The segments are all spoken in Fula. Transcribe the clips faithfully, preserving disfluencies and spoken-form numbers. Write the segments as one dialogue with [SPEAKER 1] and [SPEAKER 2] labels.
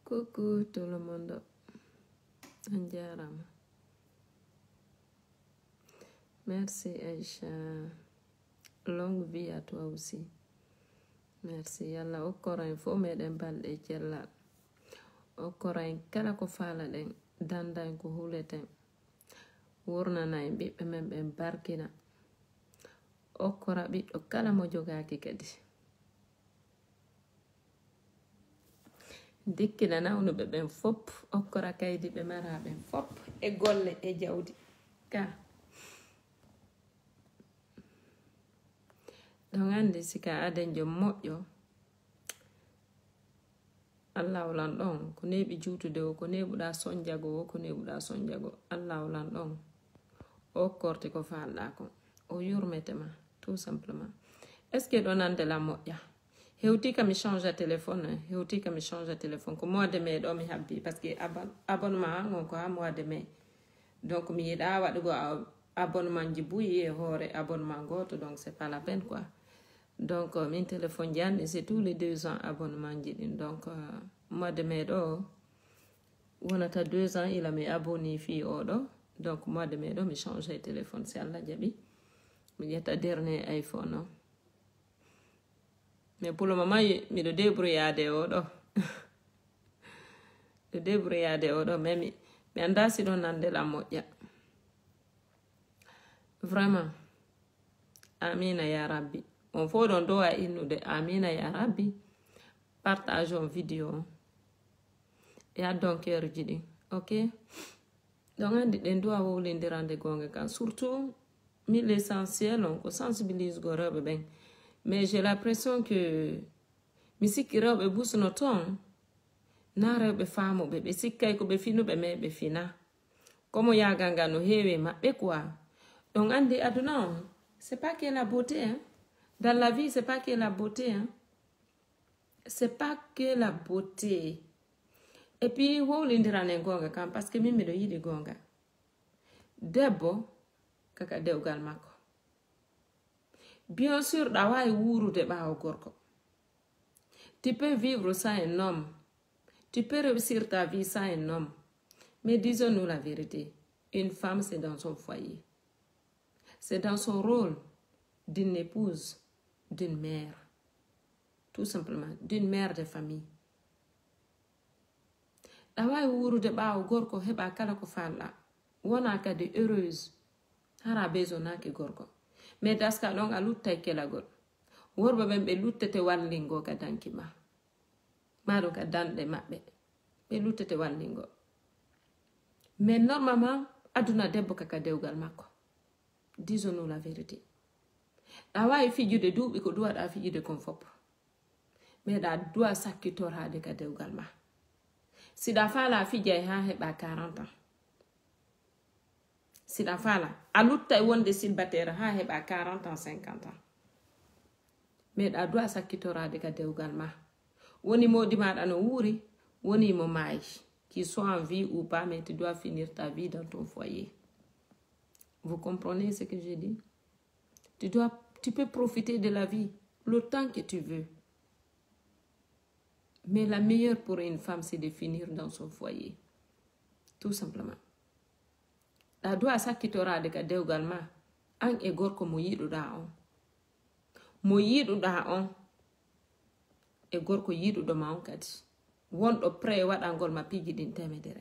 [SPEAKER 1] Coucou tout le monde. Andiarama. Merci Aïcha. Longue vie à toi aussi. Merci. Yalla o korain fo meɗen balɗe cellal. O korain kala ko fala ɗen dandan ko huleten. Wurnana en ɓiɓɓe men ɓen barkina. O kora ɓiɗɗo kala mo jogaki kadi. Dikkina nawnuɓe ɓen fop okkora kaydi ɓe mara ɓen fop e golle e jawdi ka ɗon andi sika aden jo moƴƴo Allah olan ɗon ko neɓi juutude o ko neɓuɗa sonjago o ko neɓuɗa sonjago Allah olan ɗon o korti ko falɗa ko o yurmetema tout simplement est ce que ɗon ande la moƴƴa hewti kam mi change téléphone hewti kam mi change téléphone ko mois de mai ɗo mi habbi par ce que abonnement on ko ha mois de mai donc mi yiɗa waɗugo abonnement ji buyi e hoore abonnement goto donc c'est pas la peine quoi donc min téléphone janni c'est tous les deux ans abonnement ji ɗin donc uh, mois de mai ɗo wonata deux ans ila mi aboni fi oɗo donc mois de mai ɗo mi change téléphone si Allah jaɓi mi ƴetta dernier iPhone o mais pour le moment mi ɗo débrouillade o ɗo ɗo débrouillade o ɗo mais mi mi anda si ɗon nande la moƴƴa vraiment amina ya rabbi on fo ɗon dowa innude amina ya rabbi partage on vidéo e addon keeruji ɗin ok donc andi ɗen duwa wowlindirande gonga kan surtout mi l'essentiel on ko sensibilise go rewɓe ɓen mais j'ai l'impression que mi sikki rewɓe busno ton na rewɓe faamuɓe ɓe sikkay ko ɓe finuɓe mais ɓe fina comme yagal ngal no heewi maɓɓe quoi donc andi aduna on c'est pas que la beauté hein? Dans la vie c'est pas que la beauté hein? C'est pas que la beauté et puis wowlindirane gonga kam parce que min miɗo yiɗi gonga debbo kaka dewgal makko bien sûr ɗa wawi wurude ɓawo gorko tu peux vivre sans un homme tu peux réussir ta vie sans un homme mais disons-nous la vérité une femme c'est dans son foyer c'est dans son rôle d'une épouse d'une mère tout simplement d'une mère de famille ɗa wawi wurude ɓawo gorko heɓa kala ko falɗa wona kadi heureuse hara besonaki gorko mais daska ɗon a luttay kelagol worɓe ɓen ɓe luttete wallingo ka danki ma maɗum ka danɗe maɓɓe ɓe luttete wallingo mais normalement aduna debbo kaka dewgal makko disons-nous la vérité ɗa wawi fijude duuɓi ko duwaɗa fijude kon fop mais ɗa duwa sakkitorade ka dewgal ma si ɗa faala fijay ha heɓa quarante ans si ɗa faala a luttay wonde célibataire ha heɓa quarante ans cinquante ans mais ɗa duwa sakkitorade ka dewgal ma woni modi maɗa no wuuri woni mo maayi qu'il soit en vie ou pas mais tu dois finir ta vie dans ton foyer vous comprenez ce que je dis tu dois tu peux profiter de la vie le temps que tu veux mais la meilleure pour une femme c'est de finir dans son foyer tout simplement ɗa duwa sakkitorade ka dewgal ma an e gorko mo yiɗuɗa on mo yiɗuɗa on e gorko yiɗuɗo ma on kadi wonɗo pré waɗangol ma piji ɗin temedere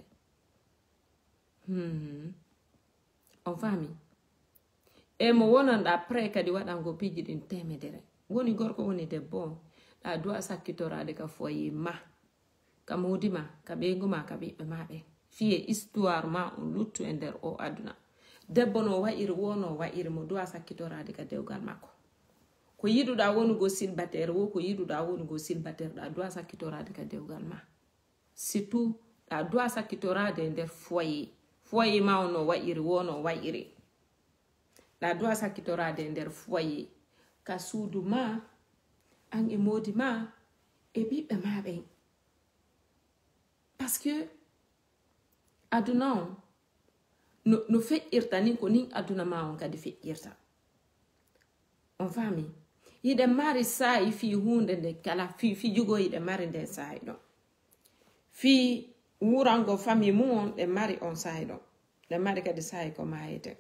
[SPEAKER 1] hmm. on fami e mo wonanɗa pré kadi waɗango piji ɗin temedere woni gorko woni debbo ɗa duwa sakkitorade ka foyer ma ka modi ma ka ɓeygu ma ka ɓiɓɓe ma ɓe fiye histoire ma on luttu e nder o aduna debbo no wa'iri wono wa'iri mo duwa sakkitorade ka dewgal makko ko yiɗuɗa wonugo célibataire wo ko yiɗuɗa wonugo célibataire ɗa duwa sakkitorade ka dewgal ma surtout ɗa duwa sakkitorade e nder foyer foyer ma on no wa'iri wono wa'iri ɗa duwa sakkitorade e nder foyer ka suudu ma an e modi ma e ɓiɓɓe ma ɓen parce que aduna on no, no feƴƴirta ni ko nin aduna ma on kadi feƴƴirta on fami yiɗen mari saayi fi hunde nde kala fi fijugo yiɗen mari nden saayi ɗon fi wurango famille mum ɗe mari on sahi ɗon ɗe mari kadi sahi ko mayete.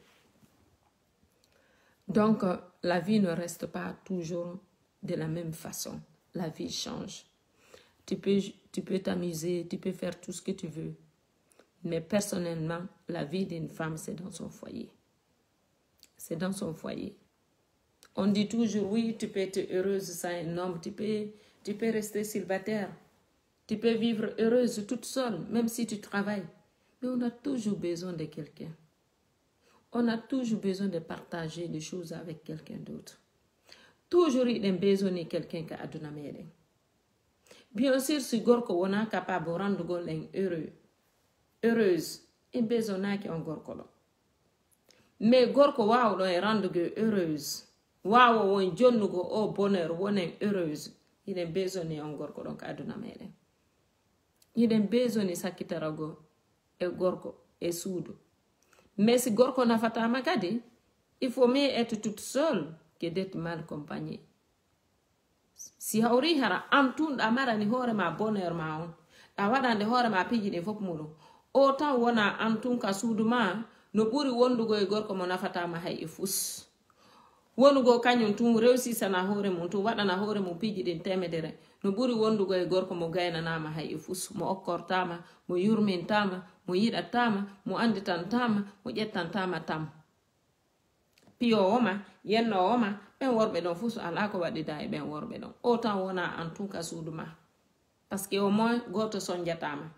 [SPEAKER 1] Donc la vie ne reste pas toujours de la même façon. La vie change. Tu peux tu peux t'amuser, tu peux faire tout ce que tu veux. Mais personnellement, la vie d'une femme, c'est dans son foyer. C'est dans son foyer. On dit toujours, oui, tu peux être heureuse sans un homme, tu peux, tu peux rester célibataire, tu peux vivre heureuse toute seule, même si tu travailles. Mais on a toujours besoin de quelqu'un. On a toujours besoin de partager des choses avec quelqu'un d'autre. Toujours il y a besoin de quelqu'un qui a donné. Bien sûr, si gorko on est capable de rendre les heureux, heureuse, il y a besoin de gorko. Mais gorko waaw do rendre heureuse. Waaw won jonnugo o bonheur wonen heureuse. Il y a besoin de gorko donc aduna meden. Il y a besoin de sakitarago e gorko e suudu. Mais si gorko nafatama kadi, il faut mieux être toute seule que d'être mal accompagnée. Si hawri hara am tun da mara ni hore ma bonheur ma on. Da wadande hore ma piji de fop muɗum. Autant wona am tun ka suudu ma no ɓuri wondugo e gorko mo nafatama hay e fus. Wonugo kañum tun rewsi sana hore mum tun waɗana hore mum piji ɗin temedere no ɓuri wondugo e gorko mo gaynanama hay e fus, mo okkortama, mo yurmintama, mo yiɗatama, mo anditantama, mo ƴettantama tam. Piyo oma, yenno oma, ɓen worɓe ɗon fus ala ko waɗida e ɓen worɓe ɗon. Autant wona en tout cas suudu ma. Parce que au moins goto sonjatama.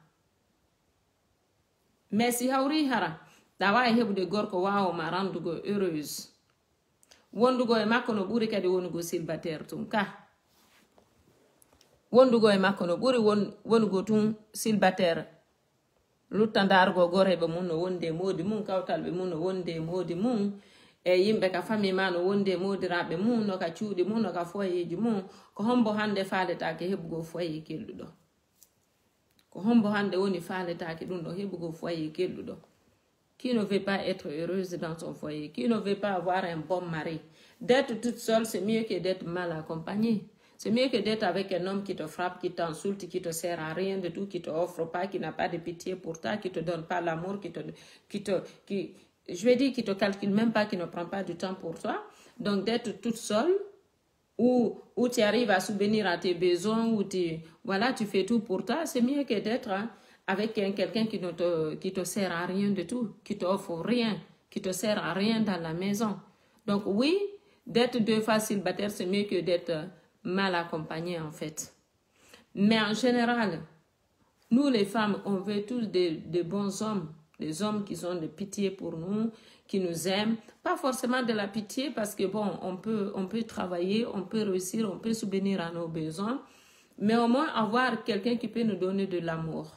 [SPEAKER 1] Mais si hawri hara, da wawi heɓude gorko wawo ma randugo heureuse. Wondugo e makko no ɓuri kadi wonugo célibataire tun ka. Wondugo e makko no ɓuri won, wonugo tun célibataire. Lutta dargo goreɓe mum no wonde modi mum, kawtalɓe mum no wonde modi mum, e yimɓe ka famille ma no wonde modiraɓe mum, no ka cuuɗi mum, no ka foyeji mum, ko hombo hande faletake heɓugo foye kelluɗo. Ko hombo hande woni faletake ɗum ɗo heɓugo foye kelluɗo. Qui ne veut pas être heureuse dans son foyer, qui ne veut pas avoir un bon mari. D'être toute seule, c'est mieux que d'être mal accompagnée. C'est mieux que d'être avec un homme qui te frappe, qui t'insulte, qui te sert à rien de tout, qui te offre pas, qui n'a pas de pitié pour toi, qui te donne pas l'amour, qui te, qui te, qui, je vais dire, qui te calcule même pas, qui ne prend pas du temps pour toi. Donc d'être toute seule, où, où tu arrives à subvenir à tes besoins, où tu, voilà, tu fais tout pour toi, c'est mieux que d'être hein, avec quelqu'un qui ne te, qui te sert à rien de tout, qui t'offre rien, qui te sert à rien dans la maison. Donc oui, d'être deux fois célibataire, c'est mieux que d'être mal accompagné en fait. Mais en général, nous les femmes, on veut tous des, des bons hommes, des hommes qui ont de pitié pour nous, qui nous aiment. Pas forcément de la pitié parce que bon, on peut, on peut travailler, on peut réussir, on peut subvenir à nos besoins, mais au moins avoir quelqu'un qui peut nous donner de l'amour.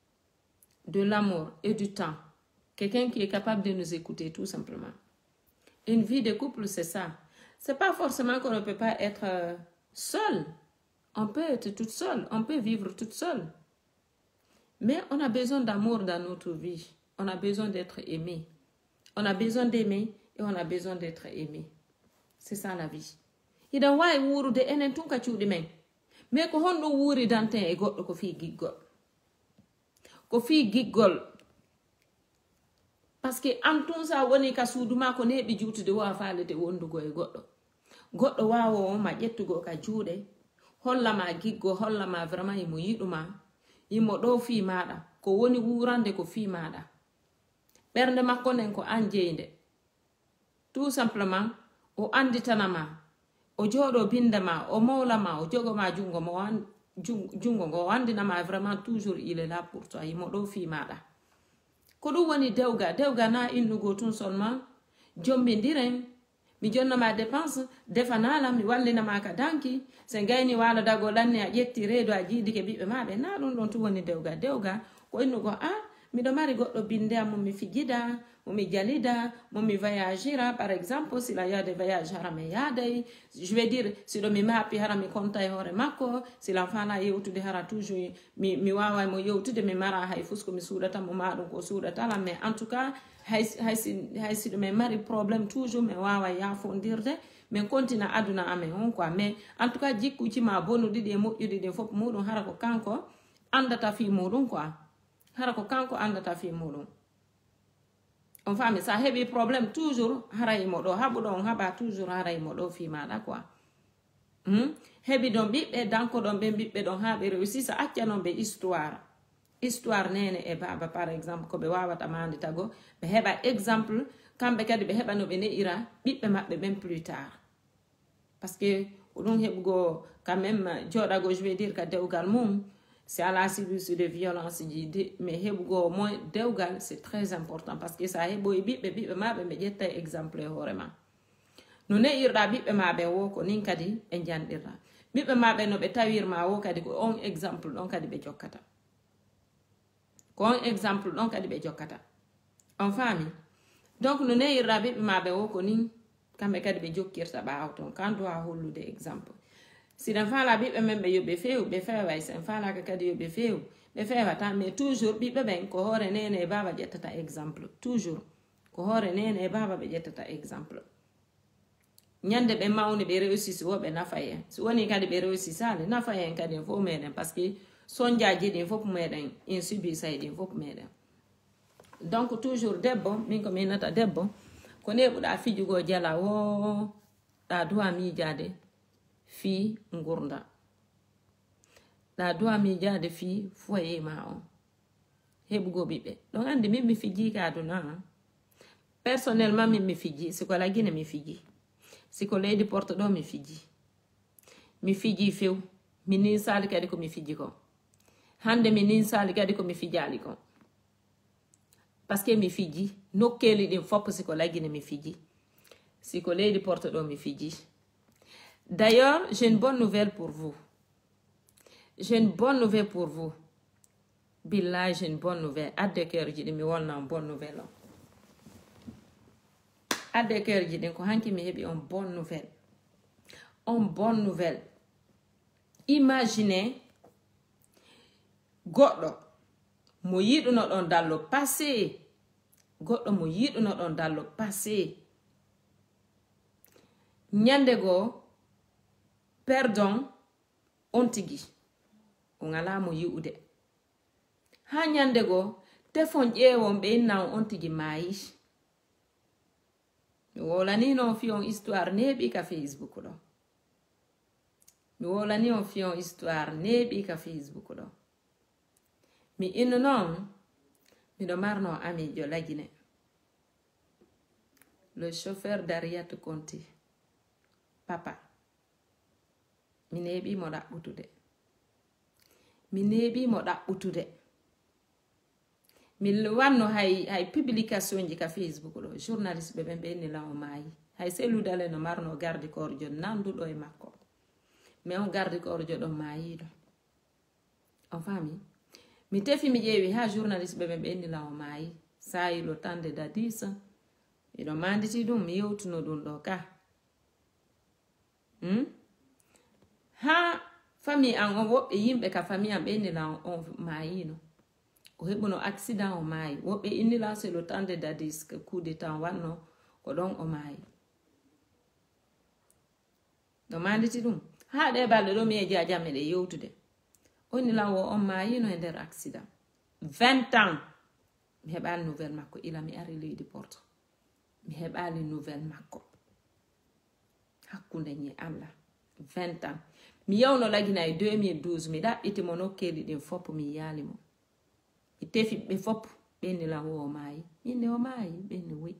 [SPEAKER 1] De l'amour et du temps. Quelqu'un qui est capable de nous écouter, tout simplement. Une vie de couple, c'est ça. C'est pas forcément qu'on ne peut pas être euh, seul. On peut être toute seule. On peut vivre toute seule. Mais on a besoin d'amour dans notre vie. On a besoin d'être aimé. On a besoin d'aimer et on a besoin d'être aimé. C'est ça la vie. Ida wawi wurude enen tun ka cuuɗi men. Mais ko honɗo wuuri danten e goɗɗo ko fi giggol. Ko fi giggol. Parce que am tun sa woni ka suudu ma ko neɓi juutude wawa falete wondugo e goɗɗo. Goɗɗo wawo ma ƴettugo ka juuɗe. Hollama giggo, hollama vraiment imo yiɗuma. Imo ɗo fi maɗa. Ko woni wurande ko fi maɗa. Ɓernde makko nden ko an jeyde. Tout simplement, o anditanama, o jooɗo bindama, o mawlama, o jogoma jungo mo an jungo ngo o andinama vraiment toujours il est là pour toi. Imo ɗo fi maɗa. Ko ɗum woni dewga, dewga na innugo tun seulement jommidiren. Mi jonnama dépense, defanala, mi wallinama ka danki, se gayni wala dago ɗanne a ƴetti reedo a jiidi ke ɓiɓɓe maɓe. Na ɗum ɗon tun woni dewga. Dewga ko innugo a miɗo mari goɗɗo binde am mo mi fijida, mo mi jalida, mo mi voyagira, par exemple, si la y a des voyages hara mi yaday, je vais dire, si ɗo mi mappi hara mi konta e hoore makko, si l'enfant la yewtude hara toujours, mi, mi wawa mo yewtude, mi mara hay fusko mi suudata mo maɗum ko suudatala, mais en tout cas, hay, hay, hay si ɗo mi mari probléme toujours, mi wawa yafondirde, min continue aduna amen on quoi, mais en tout cas, jikkuji ma bonuɗi ɗi e moƴƴuɗi ɗi fof muɗum hara ko kanko, andata fi muɗum quoi hara ko kanko andata fi muɗum on fami sa heɓi probléme toujours hara imo ɗo haɓuɗo on haɓa toujours hara imo ɗo fi maɗa quoi hmm? heɓi ɗon ɓiɓɓe danko ɗon ɓe ɓiɓɓe ɗon ha ɓe réussi sa acca non ɓe histoire histoire nene e baba par exemple ko ɓe wawata mande tago ɓe heɓa exemple kamɓe kadi ɓe heɓa no ɓe ne'ira ɓiɓɓe maɓɓe ɓen plus tard parce que ɗum heɓugo quand même joɗago je veux dire ka dewgal mum c'est à la suite de violence ji mais heɓugo moins dewgal c'est très important parce que sa heɓoyi ɓiɓɓe ɓiɓɓe maɓe ɓe ƴetta exemple e hoorema no ne'irɗa ɓiɓɓe maɓe wo ko nin kadi ɓe janɗirɗa ɓiɓɓe maɓe no ɓe tawirma wo kadi ko on exemple ɗon kadi ɓe jokkata ko on exemple ɗon kadi ɓe jokkata on faami donc no ne'irɗa ɓiɓɓe maɓe wo ko nin kamɓe kadi ɓe jokkirta ɓaawo ton kan dowa hollude exemple siɗen faala ɓiɓɓe men ɓe yo ɓe feew ɓe feeway sen faalaka kadi yo ɓe feew ɓe feewata mais toujours ɓiɓɓe ɓen ko hoore nene e baba ƴettata exemple toujours ko hoore nene e baba ɓe ƴettata exemple ñande ɓe mawni ɓe réussisi wo ɓe nafa en si woni kadi ɓe réussisali nafa en kadi en fof meɗen par ce que sonjaji ɗin fof meɗen in subisay ɗin fof meɗen donc toujours debbo min ko minata debbo ko neɓuɗa fijugo jala wo ɗa duwa miijade fi ngurda ɗa duwa miijade fi foyer ma on heɓugo ɓiɓɓe ɗon andi min mi fiji ka aduna personnellement min mi fiji siko la Guinée mi fiji siko leydi porte ɗo mi fiji mi fiji few mi nin sali kadi ko mi fiji ko hande mi nin sali kadi ko mi fijali ko parce que mi fiji nokkeli ɗin fop siko la Guinée mi fiji siko leydi porte ɗo mi fiji. D'ailleurs, j'ai une bonne nouvelle pour vous. J'ai une bonne nouvelle pour vous. Billah, j'ai une bonne nouvelle. Adde cœur jiɗi mi wolna une bonne nouvelle. Adde cœur jiɗi ko hanki mi heɓi une bonne nouvelle. Une bonne nouvelle. Imaginez goɗɗo mo yiɗuno ɗon dallo passé. Goɗɗo mo yiɗuno ɗon dallo passé. Nyande go pardon on tigi on ala mo yi'ude ha nyande go tefon ƴeewon ɓe inna on tigi maayi mi wolani non fi on histoire neeɓi ka Facebook ɗo mi wolani on fi on histoire neeɓi ka Facebook ɗo mi inno noon miɗo marno amijo la Guinée le chauffeur d'Ariat Conti papa mi neeɓi mo ɗaɓɓutude mi neeɓi mo ɗaɓɓutude mi wanno hay hay publication ji ka Facebook ɗo journaliste ɓe ɓen ɓenni law maayi hay selludale no marno garde corjo nanduɗo e makko mais on garde corjo ɗo maayiɗo on faami mi tefi mi ƴeewi ha journaliste ɓe ɓen ɓenni law maayi sayilo tande dadis miɗo manditi ɗum mi yewtuno ɗum ɗo ka hmm? ha famille an on woɓɓe yimɓe ka famille an ɓe innila on maayino o heɓuno accident o maayi woɓɓe innila c'est le temps de dadis que coup de temps wanno ko ɗon o maayi no manditi ɗum ha ɗe balɗe ɗo mi e jajamme ɗe yewtude o innila wo on maayino e nder accident vingt ans mi heɓali nouvelle makko ila mi ari leydi porte mi heɓali nouvelle makko hakkunde ñi Allah vingt ans mi yawno lagina e deux mille douze mi ɗaɓɓiti mo nokkeli ɗin fop mi yaali mo mi tefi ɓe fop ɓenni lan wo o maayi minne o maayi ɓenni woy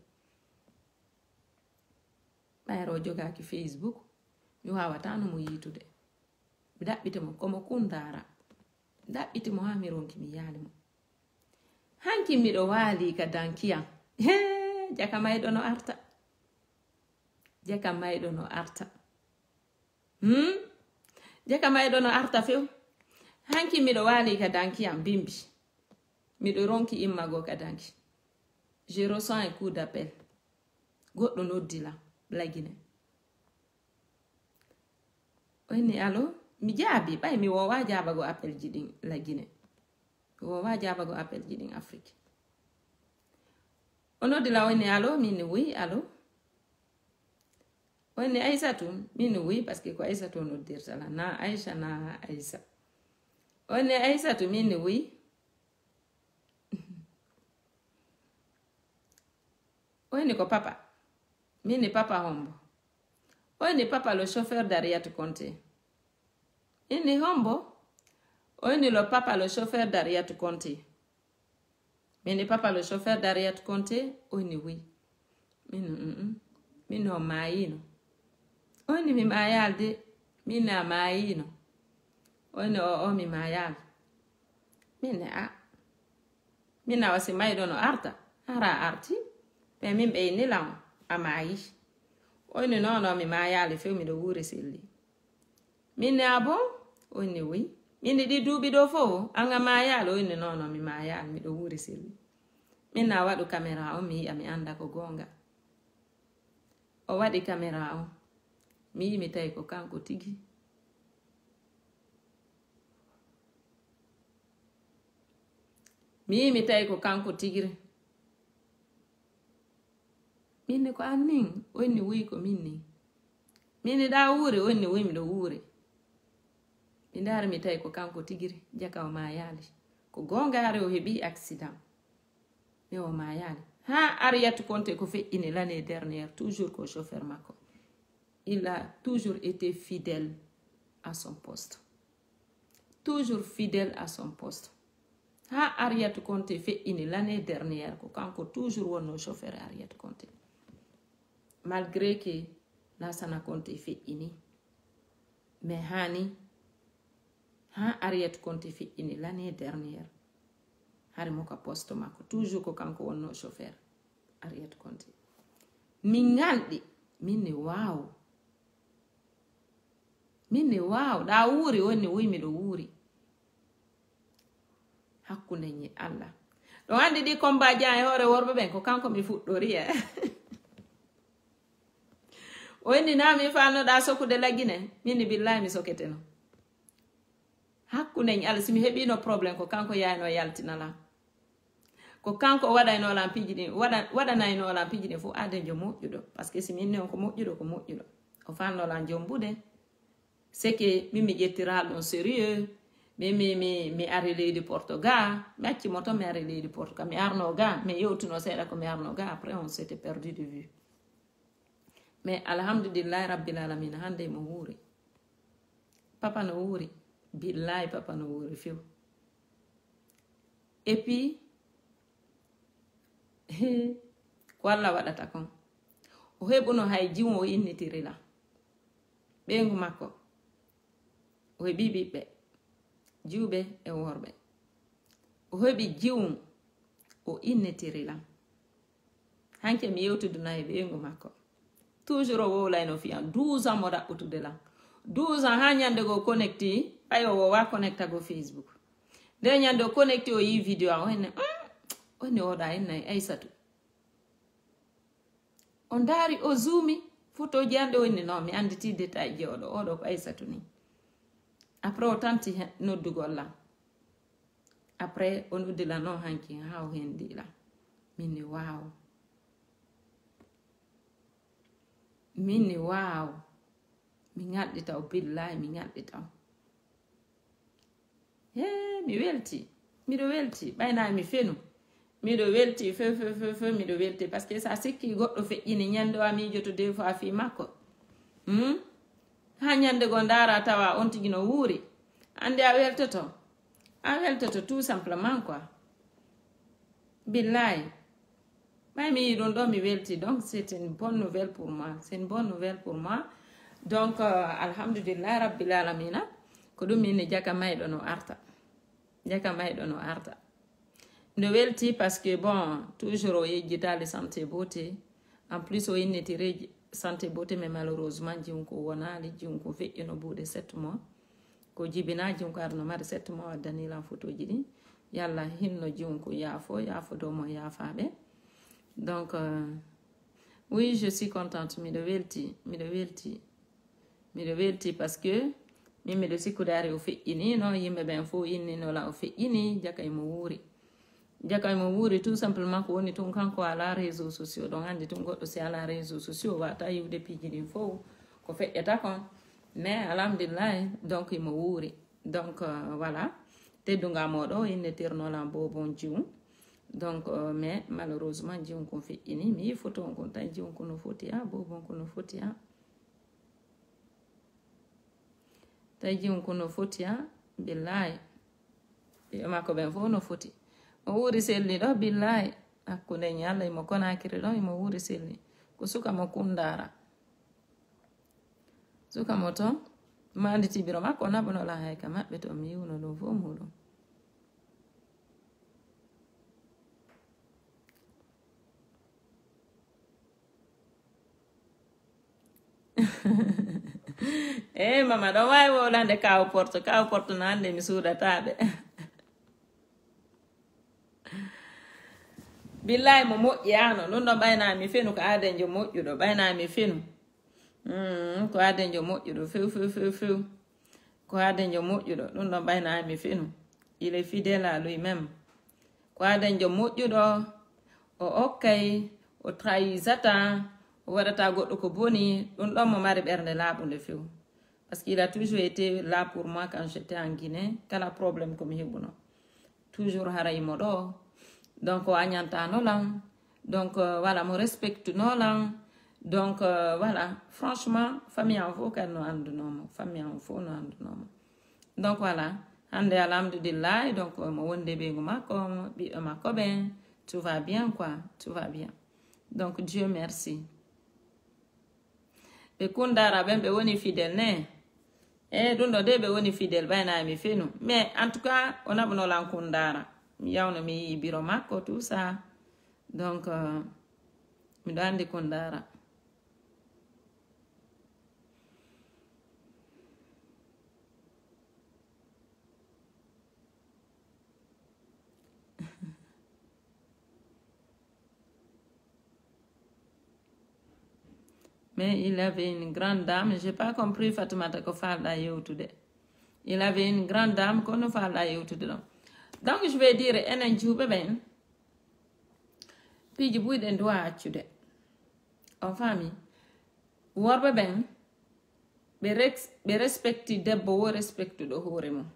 [SPEAKER 1] ɓayro o jogaki Facebook mi wawata no mo yiitude mi ɗaɓɓiti mo komo kundara mi ɗaɓɓiti mo ha mi ronki mi yaali mo hanki miɗo waali ka dankiyam jaka mayɗo no arta jaka mayɗo no arta hmm? jaka mayɗo no arta few hanki miɗo waali ka dankiyam bimbi miɗo ronki immago ka danki je ressens un coup d'appel goɗɗo noddila la Guinée oyni allo mi jaabi ɓay mi wowa jaabago appel ji ɗin la Guinée mi wowa jaabago appel ji ɗin Afrique o noddila oyni allo min oui allo oyni Aïssatou min oui parce que ko Aïssatou noddirtala na Aïcha na Aïssa Oni Aïssatou mini oui. Oni ko papa. Mini papa hombo. Oni papa le chauffeur d'Ariat Conté. Ini hombo. Oni le papa le chauffeur d'Ariat Conté. Mini papa le chauffeur d'Ariat Conté. Oni oui. Mini mm -mm. Mini o maïno. Oni mi mayalde. Mini a maïno. Oni o o mi mayal. Mini a. Mini a wasi maidono arta. Ara arti. Pe min be ni lang a mayi. Oni no no mi mayal fe mi do wure selli. Mini a bon. Oni oui. Mini di dubi do fo. Anga mayal. Oni no no mi mayal. Mi do wure selli. Mini a wadu kamera o mi ami anda ko gonga. O wadi kamera o. Mi mi tay ko kanko tigi. Mi mi tay ko kanko tigiri. Minni ko anning onni wi ko minni. Minni da wure onni wi mi do wure. Mi ndar mi tay ko kanko tigiri jaka o mayali. Ko gongaare o hebi accident. Mi o mayali. Ha Ariat Conté ko fe ini l'année dernière toujours ko chauffeur mako. Il a toujours été fidèle à son poste. Toujours fidèle à son poste. Ha Ariat Conté fait ini l'année dernière ko kanko toujours wono chauffeur Ariat Conté. Malgré que Lansana Conté fait ini. Mais hani ha Ariat Conté fait ini l'année dernière. Hari moka poste mako toujours ko kanko wono chauffeur Ariat Conté. Min ngandi minni wow. Minni wow da wuri woni wi mi do wuri. Hakkunde ñi Allah. Do andi di combat jaay hore worbe ben ko kanko mi fuddori e. Woni na mi faano da sokude lagine minni billahi mi soketeno. Hakkunde ñi Allah simi hebi no problem ko kanko yaayno yaltinala. Ko kanko wada no lampiji ni wada wada nay no lampiji ni fu ade jo mojudo parce que simi non ko mojudo ko mojudo. O faano la jombude. C'est que mi mi jettira don sérieux. Mais mi mi mi ari leydi Portugal, mi acci moto mi ari leydi Portugal, mi arno ga, mi yewtuno seeɗa ko mi arno ga, après on s'était perdu de vue. Mais alhamdulillah rabbil alamin hande mo wuri. Papa no wuri, billahi papa no wuri few. Et puis ko Allah waɗata kon. O heɓuno hay jiwon o innitiri la. Ɓengu makko. O heɓi ɓiɓɓe. Jiwbe e worbe. O hebi jiwum o innetiri lam. Hanke mi yewtuduna e ɓengu makko. Toujours o wowlayno fiyan douze ans mo ɗaɓɓutude lam. douze ans ha ñande go connecti ɓay o wowa connecta go Facebook. Nde ñande o connecti o yi vidéo a o henne mm, oni oɗa hennayi Aïssatou. On dari o zoumi photoji ande onni no mi anditi détail je oɗo oɗo ko Aïssatou ni. Après o tanti noddugol lam. Après o noddila non hanki ha o hendi la. Minni wow. Minni wow. Mi ngaɗɗita o billahi mi ngaɗɗita o. He mi welti. Miɗo welti. Ɓayna mi fenu. Miɗo welti fe fe fe fe miɗo welti. Parce que sa sikki goɗɗo feƴƴini ñande wa miijoto des fois fi makko. Hmm? Ha ñande go ndara tawa on tigi no wuuri ande a weltoto a weltoto tout simplement quoi billahi may mi don do mi welti donc c'est une bonne nouvelle pour moi c'est une bonne nouvelle pour moi donc euh, alhamdulillah rabbil alamin ko dum min jaka maydo no arta jaka maydo no arta no welti parce que bon toujours o yejjitali santé beauté en plus o innetire santé beauté mais malheureusement jinko wonali jinko feƴƴino buuɗe sept mois ko jibina jinko arno mari sept mois waddanilan photoji ɗi yalla hinno jinko yaafo yaafo dow mo yaafaɓe donc euh, oui je suis contente miɗo welti miɗo welti miɗo welti par ce que min miɗo sikkudari o feƴƴinino yimɓe ɓen fo inninola o feƴƴini jaka emo wuuri jaka mo wuri tout simplement ko woni tun kanko ala réseaux sociaux donc andi tun goɗɗo si ala réseaux sociaux wata yiwde piiji ɗin fof ko feƴƴata kon mais alhamdulillah donc imo wuuri donc euh, voilà teddunga moɗo inne tirnolan bobon jiwum donc euh, mais malheureusement jiwum kon feƴƴini mi yi photo on kon tan jiwum kono foti ha bobon kono foti ha tay jiwum kono foti ha billahi ɓiɓɓe makko ɓen fof no foti o wuri selli ɗo billahi hakkunde ñalla imo Konakiri ɗo imo wuri selli ko suka mo Kundara suka mo ton mandi tibiro makko naɓnola hayka maɓɓe to mi yiwno ɗum fof muɗum eh mama ɗon wawi wolande kaw porto kaw porto no hande mi suudataɓe billahi mo moƴƴi ano ɗum ɗon ɓaynami fenu ko adenjo moƴƴuɗo ɓaynami fenu mm, ko adenjo moƴƴuɗo few few few few ko adenjo moƴƴuɗo ɗum ɗon ɓaynami fenu il est fidèle à lui-même ko adenjo moƴƴuɗo o okkay o trahisata o waɗata goɗɗo ko boni ɗum ɗon mo mari ɓernde laaɓunde few parce qu'il a toujours été là pour moi quand j'étais en Guinée kala problème komi heɓuno toujours haraymo ɗo donc o añantanolan donc euh, voilà mo respectunolan donc euh, voilà franchement famille en fof kadi no andunomo famille en fof no andunomo donc voilà hande alhamdoulillahi donc mo wonde ɓeygu makko ɓiɓɓe makko ɓen tout va bien quoi tout va bien donc Dieu merci ɓe Kundara ɓen ɓe woni fidèle ne e ɗum ɗo de ɓe woni fidèle ɓaynami fenu mais en tout cas o naɓnolan Kundara mi yawno mi yi biro makko tout ça donc euh, miɗo andi Kundara mais il avait une grande dame j'ai pas compris Fatoumata ko falɗa yewtude il avait une grande dame kono falɗa yewtude ɗon donc je vais dire enen juuɓe ɓen piiji ɓuyɗen duwa accude on fami worɓe ɓen ɓe respecti debbo wo respectuɗo hoore mum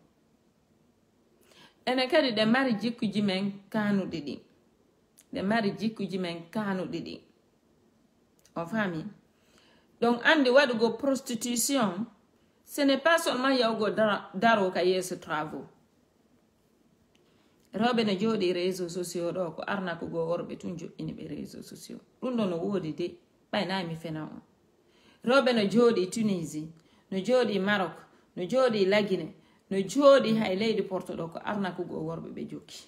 [SPEAKER 1] enen kadi ɗe mari jikkuji men kanuɗi ɗi ɗe mari jikkuji men kanuɗi ɗi on fami donc andi waɗugo prostitution ce n'est pas seulement yawgo daro ka yeeso travaux rewɓe no jooɗi réseaux sociaux ɗo ko arnakugo worɓe tun joƴƴini ɓe réseaux sociaux ɗum ɗo no woodi de ɓaynami fena on rewɓe no jooɗi Tunisie no jooɗi Maroc no jooɗi Lagine no jooɗi hay leydi Porto ɗo ko arnakugo worɓe ɓe jokki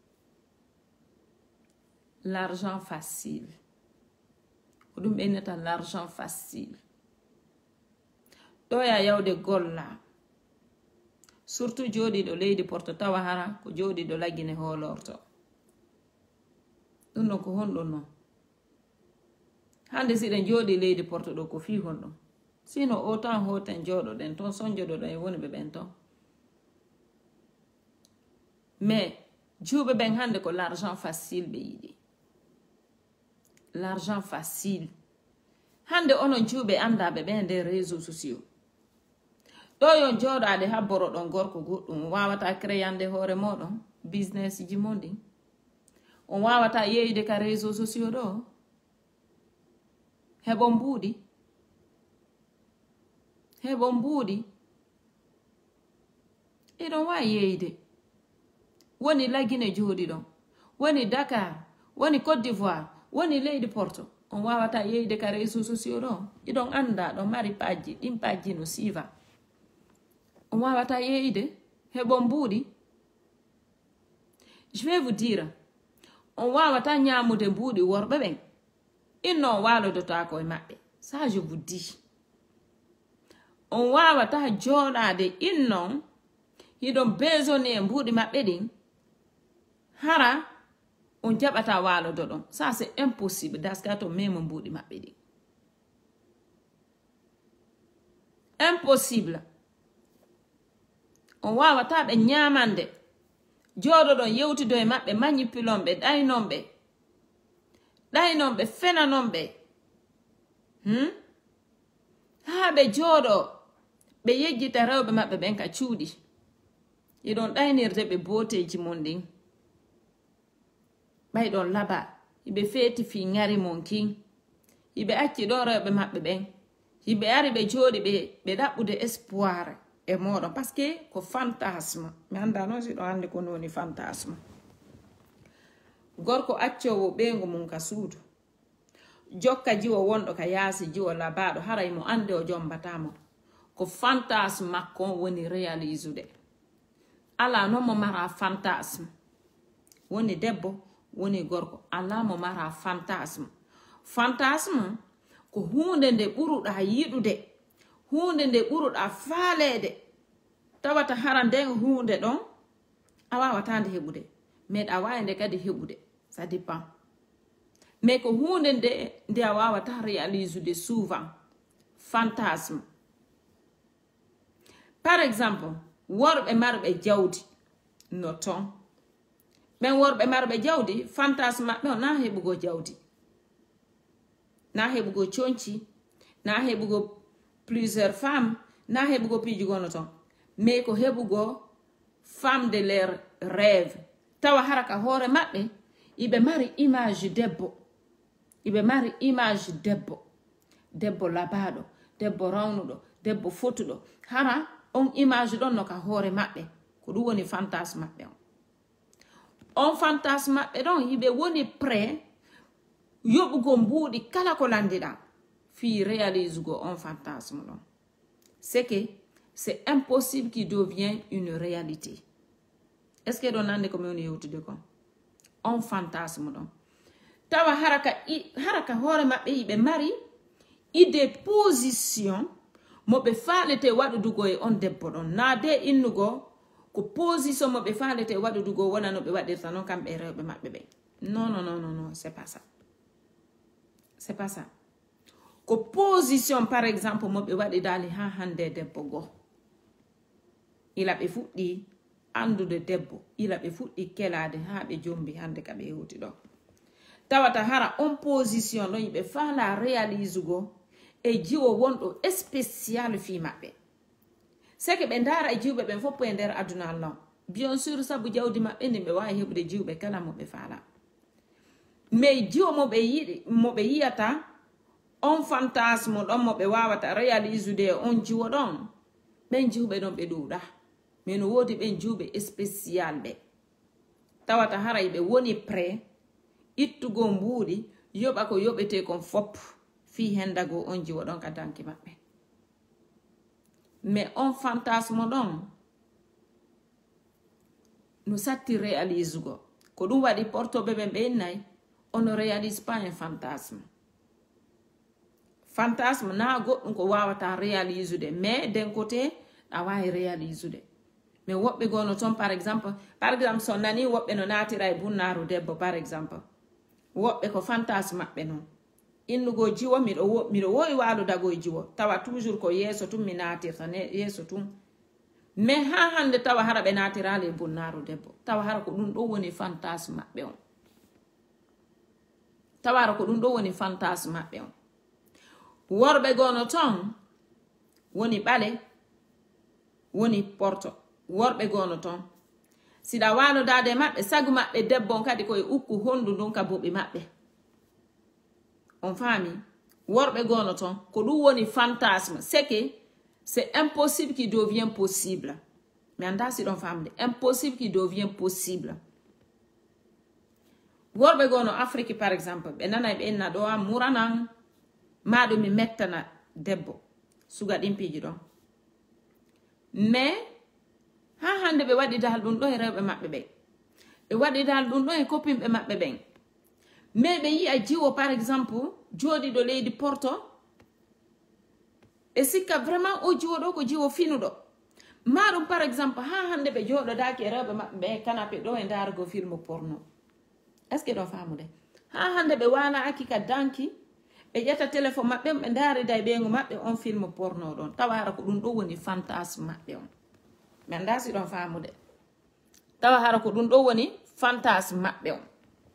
[SPEAKER 1] l'argent facile ko ɗum ɓennata l'argent facile ɗo ya yawde golla surtout jooɗiɗo leydi Porto tawa hara ko jooɗiɗo Lagine hoolorto ɗum ɗon ko honɗum noon hande siɗen jooɗi leydi Porto ɗo ko fi honɗum sino autant hoten jooɗoɗen ton sonjoɗoɗen e woni ɓe ɓen ton mais juuɓe ɓen hande ko l'argent facile ɓe yiɗi l'argent facile hande onon juuɓe andaɓe ɓe nder réseaux sociaux ɗo yon jooɗade habboro ɗon gorko goɗɗum on wawata créyande hoore moɗon business ji mondi on wawata yeyde ka réseaux sociaux ɗo heɓon mbuuɗi heɓon mbuuɗi eɗon wawi yeyde woni Lagine jooɗi ɗon woni Dakar woni Côte d'Ivoire woni leydi Porto on wawata yeyde ka réseaux sociaux ɗo iɗon anda ɗon mari pajji ɗin pajji no siiva on wawata yeyde heɓon mbuuɗi je vais vous dire on wawata ñamude mbuuɗi worɓe ɓen inno on walodotako e maɓɓe ça je vous dis on wawata jooɗade innon hiɗon besoni e mbuuɗi maɓɓe ɗin hara on jaɓata walodo ɗon ça c'est impossible daska to memo mbuuɗi maɓɓe ɗin impossible on wawata ɓe ñamande jooɗo ɗon yewtido e maɓɓe manipulon ɓe ɗaynon ɓe ɗaynon ɓe fenanon ɓe hmm? ha ɓe jooɗo ɓe yejjita rewɓe maɓɓe ɓen ka cuuɗi iɗon ɗaynirde ɓe boteji mon ɗin ɓayɗon laba iɓe feeti fi ngari mon kin iɓe acci ɗo rewɓe maɓɓe ɓen iɓe ari ɓe jooɗi ɓe ɓe ɗaɓɓude espoir e moɗon par ce que ko fantasme mi anda noon si ɗo andi ko woni fantasme gorko accowo ɓeengo mum ka suudu jokka jiwo wonɗo ka yaasi jiwo labaɗo haray mo ande o jombatamo ko fantasme makko woni réalisude ala noon mo mara fantasme woni debbo woni gorko ala mo mara fantasme fantasme ko hunde nde ɓuruɗa yiɗude hunde nde ɓuruɗa faaleede tawata hara nden hunde ɗon a wawata nde heɓude mais a wawi nde kadi heɓude ça dépend mais ko hunde nde nde a wawata réaliser souvent fantasme par exemple worɓe marɓe jawdi no ton ɓen worɓe marɓe jawdi fantasme maɓɓe o na heɓugo jawdi na heɓugo conci na heɓugo plusieurs femmes na heɓugo pijugo no ton mais ko heɓugo femme de leur rêve tawa haraka hoore maɓɓe iɓe mari image debbo iɓe mari image debbo debbo labaɗo debbo rawnuɗo debbo fotuɗo hara on image ɗon no ka hoore maɓɓe ko ɗum woni fantasme maɓɓe on on fantasme maɓɓe ɗon yiɓe woni prêt yoɓugo mbuuɗi kala ko landiɗa fi réaliser on fantasme ɗon c'est que c'est impossible qu'il devienne une réalité est-ce que ɗon nande ko mi woni yewtude kon on fantasme ɗon tawa haraka haraka hoore maɓɓe yiɓe mari idée position mo ɓe faalete waɗudugo e on debbo ɗon na de innugo ko position mo ɓe faalete waɗudugo wona no ɓe waɗirta noon kamɓe rewɓe maɓɓe ɓe non non non non non c'est pas ça c'est pas ça ko position par exemple mo ɓe waɗi dali ha hande debbo go ila ɓe fuɗɗi andude debbo ila ɓe fuɗɗi kelade ha ɓe jombi hande ka ɓe hewti ɗo tawata hara on position ɗon yiɓe faala réaliser e jiwo wonɗo spécial fi maɓɓe c'est que ɓe ndara e jiwɓe ɓen fof e nder aduna Allah bien sûr sabu jawdi maɓɓe ni ɓe wawi heɓude jiwɓe kala mo ɓe faala mais jiwo mo ɓe yiɗi mo ɓe yiyata on fantasme ɗon mo ɓe wawata réaliser on jiwo ɗon ɓen jiwɓe ɗon ɓe ɗuuɗa mais no woodi ɓen jiwɓe spécial ɓe tawata haray ɓe woni prêt ittugo mbuuɗi yoɓa ko yoɓete kon fop fi hendago on jiwo ɗon ka danki maɓɓe mais on fantasme ɗon no satti réalise go ko ɗum waɗi portoɓe ɓen ɓe innayi on ne réalise pas un fantasme fantasme na goɗɗum ko wawata réaliser mais d'un côté a wawi réaliser mais woɓɓe gono toon par exemple par exemple so nani woɓɓe no natira e bunnaru debbo par exemple woɓɓe ko fantasme maɓɓe noon innugo jiwo miɗo miɗo wowi waludago e jiwo tawa toujours ko yeeso tum mi natirta yeeso tum mais ha hande tawa hara ɓe natirali e bunnaru debbo tawa hara ko ɗum ɗo woni fantasme maɓɓe on tawa hara ko ɗum ɗo woni fantasme maɓɓe on worɓe gono toon woni ɓale woni porto worɓe gono toon siɗa walodade maɓɓe sagu maɓɓe debbo on kadi koye ukku hondu ndun ka buɓi maɓɓe on faami worɓe gono toon ko ɗum woni fantasme c'est que c'est impossible qui devient possible mi anda si ɗon famde impossible qui devient possible worɓe gono Afrique par exemple ɓe nanay ɓe enna ɗo a muranan maɗo mi mettana debbo suga ɗimpiji ɗon mais ha hande ɓe waɗi dal ɗum ɗo e rewɓe maɓɓe ɓen ɓe waɗi dal ɗum ɗo e copinɓe maɓɓe ɓen mais ɓe yi'a jiwo par exemple jooɗiɗo leydi Porto ɓe sikka vraiment o jiwo ɗo ko jiwo finuɗo maɗum par exemple ha hande ɓe jooɗodaki e rewɓe maɓɓe ɓe canapé ɗo e ndarugo film porno est ce que ɗo famude ha hande ɓe wala aki ka danki ɓe ƴetta téléphone maɓɓe ɓe darida e ɓeengo maɓɓe on film porno ɗon tawa hara ko ɗum ɗo woni fantasme maɓɓe on mi anda si ɗon famude tawa hara ko ɗum ɗo woni fantasme maɓɓe on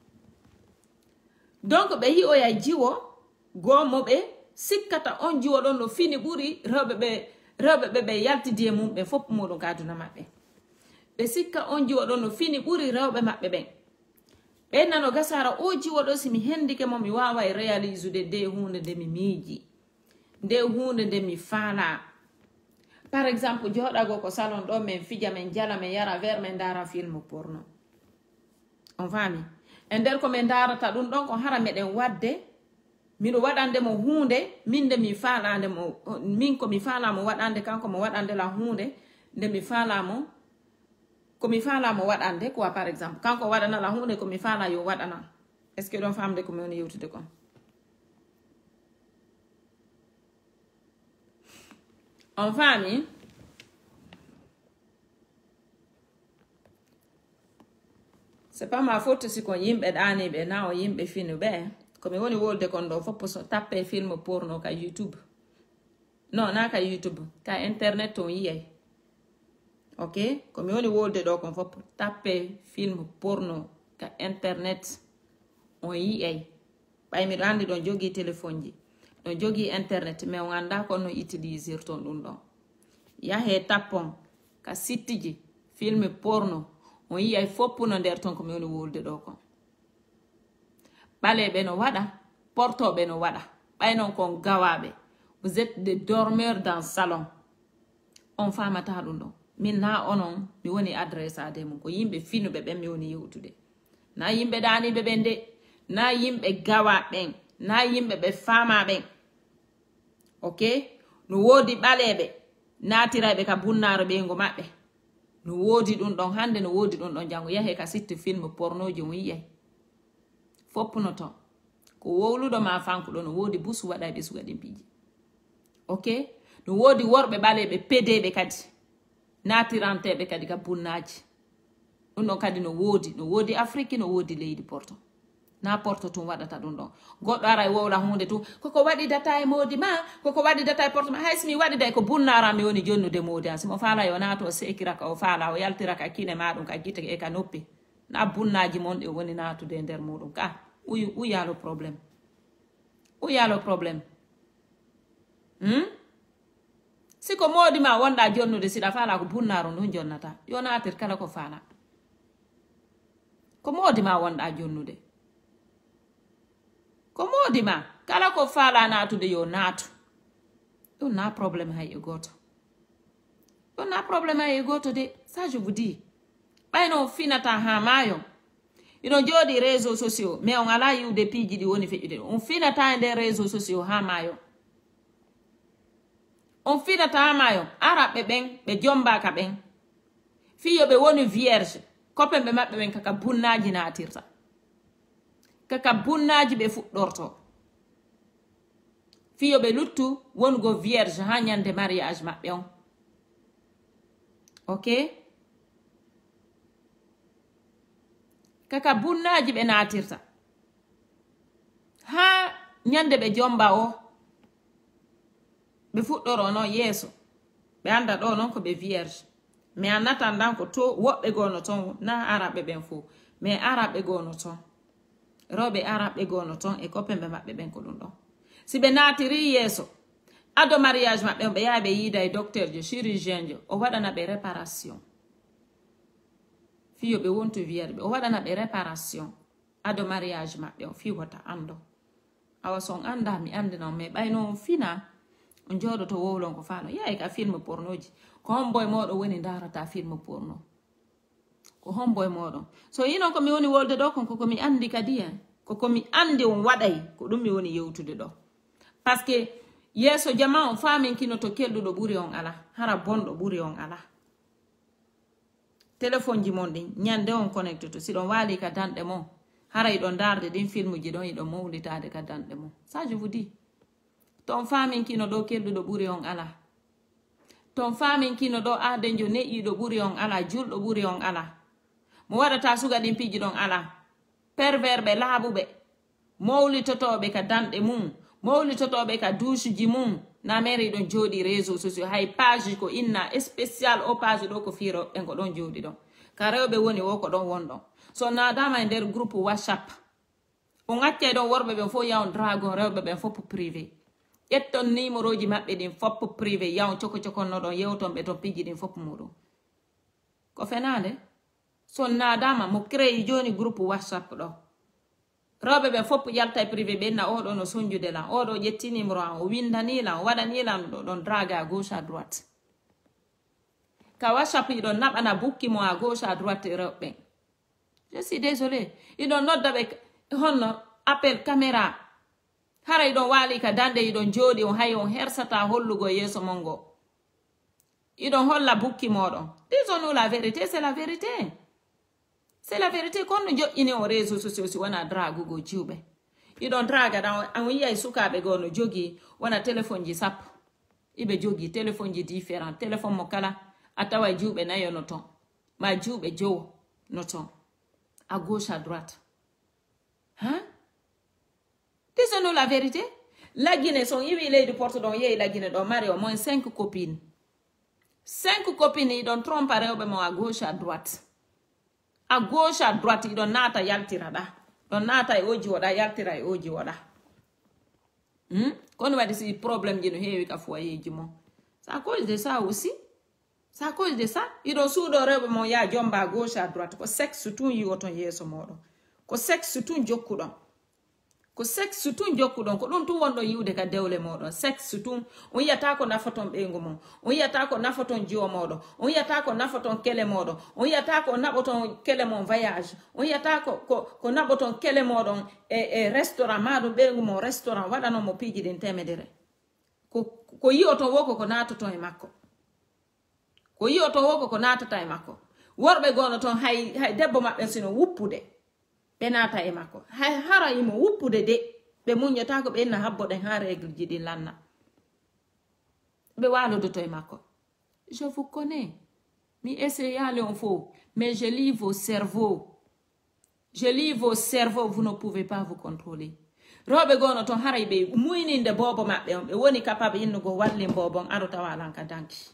[SPEAKER 1] donc ɓe yi'oya jiwo gomo ɓe sikkata on jiwo ɗon no fini ɓuri rewɓe ɓe rewɓe ɓe ɓe yaltidi e mum ɓe fopp muɗum ka aduna maɓɓe ɓe sikka on jiwoɗo no fini ɓuri rewɓe maɓɓe ɓen ɓe nano gasara o jiwoɗo si mi hendike mo mi wawa e réaliser nde hunde nde mi miiji nde hunde nde mi faala par exemple joɗago ko salon ɗo min fija min jala min yara ver min dara film porno on faami e nder ko min darata ɗum ɗon ko hara meɗen wadde miɗo waɗande mo hunde min nde mi faalande mo min ko mi faalamo waɗande kanko mo waɗande la hunde nde mi faalamo ko mi faalamo waɗande quoi par exemple kanko waɗana la hunde ko mi faala yo waɗana est ce que ɗon famde ko mi woni yewtude kon on faami c'est pas ma faute si kon yimɓe ɗaniɓe na o yimɓe fini ɓe ko mi woni wolde kon ɗo foppo so tappe film porno ka YouTube non na ka YouTube ka internet on yiyay ok ko mi woni wolde ɗo kon foppo tappe film porno ka internet on yiyay ɓay miɗo andi ɗon jogi téléphone ji ɗon jogi internet mais on anda ko no utiliser ton ɗum ɗon yahe tappon ka site ji film porno on yiyay foppu no nder ton ko mi woni wolde ɗo kon ɓaleɓe no waɗa portoɓe no waɗa ɓay non kon gawaɓe vous êtes des dormeurs dans salon on famata ɗum ɗon min na onon mi woni adresse ade mum ko yimɓe finuɓe ɓen mi woni yewtude na yimɓe ɗaniɓe ɓen de na yimɓe gawa ɓen na yimɓe ɓe fama ɓen ok no woodi ɓaleɓe natiraɓe ka bunnaro ɓeygo maɓɓe no woodi ɗum ɗon hande no woodi ɗum ɗon jango yahe ka sitte film pornoji on yiyay foppuno ton ko wowluɗo ma fankuɗo no woodi busu waɗa ɓe suga ɗin piji ok no woodi worɓe ɓaleɓe pedeɓe kadi natiranteɓe kadi ka bunnaji ɗum ɗon kadi no woodi no woodi Afrique no woodi leydi Porto na Porto tun waɗata ɗum ɗon goɗɗo ara e wowla hunde tun koko waɗi data e modi ma koko waɗi data e Porto ma hay simi waɗi day ko bunnara mi woni jonnude modi an simo faala yo nato o sekira ka o faala o yaltira ka kine maɗum ka gite e ka noppi na bunnaji mon ɗe woni natude e nder muɗum ka uyu uyalo probléme uyalo probléme hmm? siko modi ma wonɗa jonnude siɗa faala ko bunnaru ndun jonnata yo natir kala ko faala ko modi ma wonɗa jonnude ko modi ma kala ko faala natude yo natu ɗum na probléme hay e goto ɗum na probléme hay e goto de ça je vous dis ɓayno finata ha mayo iɗon jooɗi réseaux sociaux mais on ala yiwde piiji ɗi woni feƴƴude on finata e nder réseaux sociaux ha mayo on finata ha mayo araɓɓe ɓen ɓe jombaka ɓen fiyoɓe woni vierge kopenɓe maɓɓe ɓen kaka bunnaji natirta kaka bunnaji ɓe fuɗɗorto fiyoɓe luttu wongo vierge ha ñande mariage maɓɓe on ok kaka bunnaji ɓe natirta ha ñande ɓe jomba o ɓe fuɗɗoro non yeeso ɓe anda ɗo non ko ɓe vierge mais en attendant ko to woɓɓe gono ton na araɓe ɓen fo mais araɓe gono ton rewɓe araɓe gono ton e copainɓe maɓɓe ɓen ko ɗum ɗon si ɓe natiri yeeso ado mariage maɓɓe on ɓe yaha ɓe yiida e docteur jo chirurgien jo o waɗana ɓe réparation fiyo ɓe wontu vierge o waɗana ɓe réparation ado mariage maɓɓe on fi wata ando awa son anda mi andina mais ɓayno fina on jooɗoto wowlon ko faalo yahay ka film pornoji ko homboye moɗon woni darata film porno ko homboye moɗon so yinon ko mi woni wolde ɗo kon koko mi andi kadi hen koko mi andi on waɗay ko ɗum mi woni yewtude ɗo par ce que yeeso jama on faminkino to kelɗuɗo ɓuuri on ala hara bonɗo ɓuuri on ala téléphone ji mon ɗin ñande on connecte to siɗon waali ka danɗe mon hara iɗon darde ɗin film ji ɗon iɗon mawlitade ka danɗe mon ça je vous dis ton faminkino ɗo kelɗuɗo ɓuuri on ala ton faminkino ɗo adenjo neƴƴiɗo ɓuuri on ala julɗo ɓuuri on ala mo waɗata suga ɗin piji ɗon ala pervers ɓe laaɓuɓe mawlitotoɓe ka danɗe mum mawlitotoɓe ka douche ji mum na mere ɗon jooɗi réseaux sociaux hay page ko inna spécial o page ɗo ko fiiro ɓen ko ɗon jooɗi ɗon ka rewɓe woni wo ko ɗon wonɗon so nadama e nder groupe whatsapp o ŋacce ɗon worɓe ɓen fof yawon dragon rewɓe ɓen fof privé ƴetton numéroji maɓɓe ɗin fopp privé yawon coko cokonno ɗon yewton ɓe ton piji ɗin fopp muɗum ko fenade son nadama mo créé joni groupe WhatsApp ɗo roɓe ɓe fopp yalta privé ɓe na oɗo no sonjude lan oɗo ƴetti numéro an o windanilan o waɗanilan ɗo ɗon drague à gauche à droite ka WhatsApp iɗon naɓana bukki mo à gauche à droite rewɓe je suis désolé iɗon nodda ɓe honno appel caméra hara iɗon waali ka dande iɗon jooɗi on hay on hersata hollugo yeeso mon ngo iɗon holla bukki moɗon disons-nous la vérité c'est la vérité c'est la vérité kono joƴƴini o réseau sociaux si wona dragugo jiwɓe iɗon draga ɗan an yiyay sukaɓe goo no jogi wona téléphone ji sappo iɓe jogi téléphone ji différent téléphone mo kala a tawa jiwɓe nayo no ton ma jiwɓe jowo no ton à gauche à droite hein disons-nous la vérité laggine son iwi leydi porte ɗon yehi laggine ɗon mari au moins cinq copines cinq copines iɗon trompa rewɓe mo à gauche à droite à gauche à droite iɗon naata yaltira ɗa ɗon naata e oji woɗa yaltira e oji woɗa hmm? kono waɗi si probléme ji no heewi ka foyeji mon c'est à cause de ça aussi c'est à cause de ça iɗon suuɗo rewɓe mon ya jomba à gauche à droite ko sexe tun yiwoton yeeso moɗon ko sexe tun jokkuɗon ko sexe tun jokkuɗon ko ɗum tun wonɗon yiwde ka dewle moɗon sexe tun on yiyata ko nafoton ɓeygu mon on yiyata ko nafoton jiwo moɗon on yiyata ko nafoton kele moɗon on yiyata ko naɓoton kele mon voyage on yiyata ko ko ko naɓoton kele moɗon e e restaurant maɗum ɓeygu mon restaurant waɗanon mo piiji ɗin temedere ko ko yiwoton woko ko natoton e makko ko yiwoton woko ko natata e makko worɓe gono ton hay hay debbo maɓɓe sino wuppude ɓe naata e makko hay hara imo wuppude de ɓe muñata ko ɓe enna habboɗen ha règle ji ɗi lanna ɓe walodoto e makko je vous connais mi essayale on faux mais je lis vos cerveaux je lis vos cerveaux vous ne pouvez pas vous contrôler rewɓe gono ton haray ɓe muyninde bobo maɓɓe on ɓe woni capable innugo walli bobon aro tawa lanka danki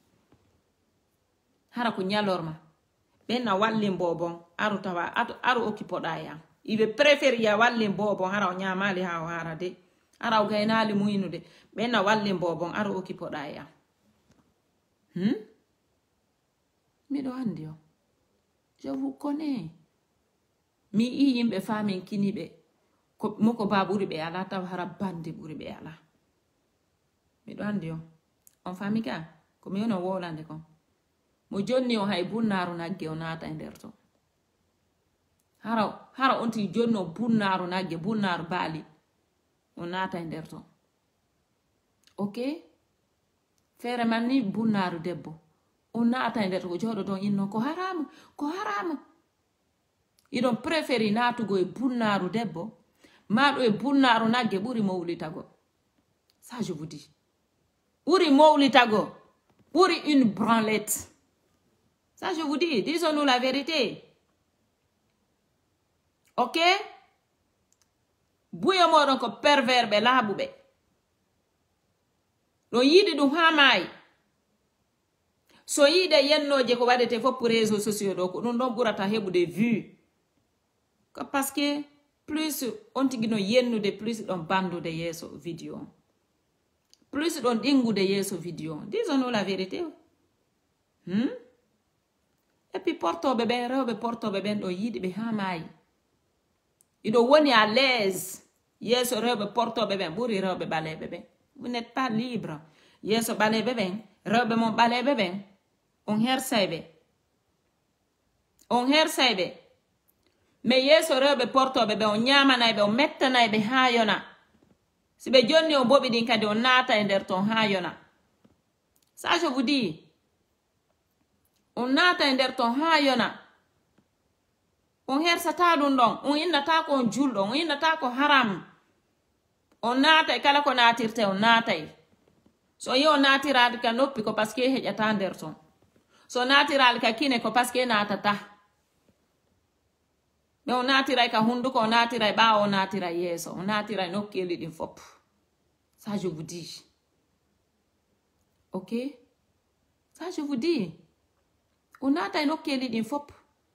[SPEAKER 1] hara ko ñalorma ɓenna wallin bobon aru tawa aru okkipoɗa yan iɓe préfére ya wallin bobon hara o ñamali ha o hara de hara o gaynali muynude ɓenna wallin bobon aru okkipoɗa yan hmm? miɗo andi o je vous connais mi i yimɓe famin kiniɓe ko moko ba ɓuri ɓe ala tawa hara bandi ɓuri ɓe ala miɗo andi o on fami ka komi woni o wolande kon mo jonni o hay bunnaru nagge o naata e nder to hara hara on ti jonni o bunnaru nagge bunnaru baali o naata e nder to ok feere man ni bunnaru debbo o naata e nder to ko jooɗo ton inno ko harama ko harama iɗon préféri naatugo e bunnaru debbo maɗo e bunnaru nagge ɓuri mawlitago ça je vous dis ɓuri mawlitago ɓuri une branlette. Ça, je vous dis, disons-nous la vérité. Ok? Buyo moɗon ko pervers ɓe laaɓuɓe. Ɗon yiɗi ɗum ha maayi. So yiide yennoje ko waɗete fof pour réseaux sociaux ɗo ko ɗum ɗon ɓurata heɓude vue. Parce que plus on tigi no yennude, plus ɗon bandude yeeso vidéo. Plus ɗon ɗingude yeeso vidéo. Disons-nous la vérité. Hmm? Et puis portoɓe ɓen rewɓe portoɓe ɓen ɗo yiɗi ɓe ha maayi iɗo woni à l'aise yeeso rewɓe portoɓe ɓen ɓuri rewɓe ɓaleɓe ɓen vous n'êtes pas libre yeeso ɓaleɓe ɓen rewɓe mon ɓaleɓe ɓen on hersay ɓe on hersay ɓe mais yeeso rewɓe portoɓe ɓen on ñamanay ɓe on mettanay ɓe ha yona si ɓe jonni on boɓi ɗin kadi on naata e nder ton ha yona ça je vous dis on naata e nder ton ha yona on hersata ɗum ɗon on innata ko on julɗo on innata ko haram on naata e kala ko naatirte on naatay so yi on naatirade ka noppi ko parce que heƴata nder ton so naatirade ka kine ko parce que naatata mais on naatiray ka hunduko on naatiray ɓaawo on naatiray yeeso on naatiray nokkeli ɗin fop ça je vous dis ok ça je vous dis on naata e nokkeli ɗin fop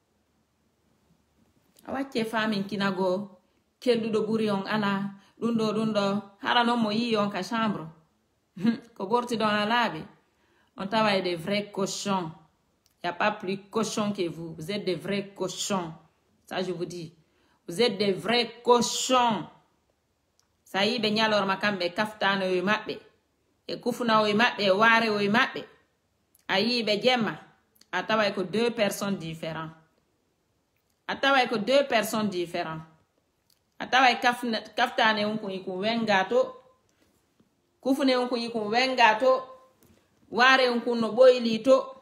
[SPEAKER 1] a wacce famin kinago kelluɗo ɓuri on ala ɗum ɗo ɗum ɗo hara noon mo yi on ka chambre ko ɓorti ɗon a laaɓi on tawa des vrais cochons Il n'y a pas plus cochon que vous. Vous êtes des vrais cochons. Ça, je vous dis. Vous êtes des vrais cochons. Ça y est, ben yalor makambe kaftano yo mabbe. E kufuna yo mabbe, ware yo mabbe. Ayi be jemma. Atawa ko deux personnes différentes. Atawa ko deux personnes différentes. Atawa kaftane unku yiku wengato. Kufune unku yiku wengato. Ware unku no boylito.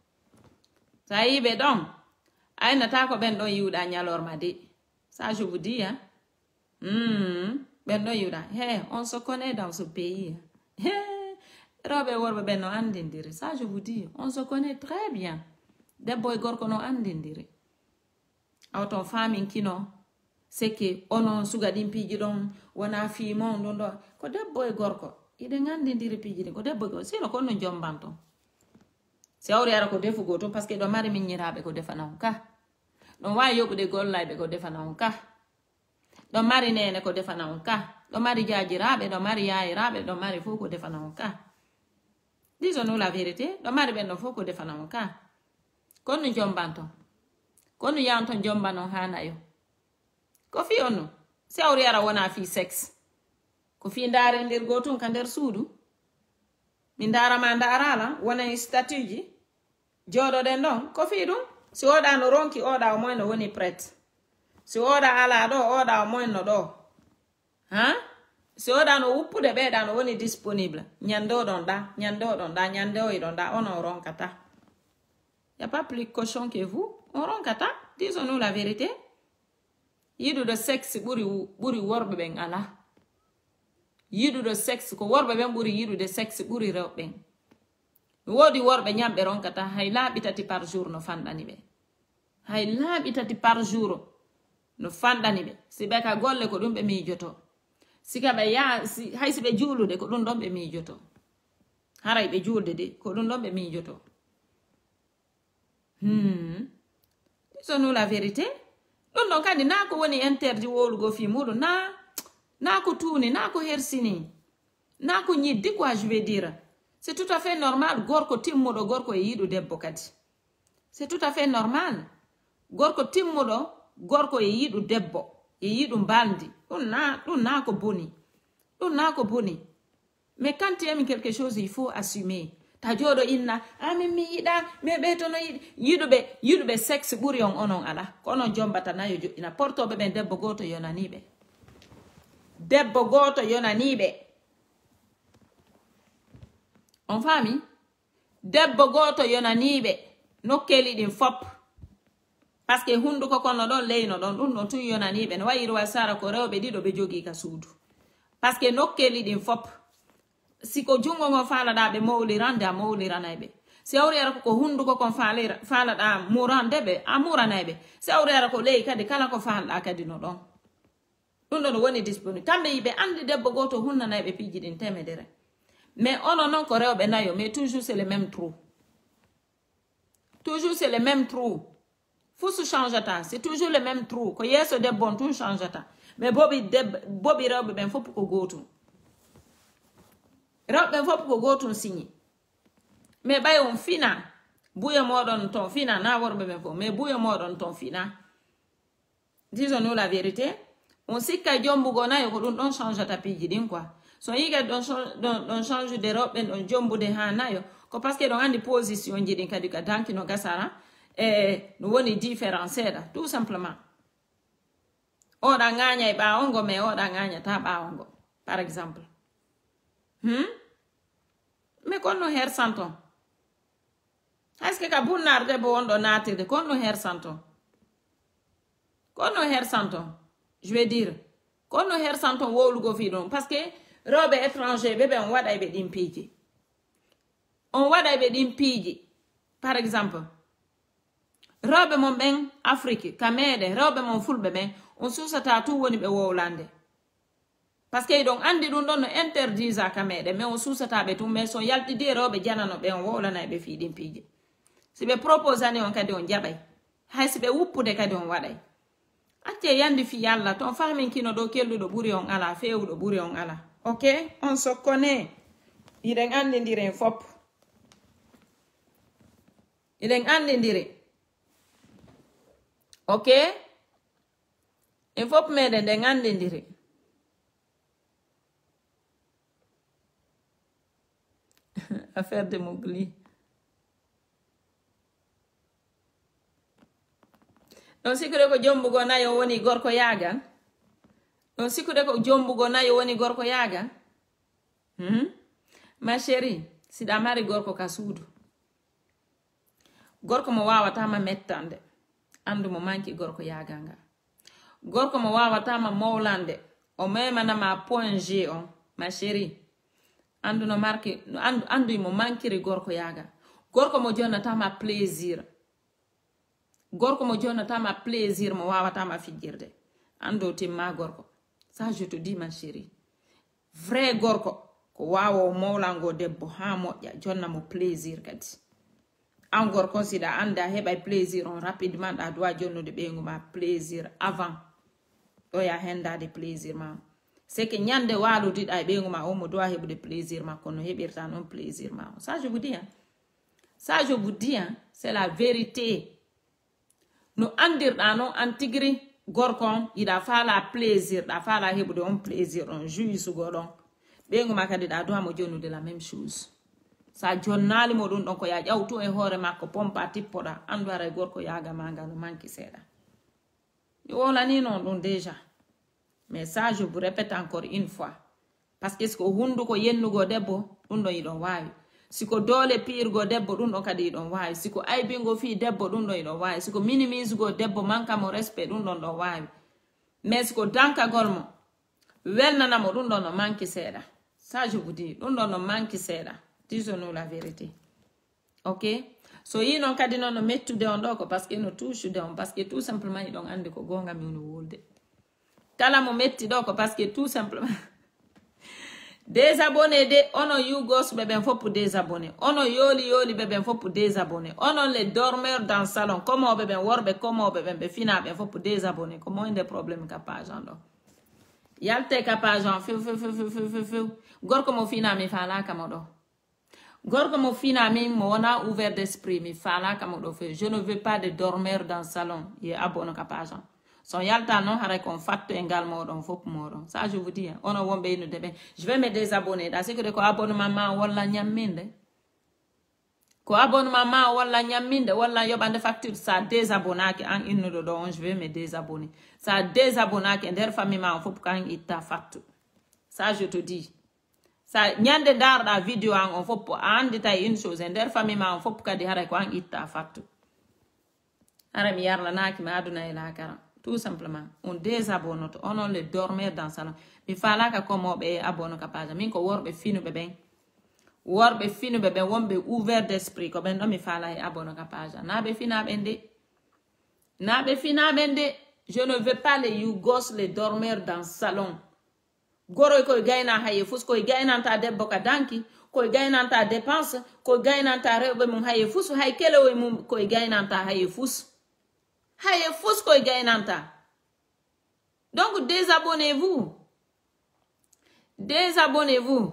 [SPEAKER 1] Ça y est, donc, aïe n'a ko ben do yuda nyalor madi. Ça je vous dis, hein. Hmm, ben do yuda. Hey, on se connaît dans ce pays. Hey, robe worbe ben no andindiri. Ça je vous dis, on se connaît très bien. Des boy gorko no andindiri. Auton famille kino, c'est que onon suga dimpiji don, wana fi mon don do. Ko des boy gorko, ide ngandindiri piji ko des boy gorko. Sino ko no jombanto. Si awri ara ko defu goto parce que do mari min nyirabe ko defa nanka do wa yobude gollaibe ko defa nanka do mari nene ko defa nanka do mari jaajirabe do mari yaayirabe do mari fu ko defa nanka disons-nous la vérité do mari ben do fu ko defa nanka konu jombanto konu yanto jombano hanayo ko fi onu si awri ara wona fi sex ko fi ndare ndir goto kan der suudu min dara ma ndarala wona statut jodo den don ko fi dum si oda no ronki oda o moy no woni prête si oda ala do oda o moy no do ha si oda no uppude be da no woni disponible nyando don da nyando don da nyando don da ono ronkata. Y a pas plus cochon que vous. On ronkata, disons-nous la vérité. Yidu de sexe buri buri worbe ben ala. Yidu de sexe ko worbe ben buri yidu de sexe buri rewben. Wodi worbe nyambe ronkata hay laabi tati par jour no fandani be. Hay laabi tati par jour no fandani be. Si be ka golle ko dum be mi joto. Si ka be ya si hay si be julude ko dum don be mi joto. Haray be julde de ko dum don be mi joto. Hmm. Disons-nous la vérité. Dum don kadi na ko woni interdit wolugo fi mudu na na ko tuni na ko hersini. Na ko nyiddi quoi je veux dire. C'est tout à fait normal. Gorko timmudo gorko e yidu debbo kadi. C'est tout à fait normal. Gorko timmudo gorko e yidu debbo. E yidu mbandi. Dun na, dun na ko boni. Dun na ko boni. Mais quand tu aimes quelque chose, il faut assumer. Ta jodo inna, ami mi yida, me beto no yida. Yidu be, yidu be sexe buri on onon ala. Kono jombata na yo ina porto be ben debbo goto yonanibe. Debbo goto yonanibe. On fami debbo goto yonanibe nokkeli din fop parce que hundu ko kono don leyno don dum non tu yonanibe no wayiru wasara ko rewbe dido be jogi ka suudu parce que nokkeli din fop siko jungo ngo fala da be mawli randa mawli ranaybe si awri ara ko hundu ko kon fala fala da murande be amura naybe si awri ara ko ley kadi kala ko fala kadi no don dum don woni disponible kambe yibe andi debbo goto hunna naybe piji din temedere. Mais on en a encore au benayo, mais toujours c'est le même trou. Toujours c'est le même trou. Faut se changer ta. C'est toujours le même trou. Quand il y a ce de bon, tout change ta. Mais Bobby de Bobby robe ben faut pour go to. Robe ben faut pour go to signer. Mais bay on fina. Bouya modon ton fina na worbe ben faut. Mais bouya modon ton fina. Disons-nous la vérité. On sait que jombu gona yo ko don change ta piji din quoi. So yiga don don change de robe don jombu de hanayo ko parce que don andi position jidi kadi ka danki no gasara eh no woni différence da tout simplement o da nganya e ba ongo me o da nganya ta ba ongo par exemple hmm me konno her santon est-ce que ka bunnar de bo ondo nati de konno her santon konno her santon je veux dire konno her santon wolu go fi don parce que robe étranger bébé on wada be dimpiji on wada be dimpiji par exemple robe mon ben Afrique kamede robe mon fulbe ben on susata tout woni be wowlande parce que donc andi dun don interdisa kamede mais on susata be tout mais so yalti de robe janano be on wowlana be fi dimpiji si be proposane on kadi on jabay hay si be wuppude kadi on waday acce yandi fi yalla ton famin kino do kellu do buri on ala fewu do buri on ala. Ok, on se connaît. Il est en train de dire un fop. iɗen andidiri ok il faut meɗen ɗen andidiri affaire de Mowgli ɗon sikkude ko jombugo nayo woni gorko yagan ɗon sikkude ko jombugo nayo woni gorko yagan hmm? ma chérie siɗa mari gorko ka suudu gorko mo wawatama mettande andu mo manki gorko yaganga gorko mo wawatama mowlande o memanama point G on ma chérie andu no marki andu andu mo mankiri gorko yaga gorko mo jonnatama plaisir gorko mo jonnatama plaisir mo wawatama fijirde ando timma gorko ça je te dis ma chérie vrai gorko ko wawo mowlango debbo ha moƴƴa jonna mo plaisir kadi an gorko siɗa anda heɓay plaisir on rapidement ɗa dowa jonnude ɓeygu ma plaisir avant ɗo ya hendade plaisir ma c'est que ñande waludiɗa e ɓeygu ma omo dowa heɓude plaisir ma kono heɓirta noon plaisir ma ça je vous dis hein. ça je vous dis hein, c'est la vérité no andirɗa noon an tigri gorko on yiɗa faala plaisir ɗa faala heɓude on plaisir on jouisugo ɗon ɓeygu ma kadi ɗa dowa mo jonnude la même chose sa jonnali mo ɗum ɗon ko ya ƴawtu e hoore makko pompa tippoɗa andu ara e gorko yaga ma ngal no manki seeɗa mi wolani noon ɗum déjà mais ça je vous répète encore une fois parce que siko hunduko yennugo debbo ɗum ɗon yiɗon wawi siko doole piirgo debbo ɗum ɗon kadi yiɗon wawi siko aybingo fi debbo ɗum ɗon yiɗon wawi siko minimisego debbo manka mo respect ɗum ɗon ɗon wawi mais siko dankagol mo welnanamo ɗum ɗon no manki seeɗa ça je vous dis ɗum ɗon no manki seeɗa disons-nous la vérité ok so yi noon kadi noon no mettude on ɗo ko parce que no touchude on parce que tout simplement yiɗon andi ko gonga mi no wolde kala mo metti ɗo ko parce que tout simplement désabonné de onon yugos ɓeɓen foppu désabonné onon yooli yooli ɓeɓen foppu désabonné onon les dormeurs dans salon komoɓe ɓen worɓe komoɓe ɓen ɓe finaɓe foppu désabonné ko moyde probléme ka page on ɗo yalte ka page on few few few few few few gorko mo finami falaka mo ɗo gorko mo finami mo wona ouvert d'esprit mi falaka mo ɗo few je ne veux pas de dormeurs dans salon ye abonno ka page on son yalta non haray kon fatto e ngal moɗon fopp moɗon ça je vous dis hein. Ono wonɓe innude ɓen je vais me désabonner ɗa sikkude ko abonnement ma walla ñamminde ko abonnement ma walla ñamminde walla yoɓande facture sa désabonnaki an innuɗo ɗo on je vais me désabonner sa désabonnaki e nder famille ma on fopp ko an itta facture ça je te dis sa ñande darɗa vidéo an on fopp a andita une chose e nder famille ma on fopp kadi haray ko an itta facture hara mi yarlanaki mi aduna e lakara tout simplement on désabonne to onon le dormir dans salon mi falaka komoɓe e abonno ka page min ko worɓe finuɓe ɓen worɓe finuɓe ɓen wonɓe ouvert d'esprit ko ɓen ɗo mi fala e abonno ka page naɓe finaɓen de naɓe finaɓen de je ne veux pas les yugos les dormir dans salon goroy koye gayna haye fus koye gaynanta debbo ka danki koye gaynanta dépense koye gaynanta rewɓe mum haye fus hay kelewoye mum koye gaynanta haye fus haye fus koye gaynanta donc désabonnez-vous désabonnez-vous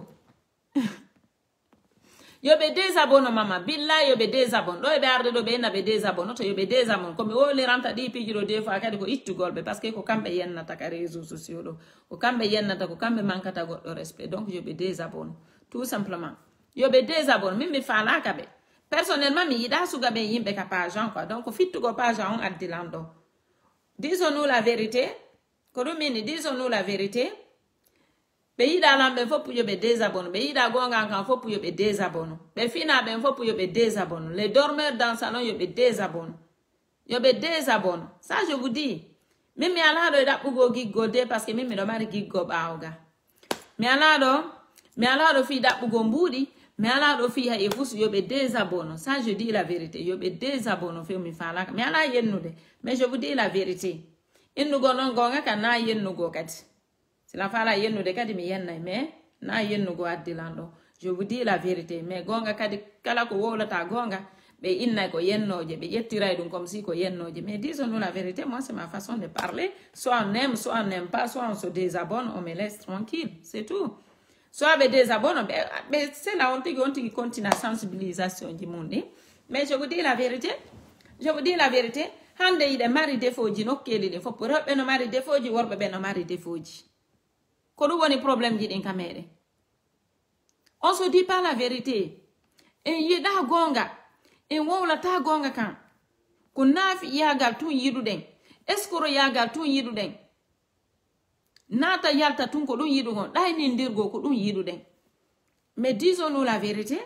[SPEAKER 1] yoɓe désabonne mama billa yoɓe désabonne ɗo eɓe arde ɗo ɓe enna ɓe désabonne to yoɓe désabonne komi woliranta ɗi piiji ɗo des fois kadi ko ittugolɓe par ce que ko kamɓe yennata ka réseau sociaux ɗo ko kamɓe yennata ko kamɓe mankata goɗɗo respect donc yoɓe désabonne tout simplement yoɓe désabonne min mi falaka ɓe personnellement mi yiɗa suga ɓe yimɓe ka page on quoi donc fittugo page on addilan ɗo disons-nous la vérité ko ɗum mini disons-nous la vérité ɓe yiɗa lan ɓen foppu yoɓe désabonne ɓe yiɗa gongan kan foppu yoɓe désabonne ɓe fina ɓen foppu yoɓe désabonne les dormeurs dans salon yoɓe désabonne yoɓe désabonne ça je vous dis min mi ala ɗo e ɗaɓɓugo giggo de parce que min miɗo mari giggo ɓawga mi ala ɗo mi ala ɗo fi ɗaɓɓugo mbuuɗi mi ala ɗo fi haye fus yoɓe désabonne ça je dis la vérité yoɓe désabonne few mi falaka mi ala yennude mais je vous dis la vérité innugo noon gonga kan na yennugo kadi sila fala yennude kadi mi yennay mais na yennugo addilan ɗo je vous dis la vérité mais gonga kadi kala ko wowlata gonga ɓe innay ko yennoje ɓe ƴettiray ɗum comme si ko yennoje mais disons-nous la vérité moi c'est ma façon de parler soit on aime soit on n'aime pas soit on se désabonne on me laisse tranquille c'est tout soit ɓe désabonne ɓe c'est là on tigi on tigi continue sensibilisation ji mum ɗi Mais je vous dis la vérité. Je vous dis la vérité. Hande ide mari defoji nokkeli ɗin fof rewɓe no mari defoji worɓe ɓe no mari defoji ko ɗum woni probléme ji ɗin ka meɗen. On se dit pas la vérité. En yiɗa gonga en wowlata gonga kan ko naafi yagal tun yiɗuɗen escoro yagal tun yiɗuɗen nata yalta tun ko ɗum yiɗugon ɗaynindirgo ko ɗum yiɗuɗen. Mais disons-nous la vérité.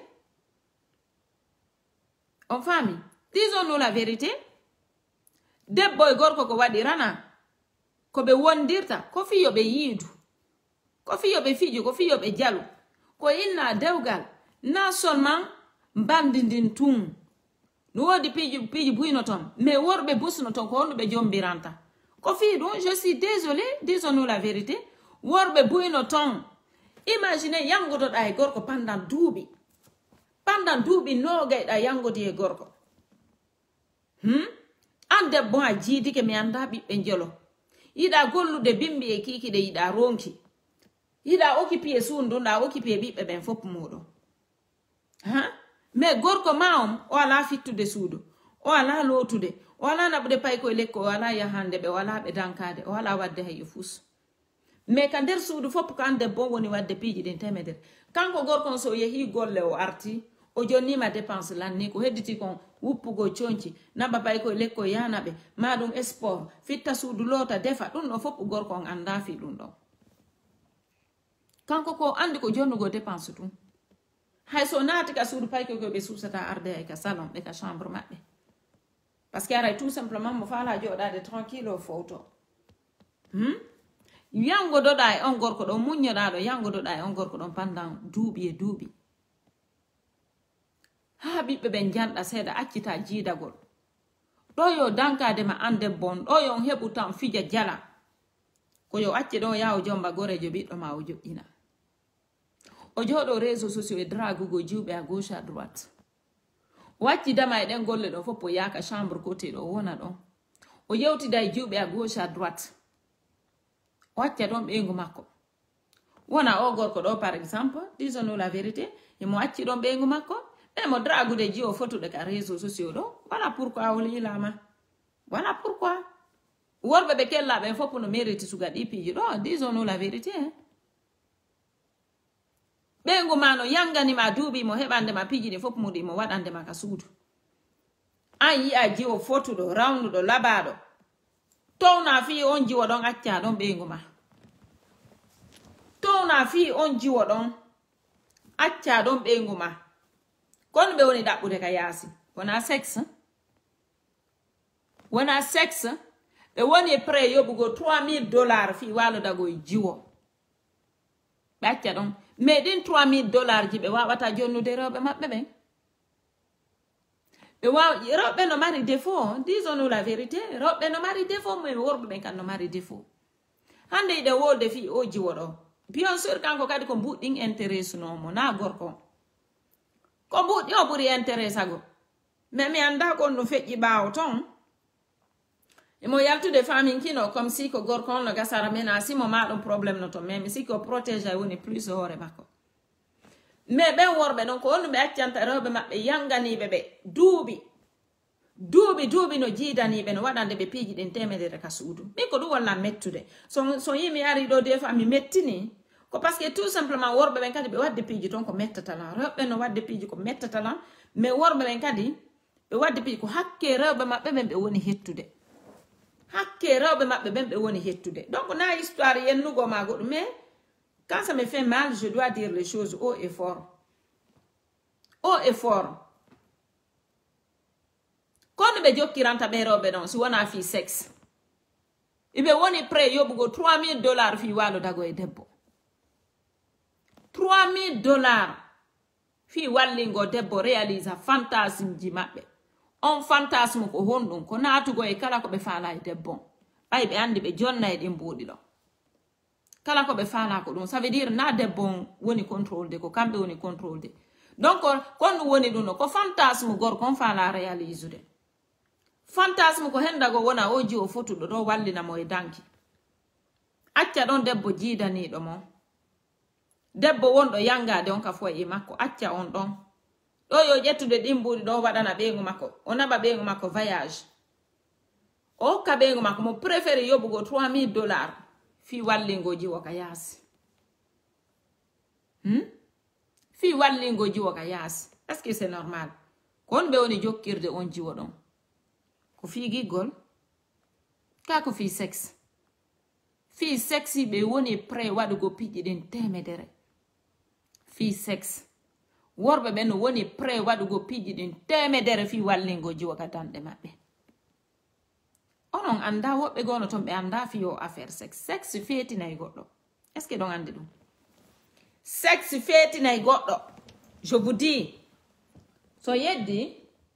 [SPEAKER 1] On famille, disons-nous la vérité. Debbo e gorko ko waɗirana ko ɓe wondirta ko fiyoɓe yiidu ko fiyoɓe fiju ko fiyoɓe jalu ko inna dewgal na seulement bandidin tun no wodi piji piji buyno ton mais worɓe busno ton ko honɗuɓe jombiranta ko fi ɗum. Je suis désolé, disons-nous la vérité. Worɓe buyno ton. Imaginez yangotoɗa e gorko pendant duuɓi pendant duuɓi nogayɗa yangodi e gorko. hmm? An debbo a jiidike mi anda ɓiɓɓe jolo yiɗa gollude bimbi e kikiɗe yiɗa ronki yiɗa occupé e suundu nda occupé e ɓiɓɓe ɓen fopp muɗum. ha mais gorko ma on o ala fittude suudu o ala lootude o ala naɓude payko e lekko o ala yahande ɓe o ala ɓe dankade o ala wadde hayo fus. Mais ka nder suudu fopp ko an debbo woni wadde piiji ɗin temedere kanko gorkon so yehi golle o arti o jonnima dépense lanni ko hedditi kon wuppugo coñci naɓa pay koye lekko yanaɓe ma ɗum sport fitta suudu loota defa ɗum ɗo fopp gorko on anda fi ɗum ɗon. Kanko ko andi ko jonnugo dépense tun hay so naati ka suudu pay koye ɓe susata arde ay ka salon ɓe ka chambre maɓɓe par ce que aray tout simplement mo faala joɗade tranquille o fowto. hmm? yangodoɗa e on gorko ɗon muñoɗaɗo yangodoɗa e on gorko ɗon pendant duuɓi e duuɓi ha ɓiɓɓe ɓen janɗa seeɗa accita jiidagol ɗo yo dankade ma an debbo on ɗo yo on heɓu tan fija jala ko yo acce ɗo yawo jomba gorejo ɓiɗɗo ma o joƴƴina o jooɗo réseau sociaux e dragugo juuɓe à gauche à droite o wacci dama e ɗen golle ɗo fof o yaaka chambre côté ɗo wona ɗon o yewtida e juuɓe à gauche à droite o wacca ɗon ɓeygu makko wona o gorko ɗo par exemple disons-nous la vérité emo acci ɗon ɓeygu makko emo dragude ji o fotude ka réseau sociaux ɗo voilà pourquoi o lilama voilà pourquoi worɓe ɓe kellaɓen fopp no mérite suga ɗi piiji ɗo disons-nous la vérité. ɓeygu ma no yanganima duuɓimo heɓandema piiji ɗi fopp muɗimo waɗandema ka suudu an yi'a ji o fotuɗo rawnuɗo labaɗo towna fi on jiwo ɗon acca ɗon ɓeygu ma towna fi on jiwo ɗon acca ɗon ɓeygu ma kono ɓe woni ɗaɓɓude ka yaasi wona sexe wona sexe ɓe woni prêt yoɓugo trois mille dollars fi walodago e jiwo ɓe acca ɗon mais ɗin trois mille dollars ji ɓe wawata jonnude rewɓe maɓɓe ɓen ɓe wawa rewɓe no mari défaut. Disons-nous la vérité. Rewɓe no mari défaut mais worɓe ɓen kan no mari défaut. Hande yiɗe wolde fi o jiwo ɗo bien sûr kanko kadi ko mbuɗɗin intéresse nomo na gorko ko mbuɗɗi o ɓuri intéresse ago mais mi anda kon no feƴƴi ɓawo ton emo yaltude famin kino comme si ko gorko on no gasara mena simo ma ɗum probléme no ton mais mi sikki o protégé woni plus hoore makko. Mais ɓen worɓe ɗon ko onno ɓe accanta rewɓe maɓɓe yanganiɓe ɓe duuɓi duuɓi duuɓi no jiidaniɓe no waɗande ɓe piiji ɗin temedere ka suudu min ko ɗum walla mettude so, so yimi ari ɗo des fois mi mettini ko par ce que tout simplement worɓe ɓen kadi ɓe wadde piiji ton ko mettatalan rewɓe no wadde piiji ko mettatalan mais worɓe ɓen kadi ɓe wadde piiji ko hakke rewɓe maɓɓe ɓen ɓe woni hettude hakke rewɓe maɓɓe ɓen ɓe woni hettude. Donc na histoire yennugo ma goɗɗum mais quand ça me fait mal, je dois dire les choses haut et fort. Haut et fort. Quand be jokkiranta ɓe rewɓe ɗon si wona fi sexe iɓe woni prêt yoɓugo trois mille dollars fi walodago e debbo trois mille dollars fi wallingo debbo réalisa fantasme ji maɓɓe on fantasme ko honɗum ko natugo e kala ko ɓe faala e debbo ɓay ɓe andi ɓe jonna e ɗin mbuuɗi ɗo kala ko ɓe faala ko ɗum ça veut dire na debbo woni contrôle de ko kamɓe woni contrôle de donc kon ɗum woni ɗum no ko fantasme gorko on faala réalisude fantasme ko hendago wona o ji o fotuɗo ɗo wallinamo e danki acca ɗon debbo jiidaniɗo mo debbo wonɗo yangade on ka fo e makko acca on ɗon do yo jettude dimbudi do wadana bengu makko o naba bengu makko voyage o ka bengu makko mo préféré yobugo trois mille dollars fi wallingo jiwo ka yasi hmm fi wallingo jiwo ka yasi est-ce que c'est normal kon be woni jokkirde on jiwo don ko fi gigol ka ko fi sexe fi sexy be woni pré wadugo piji den temedere fi sexe worbe ben woni pré wadugo piji den temedere fi wallingo jiwo ka dande mabbe onon anda wobbe gono ton be anda fi yo affaire sexe sexe feti nay goddo est ce que don ande dum sexe feti nay goddo je vous dis so yeddi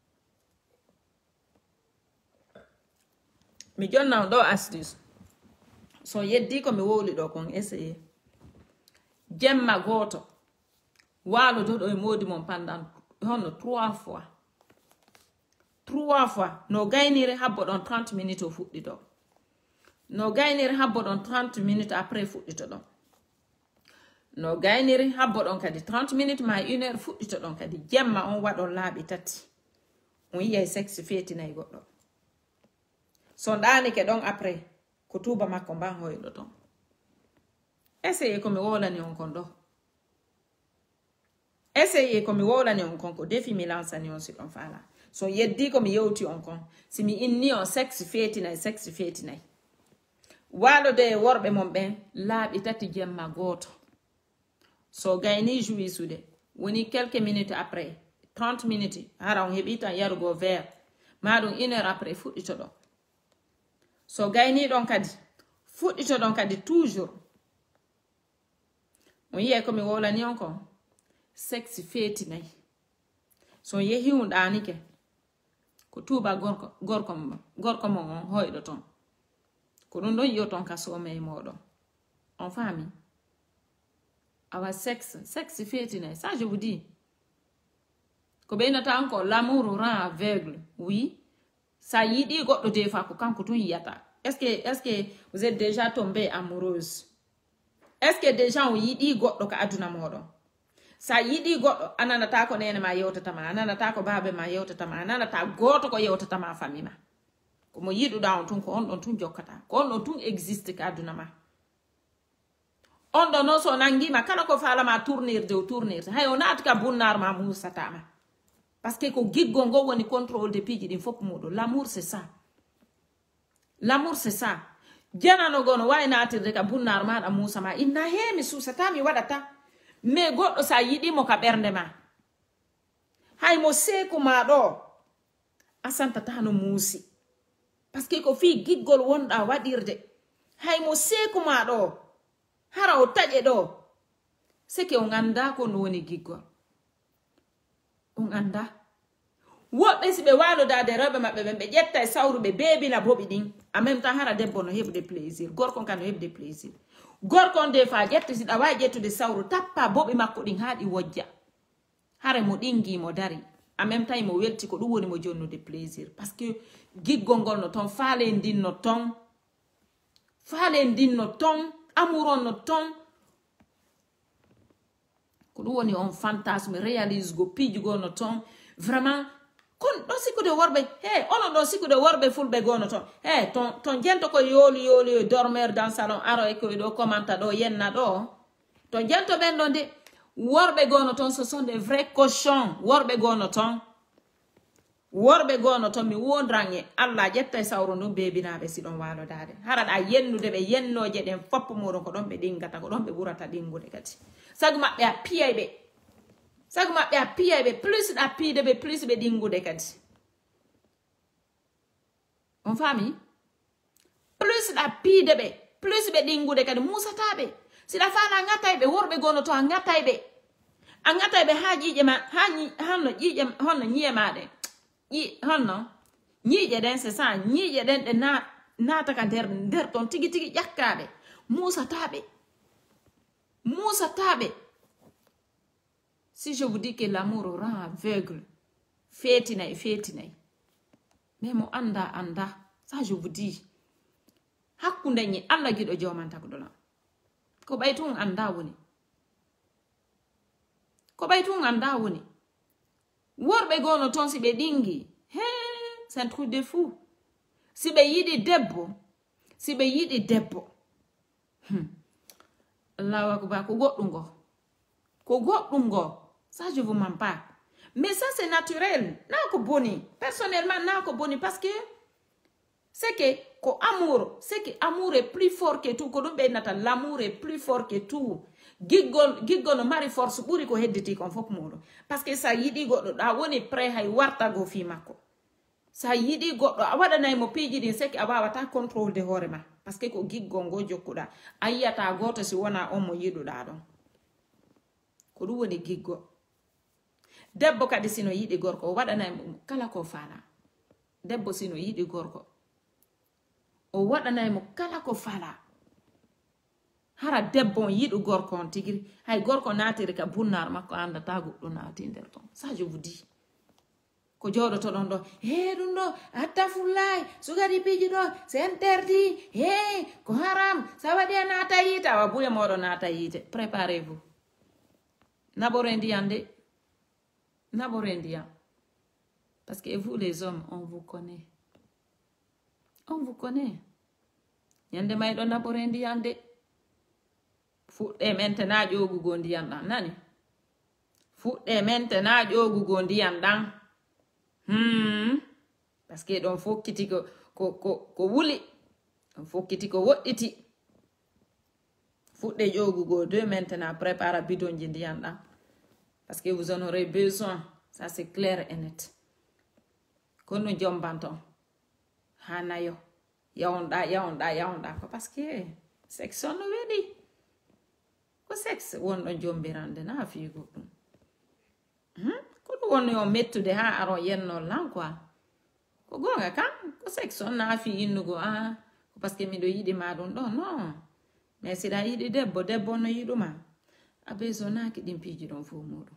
[SPEAKER 1] mi jonna do astuce so yeddi ko mi wowli do kon essayer jemma goto walo do do e modi mon pendant hono trois fois trois fois no gaynire habbo don trente minutes o fuddi do no gaynire habbo don trente minutes après fuddi to don no gaynire habbo don kadi trente minutes ma une heure fuddi to don kadi jemma on wado laabi tati on yi'ay sexe feti nay goddo so ndani ke don après ko tuba makko ban hoydo ton essayez ko mi wolani on kon do essayez ko mi wolani on kon ko défi mi lansani on si don fala so yeddi ko mi yewti on kon si mi inni on sexe feti nay sexe feti nay walo de worbe mon ben laabi tati jemma goto so gayni jouisude woni quelques minutes après trente minutes hara on hebita yarugo vers madum une heure après fuddito do so gayni don kadi fuddito don kadi toujours on yi'ay ko mi wolani on kon sexe feti nay so yehi undanike ko tuba gorko gorko gorko mo on hoydo ton ko don don yoton ka so me modon on fami our sexe sexe feti nay ça je vous dis ko be nata encore l'amour rend aveugle oui ça yidi goddo defa ko kanko tun yata est-ce que est-ce que vous êtes déjà tombé amoureuse est-ce que déjà on yidi goddo ka aduna modon sa yidi goddo ananata ko nene ma yewtata ma ananata ko baabe ma yewtata ma ananata goto ko yewtata ma famima ko mo yiduda on tun ko on don tun jokkata ko on don tun existe ka aduna ma on don no so nangima kana ko fala ma tournir de tournir hay on atka bunnar ma musata ma parce que ko giggo ngo woni contrôle de piji din fop modo l'amour c'est ça l'amour c'est ça jana no gono wayna atirde ka bunnar ma da musa ma inna hemi susata mi wadata me goddo sa yidi mo ka bernde ma hay mo seku ma do asanta tano musi parce que ko fi giggol wonda wadirde hay mo seku ma do hara o taje do c'est que on anda ko woni giggol on anda wobbe sibe walo da de robe mabbe be jetta e sawru be bebi na bobi din en même temps hara debbo no hebde plaisir gorko kan no hebde plaisir gorko de fa jetti si da way jettude sawru tappa bobi makko din haadi wojja hare mo dingi mo dari en même temps mo welti ko dum woni mo jonnude plaisir parce que giggol ngol no ton faale ndin no ton faale ndin no ton amour no ton ko dum woni on fantasme réalise go pijugo no ton vraiment kon do sikude worbe hey ono do sikude worbe fulbe gono ton hey ton ton jento ko yoli yoli dormir dans salon aro e ko do commenta do yenna do ton jento ben do de worbe gono ton ce sont des vrais cochons worbe gono ton worbe gono ton mi wondrange alla jetta e sawro no bebinabe si don walo dade harada yennude be yennoje den fop modon ko don be dingata ko don be burata dingude kati sagu mabbe a piyaybe sagu mabbe a piyaybe plus da pide be plus be dingude kati on fami plus da pide be plus be dingude kati musa tabe si da fana ngataybe worbe gono to ngataybe angataybe haajije ma hanyi hanno jije honno nyemade yi honno nyije den c'est ça nyije den de na nata ka der der ton tigi tigi jakkabe musa tabe musa tabe. Si je vous dis que l'amour rend aveugle, fétinay, fétinay. Mais mo anda, anda. Ça je vous dis. Hakunde ni alla gido jomanta ko dola. Ko baytun anda woni. Ko baytun anda woni. worbe gono ton si be dingi he c'est un truc de fou si be yidi debbo si be yidi debbo hmm. Allahu akbar ko goddum go ko goddum go ça je vous mens pas mais ça c'est naturel na ko boni personnellement na ko boni parce que c'est que ko amour c'est que amour est plus fort que tout ko dum be nata l'amour est plus fort que tout giggol giggol no mari force buri ko hedditi kon fop modo parce que ça yidi goddo da woni pré hay warta go fi makko ça yidi goddo a wada nay mo piji din c'est que a wawata contrôle de horema parce que ko giggol go jokkuda ayata goto si wona on mo yiduda don ko du woni giggol debbo kadi sino yidi gorko o wada nay kala ko fala debbo sino yidi gorko o wada nay mo kala ko fala hara debbo yidu gorko on tigiri hay gorko natiri ka bunnar makko anda ta goddo nati der ton ça je vous dis ko jodo to don do he dum do atta fulay sugari piji do c'est interdit he ko haram ça va dia nata yita wa buye modo nata yite préparez-vous naborendi ande naborendi parce que vous les hommes on vous connaît on vous connaît yande may do naborendi ande fuɗɗe maintenant ƴogugo ndiyam ɗan nani fuɗɗe maintenant ƴogugo ndiyam ɗan hmm parce que ɗon fokkiti ko ko ko ko wuli ɗon fokkiti ko woɗɗiti fuɗɗe ƴogugo de maintenant prépara bidonji ndiyam ɗan parce que vous en aurez besoin ça c'est clair et net kono jombanton ha nayo yawonɗa yawonɗa yawonɗa ko parce que section no weɗi sexe won don jombirande na fi goddum hmm ko do won yo mettude ha aro yenno lan quoi ko gonga kan ko sexe on na fi innugo ah parce que mi do yidi ma don don non mais si da yidi debbo debbo no yiduma abezona ki dim piji don fo modum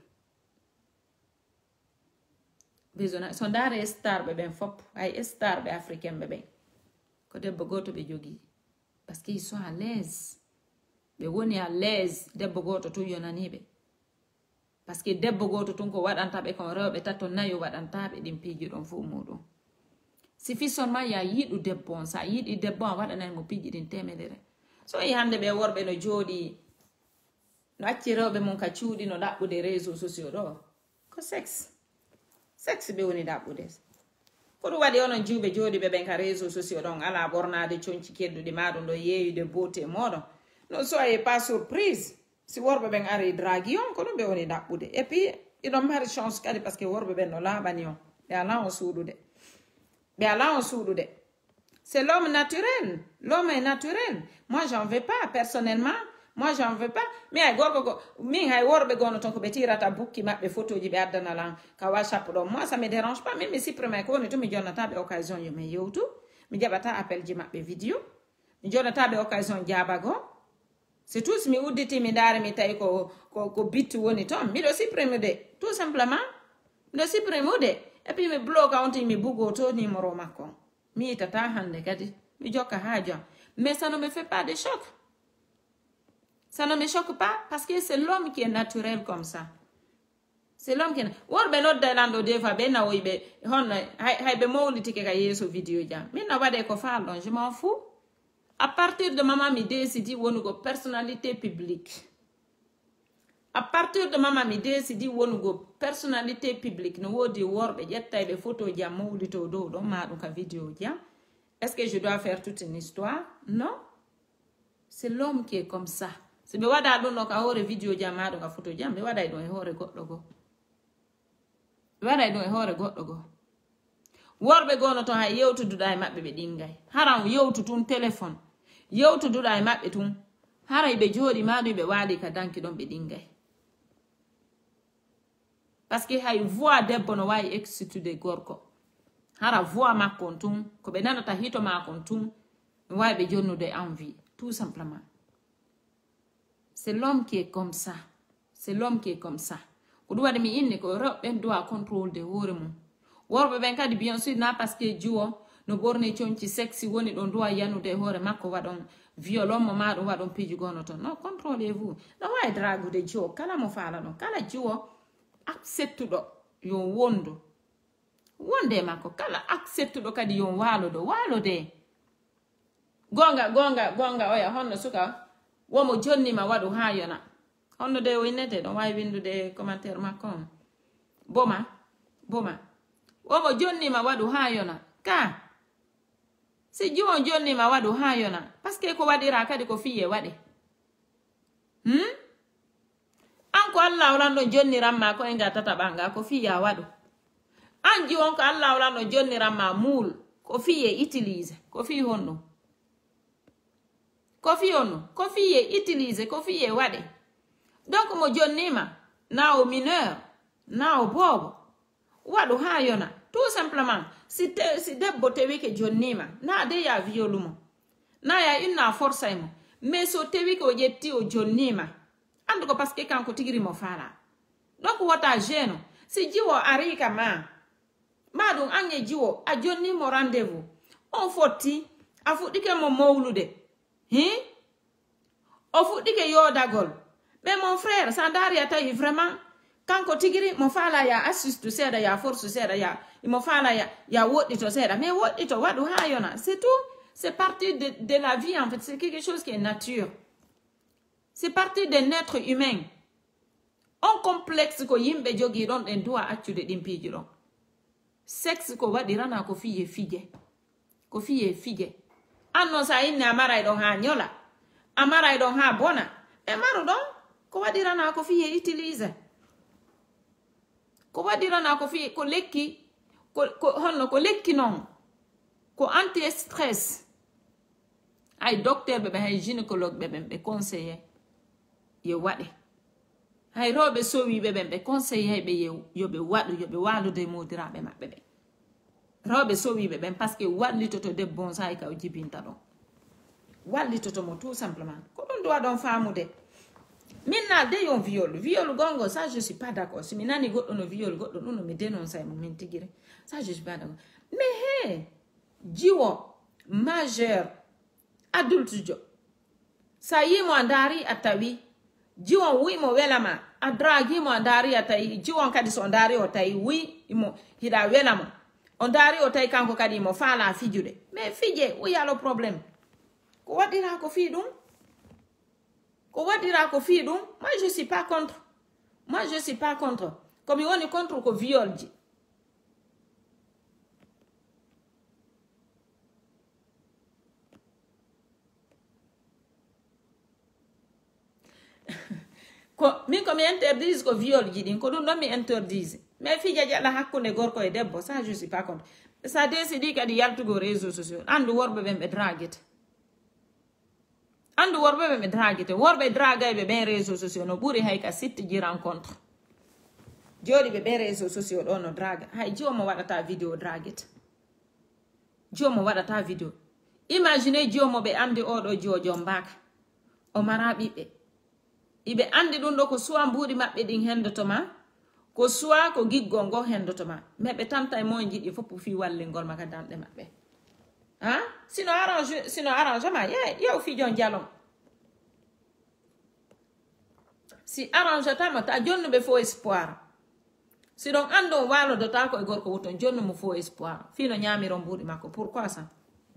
[SPEAKER 1] bezona son dare star be ben fop ay star be africain be ben ko debbo goto be jogi parce qu'ils sont à l'aise be woni à l'aise debbo goto to yonanibe parce que debbo goto tun ko wadanta be kon rewbe tato nayo wadanta be dim piji don fu modum suffit seulement ya yidu debbo on sa yidi debbo on wadana mo piji din temedere so e hande be worbe no jodi no acci rewbe mon ka ciudi no dabbude réseaux sociaux do ko sexe sexe be woni dabbude ko do wadi onon jiwbe jodi be ben ka réseaux sociaux don ala bornade cionci keddude madum do yeeyude beauté modon. Non soyez pas surprise si worbe ben ari dragi on ko be woni dabbude et puis il don't mari chance kadi parce que worbe ben no labani on be ala on suudude be ala on suudude c'est l'homme naturel l'homme est naturel moi j'en veux pas personnellement moi j'en veux pas mais ay gorko go min hay worbe gono ton ko be tirata bukki mabbe photoji be addana lan ka WhatsApp do moi ça me dérange pas même si premier ko ni to mi jonnata be occasion yo me yewtu mi jabata appel ji mabbe vidéo mi jonnata be occasion jabago. C'est tout ce mi udditi mi dare mi tay ko ko ko bitu woni ton mi do supprime de tout simplement mi do supprime de et puis mi bloque on mi bugo to numéro makko mi tata hande kadi mi jokka haja mais ça ne me fait pas de choc ça ne me choque pas parce que c'est l'homme qui est naturel comme ça c'est l'homme qui est worbe nodda lando des fois be na woybe hon hay hay be mawliti ke ka yeso vidéo jam min na wade ko fallon je m'en fous. À partir de maman mi décidi wonugo personnalité publique. À partir de maman mi décidi wonugo personnalité publique no wodi worbe jettaybe photo jam mawlito do do ma dum ka vidéo jam. Est-ce que je dois faire toute une histoire? Non. C'est l'homme qui est comme ça. Si be wada do no ka hore vidéo jam ma do ka photo jam be wada do e hore goddo go. Be wada do e hore goddo go. Worbe gono to ha yewtududa e mabbe be dingay. Haram yewtutun téléphone. Yewtududa e mabbe tun. Haray be jodi madu be wadi ka danki don be dingay. Parce que hay voix debbo no way excitude gorko. Hara voix makko tun ko be nanata hito makko tun way be jonnude envie tout simplement. C'est l'homme qui est comme ça. C'est l'homme qui est comme ça. Ko do wadi mi inni ko rewbe doit contrôle de hore mum. Worbe ben kadi bien sûr na parce que juo no borne cionci sexy woni don doa yanude hore makko wadon violon mo ma do wadon piji gono ton non contrôlez-vous no way dragude juo kala mo fala no kala juo acceptudo yon wondo wonde makko kala accepte do kadi yon walo do walo de gonga gonga gonga oya honno suka womo jonni ma wadu ha yona honno de winete do way windude commentaire makko boma boma womo jonni ma wadu ha yona ka si jiwon jonni ma wadu ha yona parce que ko wadira kadi ko fiye wade hmm anko Allah wala no jonni ramma ko enga tata banga ko fiya wadu anji wonko Allah wala no jonni ramma mul ko fiye utilise ko fi honno ko fi honno ko fiye utilise ko fiye wade donc mo jonni ma na o mineur na o bobo wadu ha yona tout simplement si te si debbo tewi ke jonni ma na de ya violumo na ya inna force mo mais so tewi ko jetti o jonni ma andu ko parce que kanko tigiri mo fala donc wata geno si jiwo arika ma madum anye jiwo a jonni mo rendez-vous on foti a fudike mo mawlude hi o fudike yodagol mais mon frère ça dari atayi vraiment kanko tigiri mo fala ya assist seda ya force seda ya mo fala ya ya wodi to seda mais wodi to wadu hayona c'est tout c'est partie de, de la vie en fait c'est quelque chose qui est nature. C'est partie de notre humain. On complexe ko yimbe jogi don en doa accude dim piji don. Sexe ko wadirana ko fiye fije. Ko fiye fije. Anno sa inne amara don ha nyola. Amara don ha bona. E maru don ko wadirana ko fiye utilize. Ko wadirana ko fiye ko lekki ko ko honno ko lekki non. Ko anti stress. Ay docteur bebe hay gynécologue bebe be conseiller. Ye wade hay robe so wi bebe be conseiller be yo be wadu yo be walu de modira be mabbe be robe so wi bebe parce que wali toto de bon sa ka jibinta don wali toto mo tout simplement ko don doit don famude minna de yon viol viol gongo ça je suis pas d'accord si minani goddo no viol goddo no me dénoncer mo min tigire ça je suis pas d'accord mais hey jiwo majeur adulte jo sa yimo andari atawi jiwon wi mo welama adragi mo andari atai jiwon kadi so andari o tai wi imo hida welama ondari o tai kanko kadi mo fala fijude mais fije o yalo problème ko wadira ko fi dum ko wadira ko fi dum moi je suis pas contre moi je suis pas contre comme on est contre ko viol ji ko min ko mi interdise ko viol jidin ko dum do mi interdise mais fi jajala hakkunde gorko e debbo ça je suis pas contre ça décidi kadi yaltugo réseaux sociaux andu worbe be be dragete andu worbe be be dragete worbe dragay be ben réseaux sociaux no buri hay ka site ji rencontre jodi be ben réseaux sociaux do no draga hay jomo wadata vidéo dragete jomo wadata vidéo imaginez jomo be amdi odo jojo mbaka o marabi be ibe andi dun do ko suwa mbudi mabbe din hendotoma ko suwa ko giggol go hendotoma mebbe tanta e mo jidi fofu fi walle ngol maka dande mabbe ha sino arrange sino arrangement ye yo fi jon jalom si arrange ta mata jonno be fo espoir si donc ando walo do ta ko e gorko wuton jonno mo fo espoir fino nyamiro mbudi makko pourquoi ça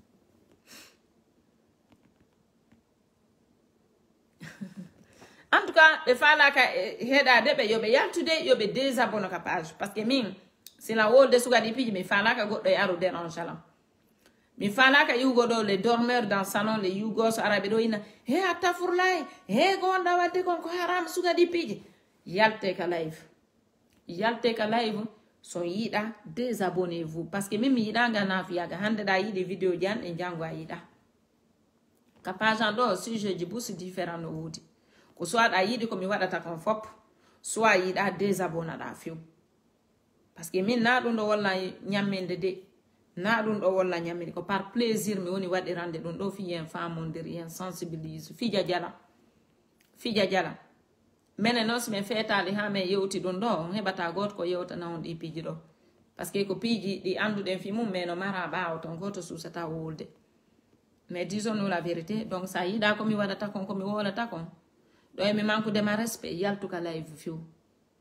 [SPEAKER 1] en tout cas le fala ka heda de be yobe yaltude yobe désabonner ka page parce que min c'est la wol de suga di piji mi fala ka goddo yaro dérange la mi fala ka yugo do les dormeurs dans salon les yugos arabe do ina he atafurlay he gonda wadde kon ko haram suga di piji yalte ka live yalte ka live so yida désabonnez-vous parce que même yida nga na fiaga hande da yidi vidéo jan e jango yida ka page ando si je dis bousi différent no wudi ko soit a yidi ko mi wadata kon fop soit yida désabonner da fiu parce que min na dum do walla nyammende de na dum do walla nyammende ko par plaisir mi woni wadi rande dum do fi yen famondir yen sensibilise fi jajala fi jajala menen non si men fetali ha men yewti dum do on hebata got ko yewta na on di piji do parce que ko piji di anduden fi mum men no mara baaw ton goto susata wolde mais disons-nous la vérité donc ça yida ko mi wadata kon ko mi wolata kon do mi manque de ma respect yaltuka live fiu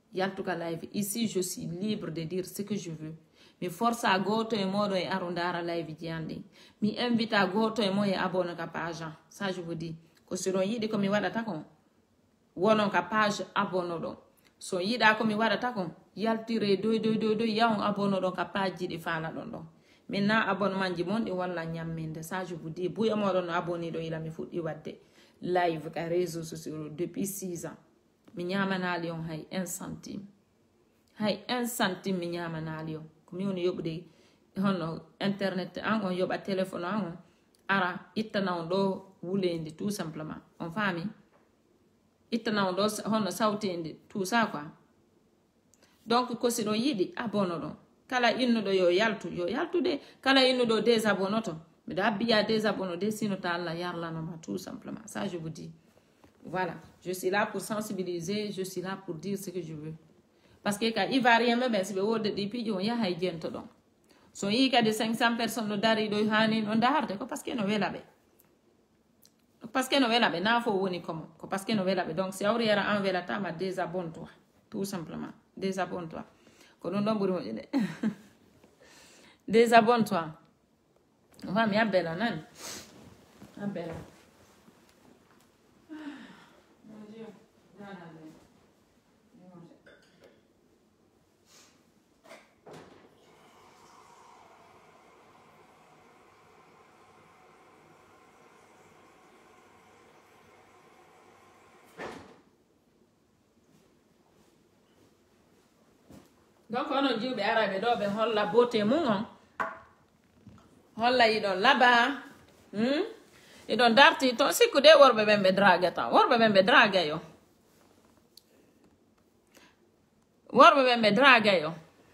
[SPEAKER 1] yaltuka live ici je suis libre de dire ce que je veux mi força goto e moɗo e arundara live jiandi mi invita goto e mo e abonne ka page ça je vous dis ko siɗon yiɗi komi waɗata kon wonon ka page abonno ɗon so yiɗa komi waɗata kon yaltire doy doy doy doy yawon abonno ɗon ka page jiɗi fala ɗon ɗon maintenant abonnement ji mon ɗi walla ñamminde ça je vous dis buya moɗon no abonni ɗo ila mi fuɗɗi wadde live ka réseau sociaux depuis six ans mi ñamanali on hay un centime hay un centime mi ñamanali on komi woni yoɓude hono internet an on yoɓa téléphone an on ara ittana on ɗo wulendi tout simplement on faami ittana on ɗo hono sawtende tout ça quoi donc ko siɗon yiɗi abonno ɗon kala innuɗo yo yaltu yo yaltude kala innuɗo désabonno to mbiɗa abbiya désabonno de sino ta Allah yarlanoma tout simplement ça je vous dis voilà je suis là pour sensibiliser je suis là pour dire ce que je veux parce que ka ivoirien ɓe ɓen si ɓe wodde ɗi piiji on yaha e jento ɗon so yi kadi cinq cent personnes no dari ɗo hani no darde ko parce que no wela ɓe parce que no wela ɓe na fo woni comme ko parce que no wela ɓe donc si awriyara an welatama désabonne toi tout simplement désabonne toi ko ɗum ɗon ɓuri moƴƴi de désabonne toi fami abbela nani abbela donc onon jiwɓe araɓe ɗo ɓe holla beauté mum on holla yiɗon laba hmm? iɗon darti to sikkude worɓe ɓen ɓe drague tan worɓe ɓen ɓe drague yo worɓe ɓen ɓe drague yo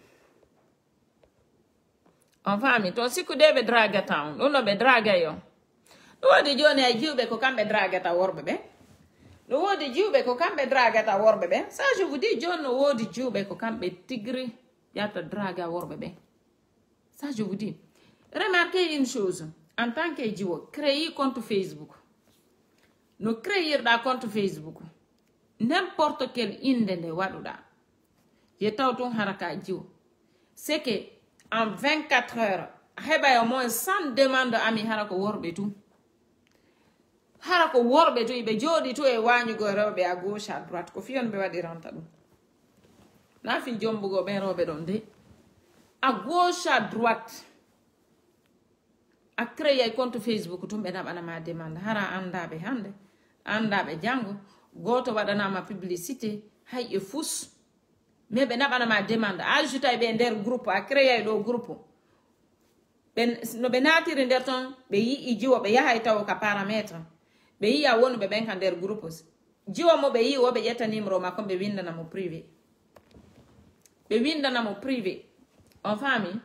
[SPEAKER 1] on faami to sikkude ɓe drague tan ɗum no ɓe drague yo ɗum wodi joni ay jiwɓe ko kamɓe dragueta worɓe ɓen ɗum wodi jiwɓe ko kamɓe dragata worɓe ɓen ça je vous dis joni no wodi jiwɓe ko kamɓe tigri yata draga worɓe ɓen ça je vous dis remarquez une chose en tant que jiwo créer compte Facebook no créirɗa compte Facebook n'importe quel inde nde waɗuɗa je taw tun haraka jiwo c'est que en vingt-quatre heures heɓa au moins cent demande ami hara ko worɓe tun hara ko worɓe to ɓe jooɗi to e wañugo rewɓe à gauche à droite ko fiyon ɓe waɗiranta ɗum na fi jombugo ɓen rewɓe ɗon de à gauche à droite a créé compte Facebook tum ɓe naɓanama demande hara andaɓe hande andaɓe janggo goto waɗanama publicité hay e fus mais ɓe naɓanama demande a ajoutay ɓe nder groupe a créé ɗo groupe ɓe no ɓe natiri nder ton ɓe yii jiwo ɓe yahay taw ka paramétre ɓe yi a wonu ɓe ɓen ka nder groupe jiwo mo ɓe yi wo ɓe ƴetta numéro makko ɓe windanamo privé ɓe windanamo privé on faami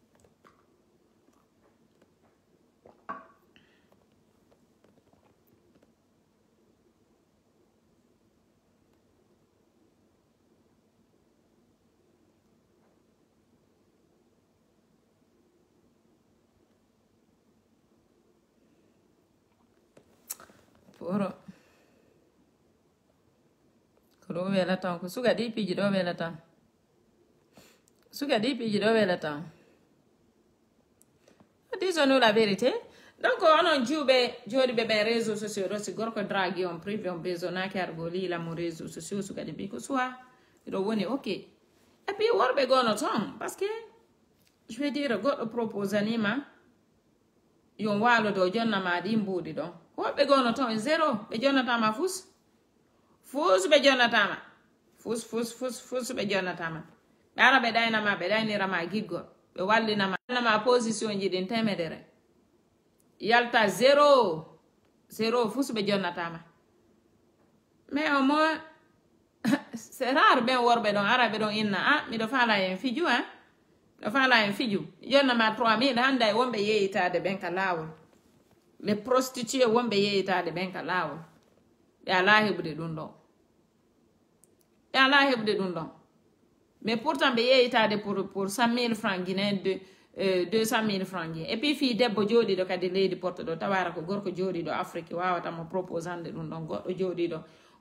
[SPEAKER 1] poro ko ɗo wela tan ko suga ɗi piiji ɗo wela tan suga ɗi piiji ɗo wela tan disons-nous la vérité donc onon jiwɓe jooɗiɓe ɓen réseau sociaux ɗo si gorko dragui on privé on besonaki argo lilamo réseau sociaux suga ɗi mbi ko soit ɗo woni ok et puis worɓe gono ton parce que je veux dire goɗɗo propose anima yon waalo dow jonnama ɗi mbuuɗi ɗon woɓɓe gono ton zéro ɓe jonnatama fus fus ɓe jonnatama fus fus fus fus ɓe jonnatama ɓe ara ɓe ɗaynama ɓe ɗaynirama giggol ɓe wallinama nama position ji ɗin temedere yalta zéro zéro fus ɓe jonnatama mais au moins c'est rare ɓen worɓe ɗon ara ɓe ɗon inna a miɗo faala en fiju hein miɗo faala en fiju jonnama trois mille hande e wonɓe yeyitade ɓen ka lawol les prostituées wonɓe yeyitade ɓen ka lawol ɓe ala heɓude ɗum ɗon ɓe ala heɓude ɗum ɗon mais pourtant ɓe yeyitade pour pour cent mille francs guinéen de euh, deux cent mille francs guinéen et puis fi debbo jooɗiɗo kadi leydi porte ɗo tawara ko gorko jooɗiɗo afrique wawatamo proposande ɗum ɗon goɗɗo jooɗiɗo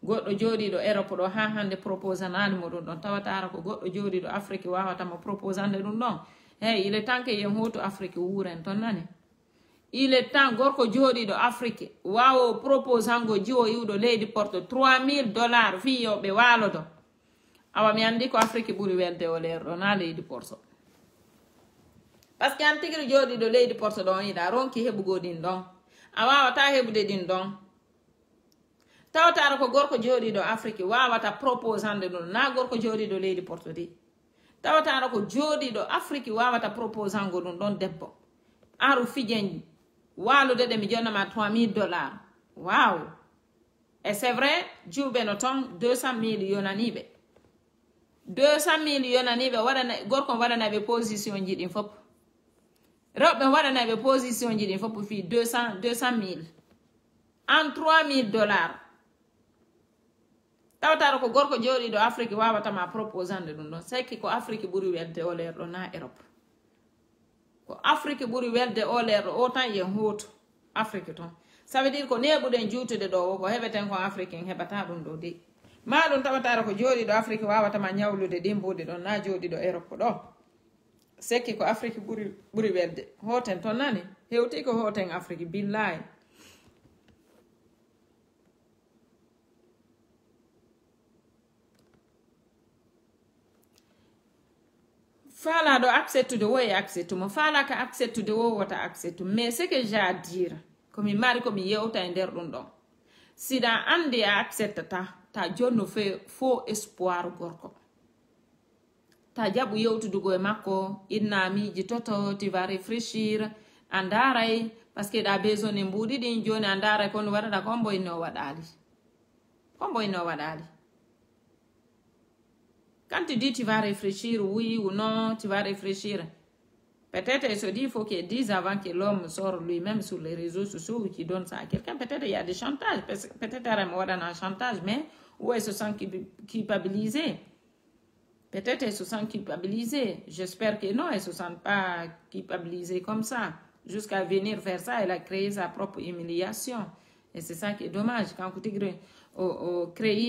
[SPEAKER 1] goɗɗo jooɗiɗo Europe ɗo ha hande proposanani mo ɗum ɗon tawatara ko goɗɗo jooɗiɗo Afrique wawatamo proposande ɗum ɗon hey il est temps que yen hoto Afrique wuren ton nani il est temps gorko jooɗiɗo Afrique wawo proposango jiwo iwɗo leydi porte trois mille dollars fiyoɓe walodo awa mi andi ko Afrique ɓuuri welde o lerɗo na leydi porso par ce que an tigiri jooɗiɗo leydi porso ɗon yiɗa ronki heɓugo ɗin ɗon a wawata heɓude ɗin ɗon tawatara ko gorko jooɗiɗo Afrique wawata proposande ɗum na gorko jooɗiɗo leydi porto de tawatara ko jooɗiɗo Afrique wawata proposango ɗum ɗon debbo aru fijen walude ɗe mi jonnama trois mille dollars wow et c'est vrai juuɓe no ton deux cent mille yonaniɓe deux cent mille yonaniɓe waɗana gorko waɗanaɓe position ji ɗin fop rewɓe waɗanaɓe position ji ɗin fop fi deux cent deux cent mille en trois mille dollars tawtara ko gorko jooɗiɗo Afrique wawatama proposande ɗum ɗon sekki ko Afrique ɓuuri welde o lerɗo na Europe ko Afrique ɓuuri welde o lerɗo o tan yen hoto Afrique ton ça veut dire ko neɓuɗen juutude ɗo ko heɓeten ko Afrique en heɓata ɗum ɗo de ma ɗum tawatara ko jooɗiɗo Afrique wawatama ñawlude ɗin mbuɗi ɗon na jooɗiɗo Europe ɗo sekki ko Afrique ɓuuri ɓuuri welde hoten ton nani hewti ko hoten Afrique billahi Fala do accepte wo e accepte mo fala ka accepte wo wata accepte mais ce que j'ai à dire comme mi mari comme yewta e nder ɗum ɗon sida andi a accepte ta ta jonno fe faux espoir gorko ta jaɓu yewtudugo e makko innamiji toto tu vas réfléchir andaray parce que ɗa besoin e mbuɗi ɗin joni andaray kono waɗaɗa kombo inno waɗali kombo inno waɗali Quand tu dis tu vas réfléchir, oui ou non, tu vas réfléchir. Peut-être il se dit il faut qu'il dise avant que l'homme sorte lui-même sur les réseaux sociaux ou qu'il donne ça à quelqu'un. Peut-être il y a des chantages. Peut-être il y a un chantage, mais où elle se sent culpabilisée. Peut-être elle se sent culpabilisée. J'espère que non, elle ne se sent pas culpabilisée comme ça. Jusqu'à venir faire ça, elle a créé sa propre humiliation. Et c'est ça qui est dommage. Quand vous dites o, o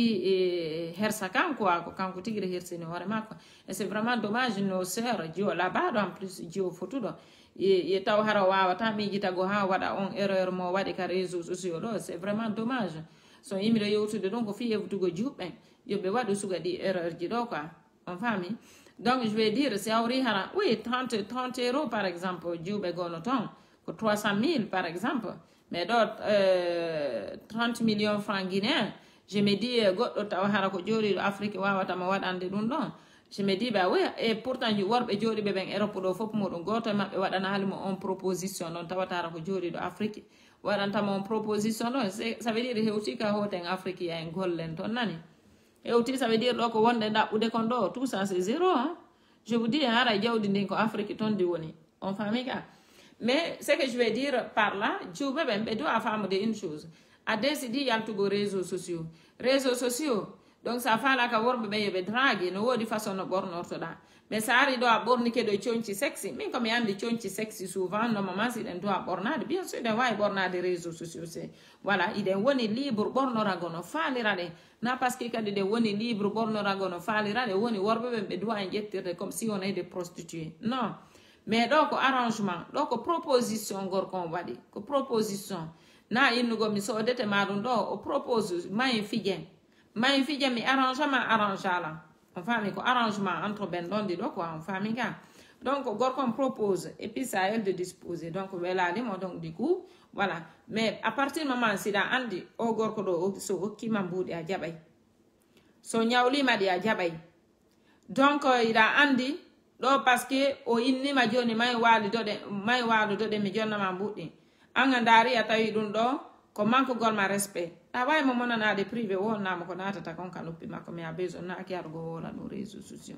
[SPEAKER 1] créé hersa kan quoi quand vous tigre hersini horema quoi et c'est vraiment dommage nos sœurs jio là-bas en plus jio photo do e taw hara wawata mi jitago ha wada on erreur mo wadi ka réseaux sociaux do c'est vraiment dommage so yimiro yewtude donc ko fi yewtugo juɓɓen yoɓe waɗu suga ɗi erreur ji ɗo quoi on fami donc je vais dire si awri hara oui trente trente euros par exemple juɓɓe gono ton ko trois cent mille par exemple mais d'autres euh, trente millions francs guinéens je me dis goɗɗo taw hara ko jooɗiɗo Afrique wawatama waɗande ɗum ɗon je me dis bah oui et pourtant worɓe jooɗiɓe ɓen Europe ɗo fof muɗum goto e maɓɓe waɗana halimo on proposition ɗon tawatara ko jooɗiɗo Afrique waɗantama on proposition ɗon ça veut dire hewti ka hoten Afrique ya en gollen ton nani hewti ça veut dire ɗo ko wonde ɗaɓɓude kon ɗo tout ça c'est zéro hein? Je vous dis hara jawdi ndin ko Afrique ton di woni on fami ka mais ce que je vais dire par là juuɓe ɓen ɓe doit famude une chose a décidé yaltugo réseaux sociaux réseaux sociaux donc ça fala ka worɓe ɓe yoɓe drague no woodi façon no ɓornortoɗa mais sa ari ɗo a ɓornike ɗo coñci sexy min komi andi coñci sexy souvent normalement si ɗen doit ɓornade bien sûr ɗen wawi ɓornade réseaux sociaux c'est voilà iɗen woni libre ɓornorago no faalira ɗe na par ce que kadi ɗen woni libre ɓornorago no faalira ɗe woni worɓe ɓen ɓe doit en ƴettirde comme si on est des prostituées non mais ɗo ko arrangement ɗo ko proposition gorko on waɗi ko proposition na innugo mi sodete ma ɗum ɗo o propose mayi fijen mayi fijen mi arrangement arrange ala on fami ko arrangement entre ɓen ɗon ɗi ɗo quoi on fami ka donc gorko on propose et puis ça elle de disposer donc welalimo donc du coup voilà mais à partir du moment siɗa andi o gorko ɗo so hokkima mbuɗi a jaɓay so ñawlima ɗi a jaɓay donc iɗa andi ɗo par ce que o innima joni may waalidoɗe may waludoɗe mi jonnama mbuɗɗi anga ndaari a tawi ɗum ɗo ko manque gorma respect a wawi mo monanade privé wonnama ko natata kon ka noppi makko mais a besoin naki argo wola no réseaux sociaux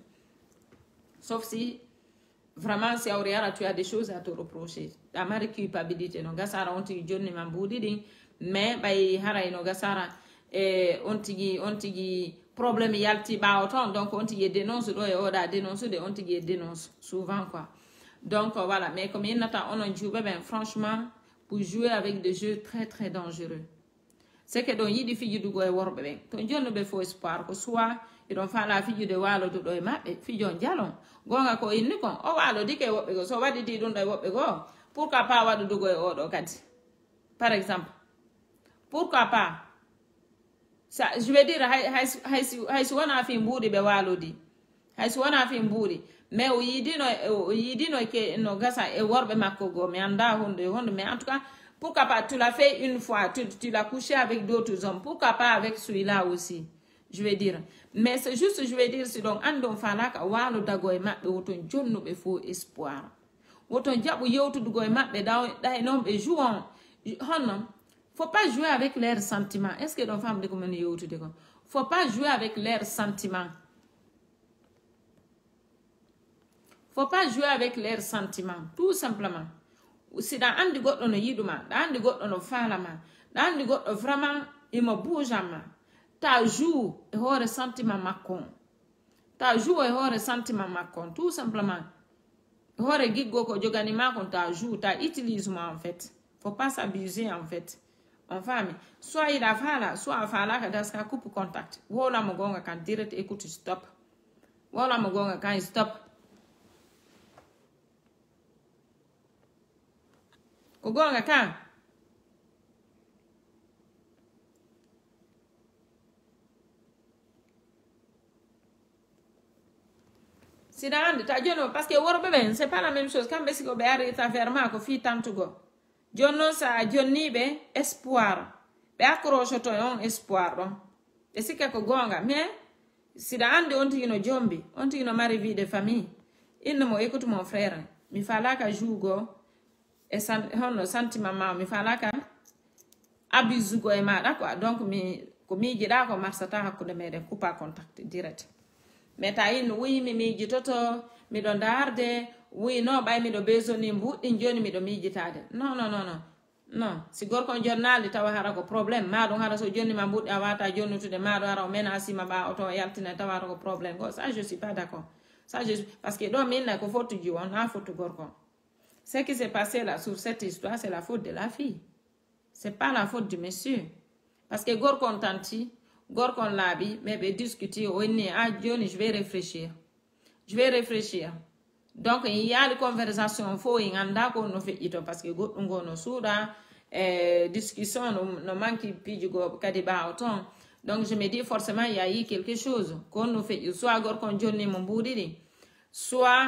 [SPEAKER 1] sauf si vraiment si awri ara tu as des choses à te reprocher a mari culpabilité no gasara on tigi jonnima mbuɗi ɗin mais ɓay haray no gasara e on tigi on tigi probléme yalti ɓawo ton donc on tigi dénonce ɗo e oɗa dénonce de on tigi dénonce souvent quoi donc voilà mais comme innata onon juuɓe ɓen franchement pour jouer avec des jeux très très dangereux c'est que don yidi fijudugo e worbe ben to jonno be fo espoir ko soit e don fala fijude walo do e mabbe fijon jalon gonga ko inni kon o walo dike wobbe go so wadi di dun do wobbe go pourquoi pas wadu dugo e odo kadi par exemple pourquoi pas ça je veux dire hay hay hay hay wana fi mbudi be walo di hay wana fi mbudi mais o yidino o yidino ke no gasa e worbe makko go mi anda hunde hunde mais en tout cas pourquoi pas tu l'as fait une fois tu, tu l'as couché avec d'autres hommes pourquoi pas avec celui-là aussi je veux dire mais c'est juste je veux dire c'est donc andon falaka walo dago e mabbe woton jonno be fo espoir woton jabu yewtudugo e mabbe da da non be jouon honno faut pas jouer avec leurs sentiments est-ce que donc femme de comme yewtude ko faut pas jouer avec leurs sentiments. Faut pas jouer avec leurs sentiments, tout simplement. Si dans un de goddo no yiduma, dans un de goddo no falama, dans un de goddo vraiment il me bouge ma. Ta joue et hors sentiment makon. Ta joue et hors sentiment makon, tout simplement. Hors gigo ko jogani makon ta joue, ta utilise moi en fait. Faut pas s'abuser en fait. En femme, soit il a fala, soit a fala ka daska coupe contact. Wola mo gonga kan direct écoute stop. Wola mo gonga kan stop. Kogonga kan si dans ta jono parce que worbe ben c'est pas la même chose quand besi go be arrêta ferma ko fi tantugo jonno sa jonni be espoir be accroche to on espoir don e sika ko gonga mais si da ande on tino jombi on tino mari vie de famille inno mo écoute mon frère mi fala ka jugo e san hono sentiment ma mi falaka abuse go e ma d'accord donc mi ko mi jida ko marsata hakkude meden coupa contact direct mais ta in wi mi mi jitoto mi do darde wi no bay mi do bezoni mbuddi joni mi do mi jitade non non non non non si gorko jonnali tawa hara ko problème ma do hara so joni ma mbuddi awata jonnutude ma do hara o menace ma ba auto yaltina tawa ko problème go ça je suis pas d'accord ça je parce que do minna ko fotu ji on ha fotu gorko. Ce qui s'est passé là sur cette histoire, c'est la faute de la fille. C'est pas la faute du monsieur. Parce que Gorkon tanti, Gorkon labi, mais be discuter, oh né, ah Johnny, je vais réfléchir. Je vais réfléchir. Donc il y a des conversations faux, il y a des qu'on fait ito parce que Gorkon no souda, discussion no manque puis go kadiba autant. Donc je me dis forcément il y a eu quelque chose qu'on nous fait soit Gorkon Johnny mon boudidi, soit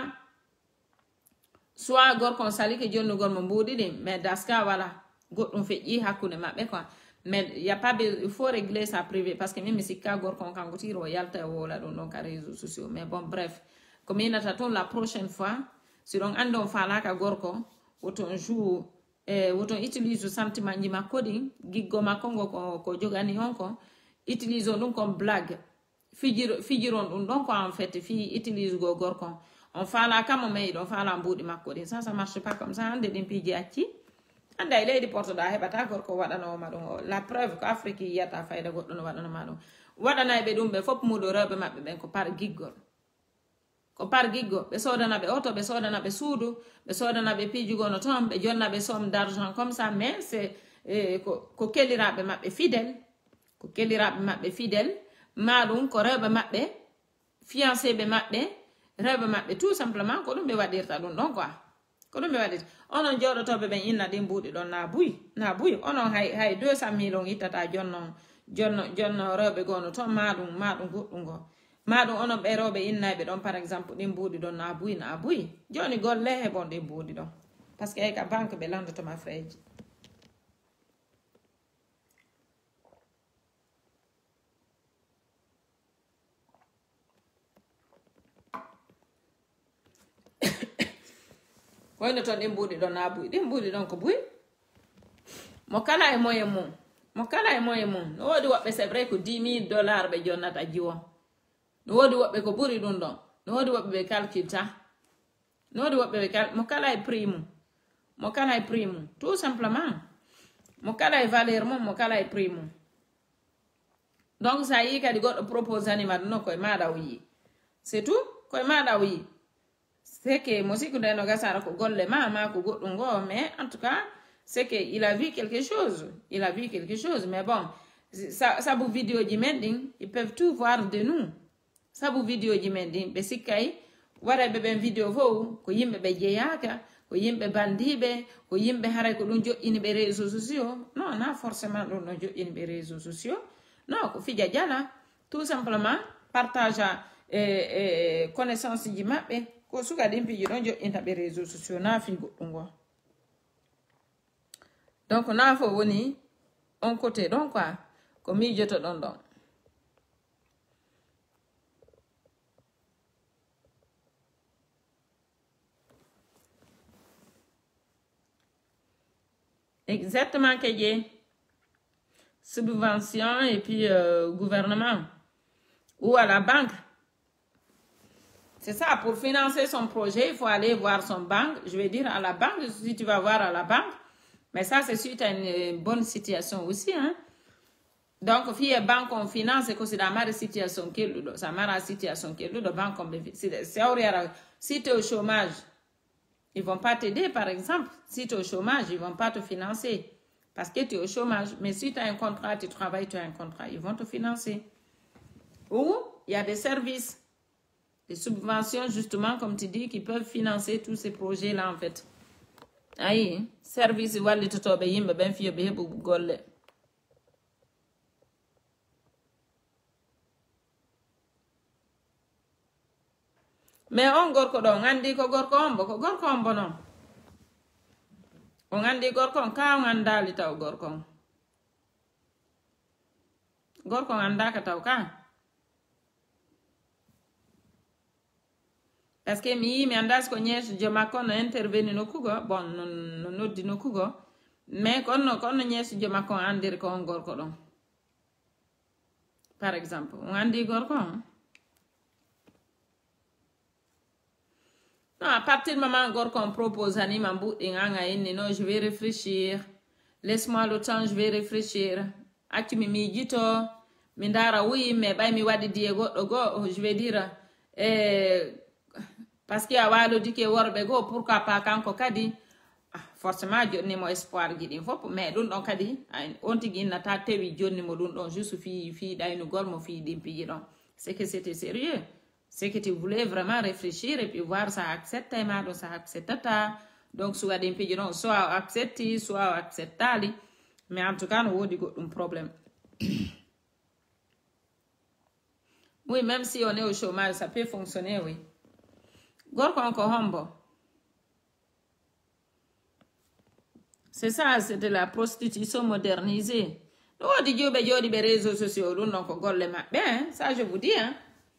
[SPEAKER 1] soit gorkon sali ke jonno gor mo mbudi mais daska wala goddum feji hakkunde mabbe quoi mais il y a pas il faut régler ça privé parce que même si ka gorkon kango tiro yalta wala don donc réseaux sociaux mais bon bref comme il n'attend la prochaine fois si donc andon fala ka gorko woton joue eh woton utilise sentiment njima coding giggo makongo ko ko jogani honko utilise dum comme blague fijiro fijiron dum donc en fait fi utilise go gorkon. On fait la cam mais on fait la bout de ma code ça ça marche pas comme ça on de pigi aci anda ile di porto da hebata gorko wadano ma don la preuve ko afrique yata fayda goddo no wadano ma don wadana be dum be fop mudo rebe mabbe ben ko par giggol ko par giggo be sodana be auto be sodana be suudu be sodana be piji gono tom be jonna be somme d'argent comme ça mais c'est eh, ko ko kelirabe mabbe fidèle ko kelirabe mabbe fidèle madum ko rebe mabbe fiancé be mabbe rebe mabbe tout simplement ko dum be wadirta dum don quoi ko dum be wadirta onon jodotobe ben inna din buudi don na buyi na buyi onon hay hay deux cent mille on itata jonno jonno jonno rebe gono to madum madum goddum go madum onon be robe innabe don par exemple din buudi don na buyi na buyi joni golle he bon din buudi don parce que ka banque be landoto ma freji wayno ton ɗin mbuɗi ɗon na buyi ɗin mbuɗi ɗon ko buyi mo kala e moyen mum mo kala e moyen mum no woodi woɓɓe c'est vrai ko dix mille dollars ɓe jonnata jiwo no woodi woɓɓe ko ɓuri ɗum ɗon no woodi woɓɓe ɓe calculta no woodi woɓɓe ɓe cal mo kala e prix mum mo kala e prix mum tout simplement mo kala e valeur mum mo kala e prix mum donc sa yi kadi goɗɗo propose anima ɗum no koye maɗa o yi c'est tout koye maɗa o yi c'est que musique de no gasara ko golle ma ma ko goddum go mais en tout cas c'est que il a vu quelque chose il a vu quelque chose mais bon ça ça bu vidéo ji mending ils peuvent tout voir de nous ça bu vidéo ji mending be sikay wara be ben vidéo fo ko yimbe be jeyaka ko yimbe bandibe ko yimbe haray ko dun jo'ini be réseaux sociaux non na forcément dun no jo'ini be réseaux sociaux non ko fija jala tout simplement partage eh, eh, connaissance ji mabbe ko suga dimpi ji don jo'inta be réseaux sociaux na fi goddum go donc na fo woni on côté donc quoi comme mi joto don don exactement que j'ai subvention et puis euh, gouvernement ou à la banque. C'est ça, pour financer son projet, il faut aller voir son banque. Je vais dire à la banque, si tu vas voir à la banque. Mais ça, c'est suite à une bonne situation aussi. Hein? Donc, si la banque on finance, c'est la mare situation qui est ça mare situation qui est la banque on si tu es au chômage, ils ne vont pas t'aider, par exemple. Si tu es au chômage, ils ne vont pas te financer. Parce que tu es au chômage. Mais si tu as un contrat, tu travailles, tu as un contrat, ils vont te financer. Ou il y a des services, des subventions, justement, comme tu dis, qui peuvent financer tous ces projets-là, en fait. Aïe, service, wali tutobe yimbe ben fiyo behebu golle. Mais on gorko do ngandi ko gorko ombo ko gorko ombo non. On ngandi gorko on ka ngandali taw gorko. Gorko ngandaka taw ka. Parce que mi mi andas ko nyesh joma kono interveni no kugo bon no no noddi no kugo mais kono kono nyesh joma kon andir ko on gorko don. Par exemple, on andi gorko on. Non, à partir du moment où on propose à Nimambou et non, je vais réfléchir. Laisse-moi le temps, je vais réfléchir. Akimi mi jito, mindara oui, mais bah mi wadi Diego, je vais dire, eh, parce qu'il y a walo dit que warbe go, pourquoi pas kanko kadi, forcément jonni mo espoir gidi fop, mais dun don kadi, on tigi nata tewi jonni mo dun don juste fi fi dainu gol mo fi dimpi don. C'est que c'était sérieux. C'est que tu voulais vraiment réfléchir et puis voir ça accepte ou ça accepte. Donc, soit des pays, soit accepté, soit accepté. Mais en tout cas, nous avons un problème. Oui, même si on est au chômage, ça peut fonctionner, oui. C'est ça, c'est de la prostitution modernisée. Nous avons dit que des réseaux sociaux, ben, ça je vous dis, hein.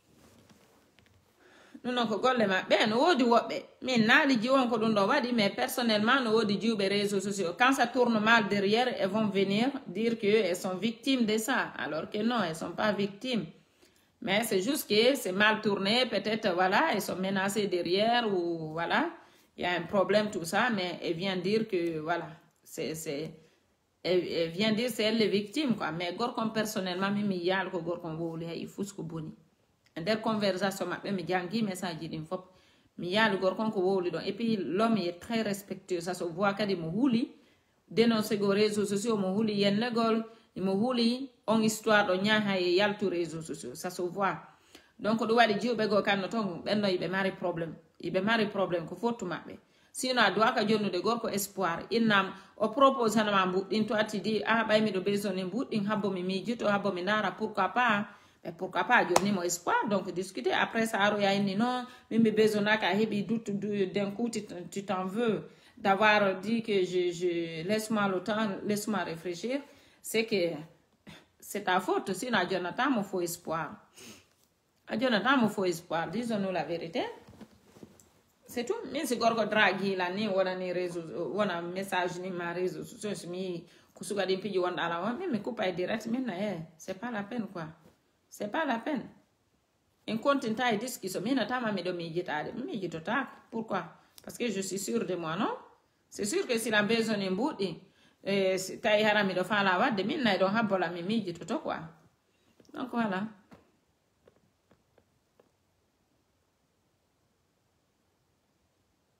[SPEAKER 1] Nous n'avons pas de ben, nous avons mais mais personnellement, nous avons dit réseaux sociaux. Quand ça tourne mal derrière, elles vont venir dire qu'elles sont victimes de ça. Alors que non, elles ne sont pas victimes. Mais c'est juste que c'est mal tourné, peut-être, voilà, elles sont menacées derrière ou voilà, il y a un problème, tout ça, mais elles viennent dire que, voilà, c'est, c'est, elles, elles viennent dire c'est elles les victimes, quoi. Mais gorkon personnellement, même il y a le gorkon voulait, il faut ce que boni. Der conversation mabbe mi jangi message din fop mi yalu gorkon ko wowli don et puis l'homme est très respectueux ça se voit kadi mo huli dénoncer go réseaux sociaux mo huli yennegol mo huli on histoire do nyaha e yaltu réseaux sociaux ça se voit donc do wadi jiwbe go kan ton benno ibe mari problème ibe mari problème ko fotu mabbe sinon a doit ka jonnude gorko espoir innam o propose hanama buddin to atidi ah bay mi do besoin buddin habbo mi mi jito habbo mi nara pourquoi pas. Et pourquoi pas donner mon espoir donc discuter après ça il y a une non même besoin qu'à hebi doute d'un coup tu t'en veux d'avoir dit que je je laisse-moi le temps laisse-moi réfléchir c'est que c'est ta faute sinon à Jonathan il faut espoir à Jonathan il faut espoir disons-nous la vérité c'est tout mais c'est gorgo dragi la ni wona ni réseau wona message ni ma réseau sociaux mi kusuga din piji wonda ala wa mais coupe direct maintenant eh c'est pas la peine quoi. C'est pas la peine. Un compte en taille disque so mina tama me do mi jitade mi jitota pourquoi parce que je suis sûre de moi non c'est sûr que si la besoin en boudi eh tay harami do fala wadde min nay do habbola mi mi jitoto quoi donc voilà.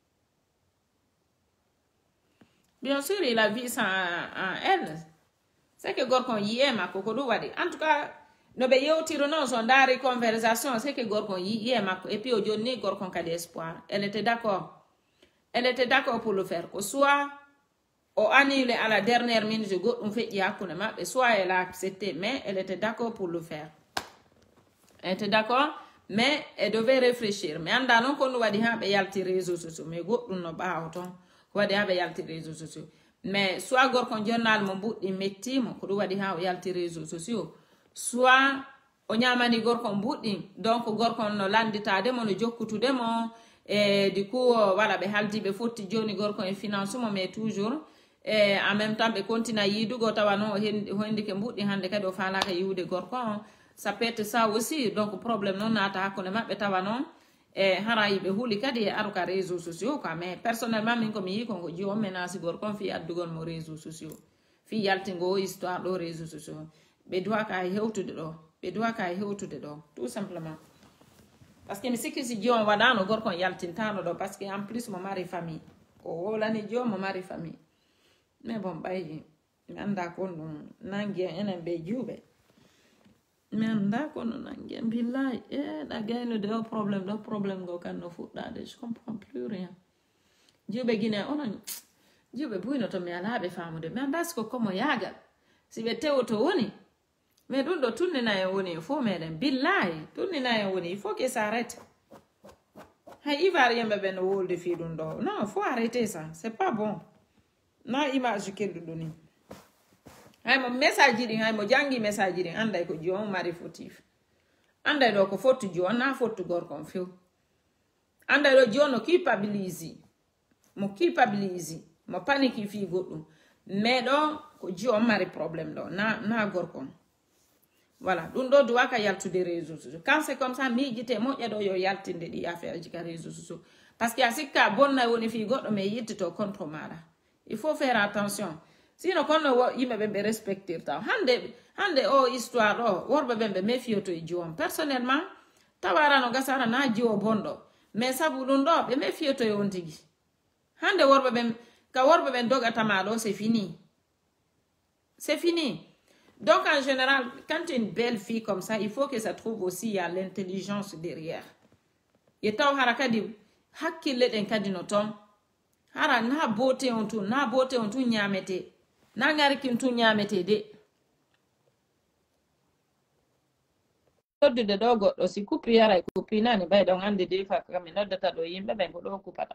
[SPEAKER 1] Bien sûr il a vu ça en elle c'est que gorkon yi makko ko ɗum waɗi en tout cas no ɓe yewtiro noon so ndaari conversation c'est que gorkon yi makko et puis o joni ni gorkon kadi espoir elle était d'accord elle était d'accord pour le faire ko soit o annulé à la dernière minute goɗɗum feƴƴi hakkunde maɓɓe soit elle a accepté mais elle était d'accord pour le faire elle était d'accord mais elle devait réfléchir mais anda noon ko ɗum waɗi ha ɓe yalti réseau sociaux mais goɗɗum no ɓaawo toon ko waɗi ha ɓe yalti réseau sociaux mais soit gorkon jonnal mo mbuɗɗi mettimo ko ɗum waɗi ha o yalti réseau sociaux soit o ñamani gorkon mbuɗɗi donc gorkon no landitademo no jokkutudemo e du coup voilà ɓe haldi ɓe fotti joni gorkon e finance mo mais toujours e en même temps ɓe continue yiidugo tawa noon o hendike mbuɗɗi hande kadi o falaka yiwde gorkon ça peut être ça aussi donc problème noon naata hakkunde maɓɓe tawa noon e hara yiɓe huuli kadi e aruka réseau sociaux quoi mais personnellement min komi yi kon ko ji on menasi gorkon fi addugol mo réseau sociaux fi yaltingo histoire ɗo réseau sociaux ɓe duwa ka hewtude ɗo ɓe duwa ka hewtude ɗo tout simplement parce que mi sikki si ji on waɗano gorkon yaltintano ɗo par ce que en plus mo mari famille o wolani ji on mo mari famille mais bon ɓayyi mi anda kon ɗum nangi en enen ɓe juuɓe mi anda kono nangi en billahi e ɗa gaynude o probléme ɗo probléme go kan no fuɗɗade je comprends plus rien juuɓe guine onon juuɓe buyno to mi alaɓe famude mi anda siko komo yagal si ɓe tewo to woni mais ɗum ɗo tunnina en woni il faut meɗen billahi tunnina en woni il faut que ça arrête hay ivoirien ɓe ɓe no wolde fi ɗum ɗo non faut arrêter ça c'est pas bon na image kedduɗo ni haymo message ɗin haymo jangi message ɗin anday ko joni mari fautif anday ɗo ko fottu joni na fottu gorkon few anday ɗo joni no culpabilise mo culpabilise mo panique fi goɗɗum mais ɗo ko joni mari probléme ɗo na na gorkon voilà ɗum ɗo duwaka yaltude réseau sociaux quand c'est comme ça miijite moƴƴa ɗo yo yaltinde ɗi affaire ji ka réseau sociaux par ce que a sikka bonna woni fi goɗɗo mais yittito contre maɗa il faut faire attention sinon kono yimɓe ɓe ɓe respectirta hande hande o histoire ɗo worɓe ɓen ɓe méfioto e jiwon personnellement tawarano gasara na jiwo bonɗo mais sabu ɗum ɗo ɓe méfioto e on tigui hande worɓe ɓen ka worɓe ɓen dogatama ɗo c'est fini c'est fini donc en général quand tu es une belle fille comme ça il faut que ça trouve aussi il y a l'intelligence derrière ye taw hara kadi hakkille ɗen kadi no ton hara na beauté on tun na beauté on tun ñamete na ngarikin tun ñamete de noddude ɗo goɗɗo si kuppi yaray kuppi nani ɓay ɗon ande de fa kami noddata ɗo yimɓe ɓen ko ɗo kupata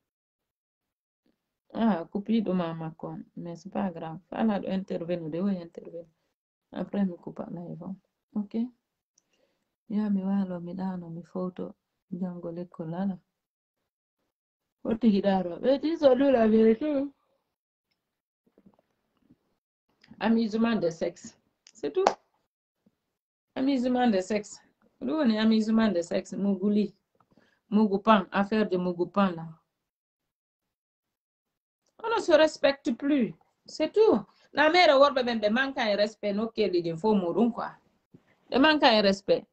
[SPEAKER 1] ah kuppi ɗuma makko mais c'est pas grave ala ɗo intervenu de o intervenu après mi coupa live on ok ya mi walo mi ɗano mi foto jango lekkol ala What did I disons la vérité. Amusement de sexe. C'est tout. Amusement de sexe. Nous, on est amusement de sexe. Mougouli. Mougoupan. Affaire de Mougoupan, là. On ne se respecte plus. C'est tout. La mère, on va de manque de respect. Non, qu'il y a faut mourir, quoi. De manque de respect.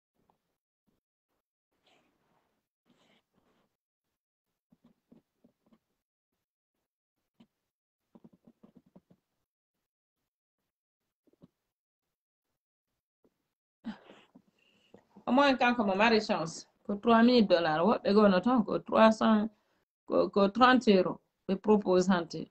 [SPEAKER 1] Au moins, quand on a chance, que trois mille dollars, what they go not on, que trois cents, que trente euros, they propose hanté.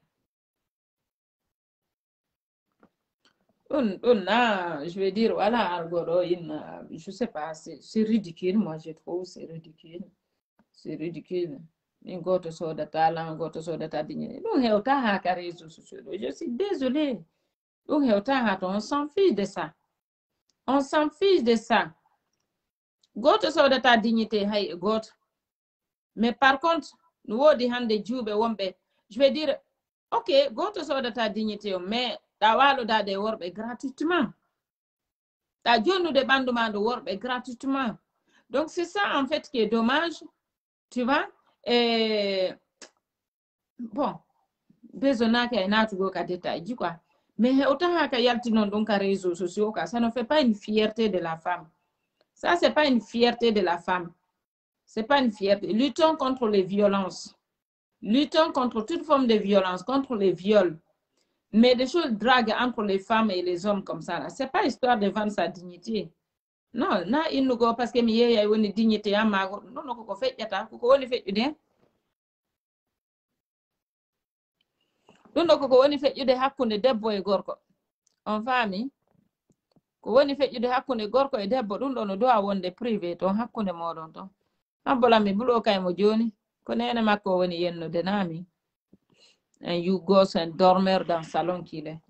[SPEAKER 1] On, on a, je vais dire, voilà, Algoro, je sais pas, c'est ridicule, moi je trouve, c'est ridicule. C'est ridicule. Une gote sur de talent, gote sur de ta dignité. Donc, je suis désolée. Donc, on s'en fiche de ça. On s'en fiche de ça. Gote sur de ta dignité, hey, gote. Mais par contre, nous, on dit, je vais dire, ok, gote sur de ta dignité, mais t'as da de worbe gratuitement. T'as journée de bandement de worbe gratuitement. Donc, c'est ça, en fait, qui est dommage. Tu vois? Et bon, besoin qu'il y ait un autre détail, quoi. Mais autant qu'il y a donc un réseau social, ça ne fait pas une fierté de la femme. Ça, c'est pas une fierté de la femme. C'est pas une fierté. Luttons contre les violences. Luttons contre toute forme de violence, contre les viols. Mais des choses dragues entre les femmes et les hommes comme ça, là, c'est pas histoire de vendre sa dignité. Non, na innu go parce que mi yeeyay woni dignité am mago non non ko feƴƴata ko woni feƴƴude ɗum ɗo koko woni feƴƴude hakkunde debbo e gorko on faami ko woni feƴƴude hakkunde gorko e debbo ɗum ɗo no dowa wonde privé ton hakkunde moɗon ton abbola mi bulo kaymo joni ko nene makko woni yennude nami and you go and dormir dans salon qu'il est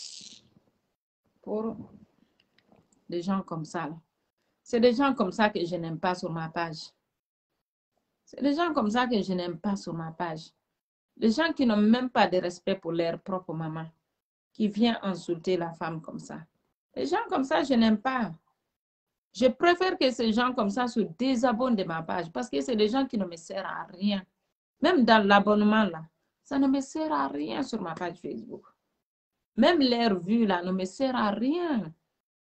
[SPEAKER 1] pour des gens comme ça là. C'est des gens comme ça que je n'aime pas sur ma page. C'est des gens comme ça que je n'aime pas sur ma page. Les gens qui n'ont même pas de respect pour leur propre maman, qui viennent insulter la femme comme ça. Les gens comme ça, je n'aime pas. Je préfère que ces gens comme ça se désabonnent de ma page parce que c'est des gens qui ne me servent à rien. Même dans l'abonnement là, ça ne me sert à rien sur ma page Facebook. Même leur vue là ne me sert à rien.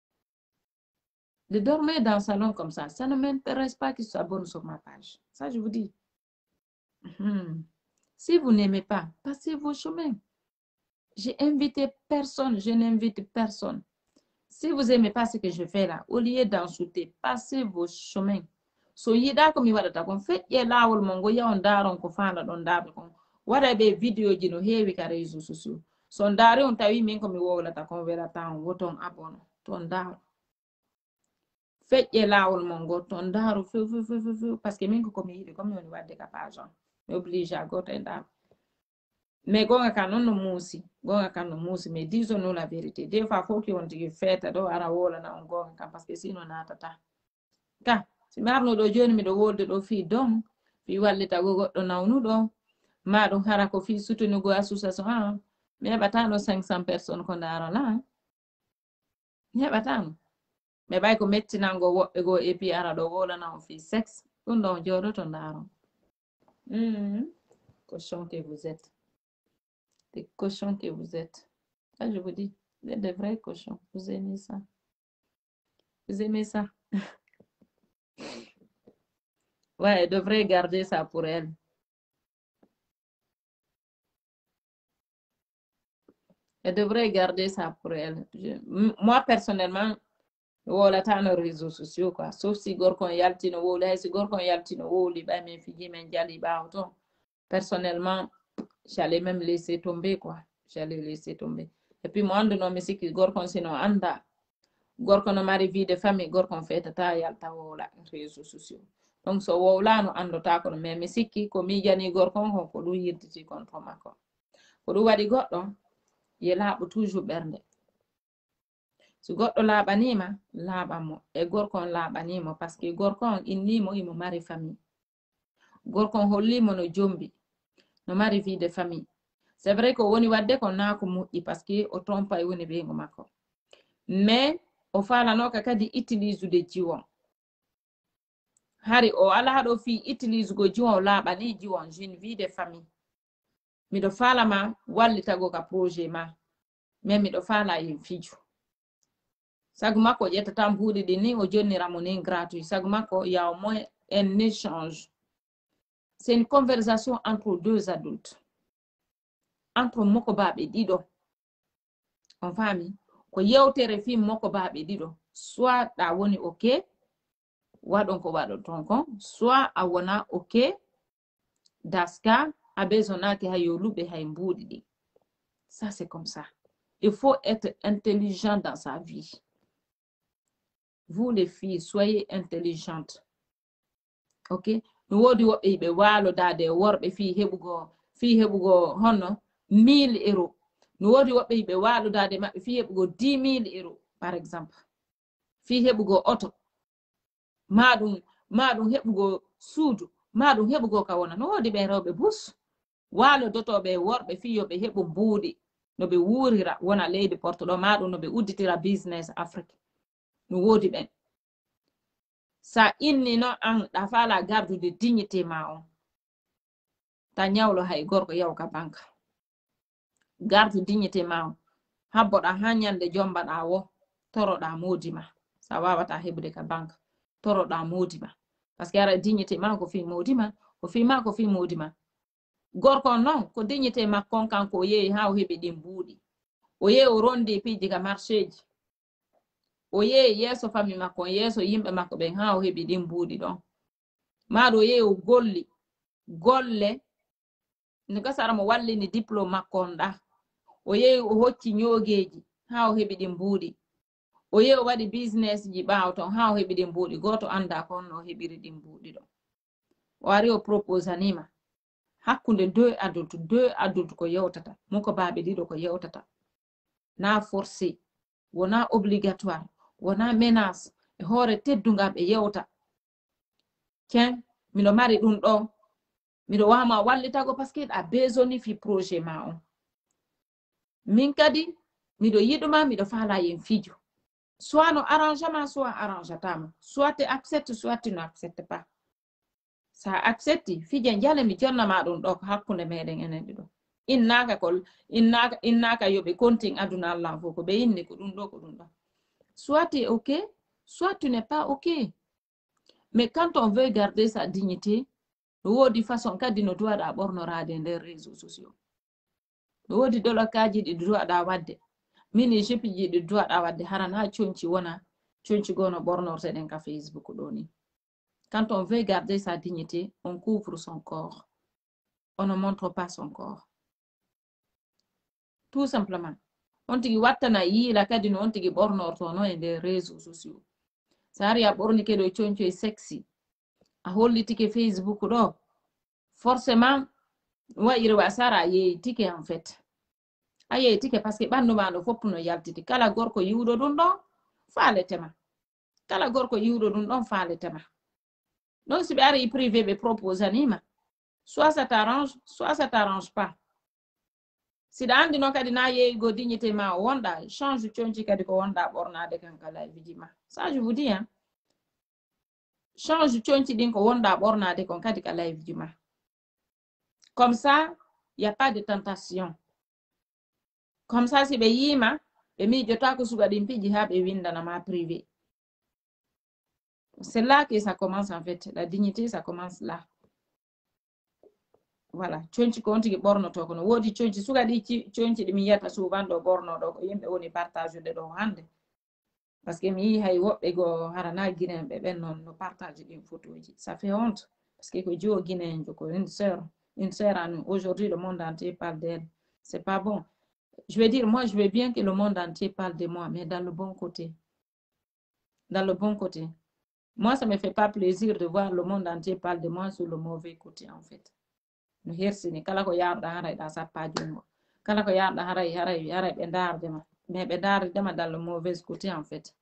[SPEAKER 1] De dormir dans un salon comme ça, ça ne m'intéresse pas qu'ils s'abonnent sur ma page. Ça, je vous dis. Mmh. Si vous n'aimez pas, passez vos chemins. J'ai invité personne, je n'invite personne. Si vous n'aimez pas ce que je fais là, au lieu d'insulter, passez vos chemins. So yida ko mi wadata kon feƴƴe laawol mon go yawon daaron ko faanda ɗon daarde kon waɗa ɓe vidéo ji no heewi ka réseaux sociaux. So ndaari on tawi min ko mi wowlata kon welata on woton abono ton daaro. Feƴƴe laawol mon go ton daaro few few few few parce que min ko komi yiɗi comme woni wadde ka page on. Mi oblige à goto e ndaaro. Mais gonga kan non no muusi gonga kan no muusi mais disons-nous la vérité des fois faut qu'on tigi feta do ara wola na on gonga kan parce que sinon natata ka si marno do joni mi do wolde do fi don fi wallita go goddo nawnudo ma do hara ko fi sutunu go association ah mais batano cinq cents personnes ko ndaro la ne batano mais bay ko metti nango wobbe go et puis ara do wola na on fi sexe dum do jodo to ndaro hmm cochon que vous êtes. Des cochons que vous êtes. Ça, je vous dis, vous êtes des vrais cochons. Vous aimez ça. Vous aimez ça. Ouais, elle devrait garder ça pour elle. Elle devrait garder ça pour elle. Je, moi, personnellement, voilà, t'as nos réseaux sociaux, quoi. Sauf si Gorkon Yaltino Woli, si Gorkon Yaltino Woli, bah, mes filles, mes jali, bah, autant. Personnellement, j'allais même laisser tomber, quoi. J'allais laisser tomber. Et puis, moi, de nos messieurs qui Gorkon, sinon, anda. Gorko no mari vie de famille gorkon fetata yalta wola réseaux sociaux donc so wowlano andota kono mais mi sikki ko miijani gorkon ko ko ɗum yirditi contre makko ko ɗum waɗi goɗɗo ye laaɓo toujours ɓernde so goɗɗo laaɓanima laaɓanmo e gorkon laaɓanimo par ce que gorkon innimo imo mari famille gorkon hollimo no jombi no mari vie de famille c'est vrai ko woni wadde ko na ko moƴƴi par ce que o trompa e woni ɓeygo makko mais o falanoka kadi utilise de jiwon hari o ala haɗo fi utilise go jiwon laaɓani jiwon jeune vie de famille miɗo falama wallitago ka projet ma mais miɗo fala yin fijo sagu makko ƴettata mbuuɗi ɗi ni o jonniramo ni gratuit sagu makko y a au moins un échange c'est une conversation entre deux adultes entre moko baɓe ɗiɗo on faami ko yewtere fi moko baɓe ɗiɗo soit ɗa woni ok waɗon ko waɗon ton kon soit a wona ok daska a besonaki hay yo luɓe hay mbuuɗi ɗi ça c'est comme ça il faut être intelligent dans sa vie vous les filles soyez intelligentes ok no wodi woɓɓe yiɓe walodade worɓe fi heɓugo fi heɓugo honno mille euros no wodi woɓɓe yiɓe walodade maɓɓe fi heɓugo dix mille euros par exemple fi heɓugo oto maɗum maɗum heɓugo suudu maɗum heɓugo ka wona no wodi ɓe rewɓe bus walodotoɓe worɓe fi yoɓe heɓu mbuuɗi no ɓe wurira wona leydi porto ɗo maɗum no ɓe udditira business afrique no wodi ɓen sa inni no an ɗa fala gardude dignité ma on ta ñawlo hay gorko yaw ka banque gardu dignité ma on habboɗa ha ñande jombaɗa wo toroɗa modi ma sa wawata heɓude ka banque toroɗa modi ma par ce que ara dignité ma ko fi modi ma ko fi ma ko fi modi ma gorko non ko dignité makkon kanko o yeehi ha o heɓi ɗin mbuuɗi o ye o ronde piiji ka marché ji o ye yeeso famille makko yeeso yimɓe makko ɓen ha o heɓi ɗin mbuuɗi ɗon maɗo o ye o golli golle no gasara mo wallini diplôme makko on ɗa o yehi o hocci ñoogeji ha o heɓi ɗin mbuuɗi o yehi o waɗi business ji ɓaawo ton ha o heɓi ɗin mbuuɗi goto anda ko onno o heɓiri ɗin mbuuɗi ɗon o ari o propose anima hakkunde deux adulte deux adulte ko yewtata muko baaɓe ɗiɗo ko yewtata na forcé wona obligatoire wona menace e hoore teddungam ɓe yewta ken miɗo mari ɗum ɗo miɗo wama wallitago par ce que a besonifi projet ma on min kadi miɗo yiɗuma miɗo faala yen fijo soit no arrangement soit arrangeatama soit te accepte soit tu no accepte pas sa accepti fije jale mi jonnama ɗum ɗo ko hakkunde meɗen enen ɗiɗo innaka ko innaka innaka yoɓe kontin aduna allah fof ko ɓe inni ko ɗum ɗo ko ɗum ɗo soit tu es ok soit tu n'es pas ok mais quand on veut garder sa dignité no woodi façon kadi no duwaɗa ɓornorade nder réseaux sociaux no woodi ɗolokaji ɗi duwaɗa wadde mini jipiji ɗi duwaɗa wadde harana conci wona conci gono ɓornorteɗen ka Facebook ɗo ni. Quand on veut garder sa dignité, on couvre son corps. On ne montre pas son corps. Tout simplement. On tigi wattana yila kadi no on tigi ɓornortono e nder réseaux sociaux. Sa ari a ɓorni keɗo conco e sexy. A hollitike Facebook ɗo. Forcément, wa'iri wa sara a yeeytike en fait. A yeeytike parce que ɓandu ma ɗo fopp no yaltiti. Kala gorko yiwɗo ɗum ɗon faaletema. Kala gorko yiwɗo ɗum ɗon faaletema. Donc si ɓe ari privé ɓe propose anima. Soit ça t'arrange, soit ça t'arrange pas. Si ɗa andi no kadi na yeeygo dignité ma o wonɗa, change conci kadi ko wonɗa ɓornade kan ka live ji ma. Ça je vous dis hein. Change conci ɗin ko wonɗa ɓornade kon kadi ka live ji ma. Comme ça, il n'y a pas de tentation. Comme ça, si ɓe yima, ɓe miijota ko suga ɗin piji ha ɓe windana ma privé. C'est là que ça commence en fait. La dignité, ça commence là. Voilà. Conci ko on tigi ɓornoto kono woodi conci suga ɗi conci ɗi mi yiyata souvent ɗo ɓornoɗo ko yimɓe woni partage de ɗo hande. Parce que mi yi hay woɓɓe go harana guinéenɓe ɓen noon no partage ɗin photoji. Ça fait honte. Parce que ko jiwo guinéenjo ko une sœur. Une sœur à nous. Aujourd'hui, le monde entier parle d'elle. C'est pas bon. Je veux dire, moi, je veux bien que le monde entier parle de moi, mais dans le bon côté. Dans le bon côté. Moi, ça ne me fait pas plaisir de voir le monde entier parler de moi sur le mauvais côté, en fait. No hersini kala ko yarda haray da sappa jungo. Kala ko yarda haray haray haray be dardema. Mais be dardema dans le mauvais côté, en fait.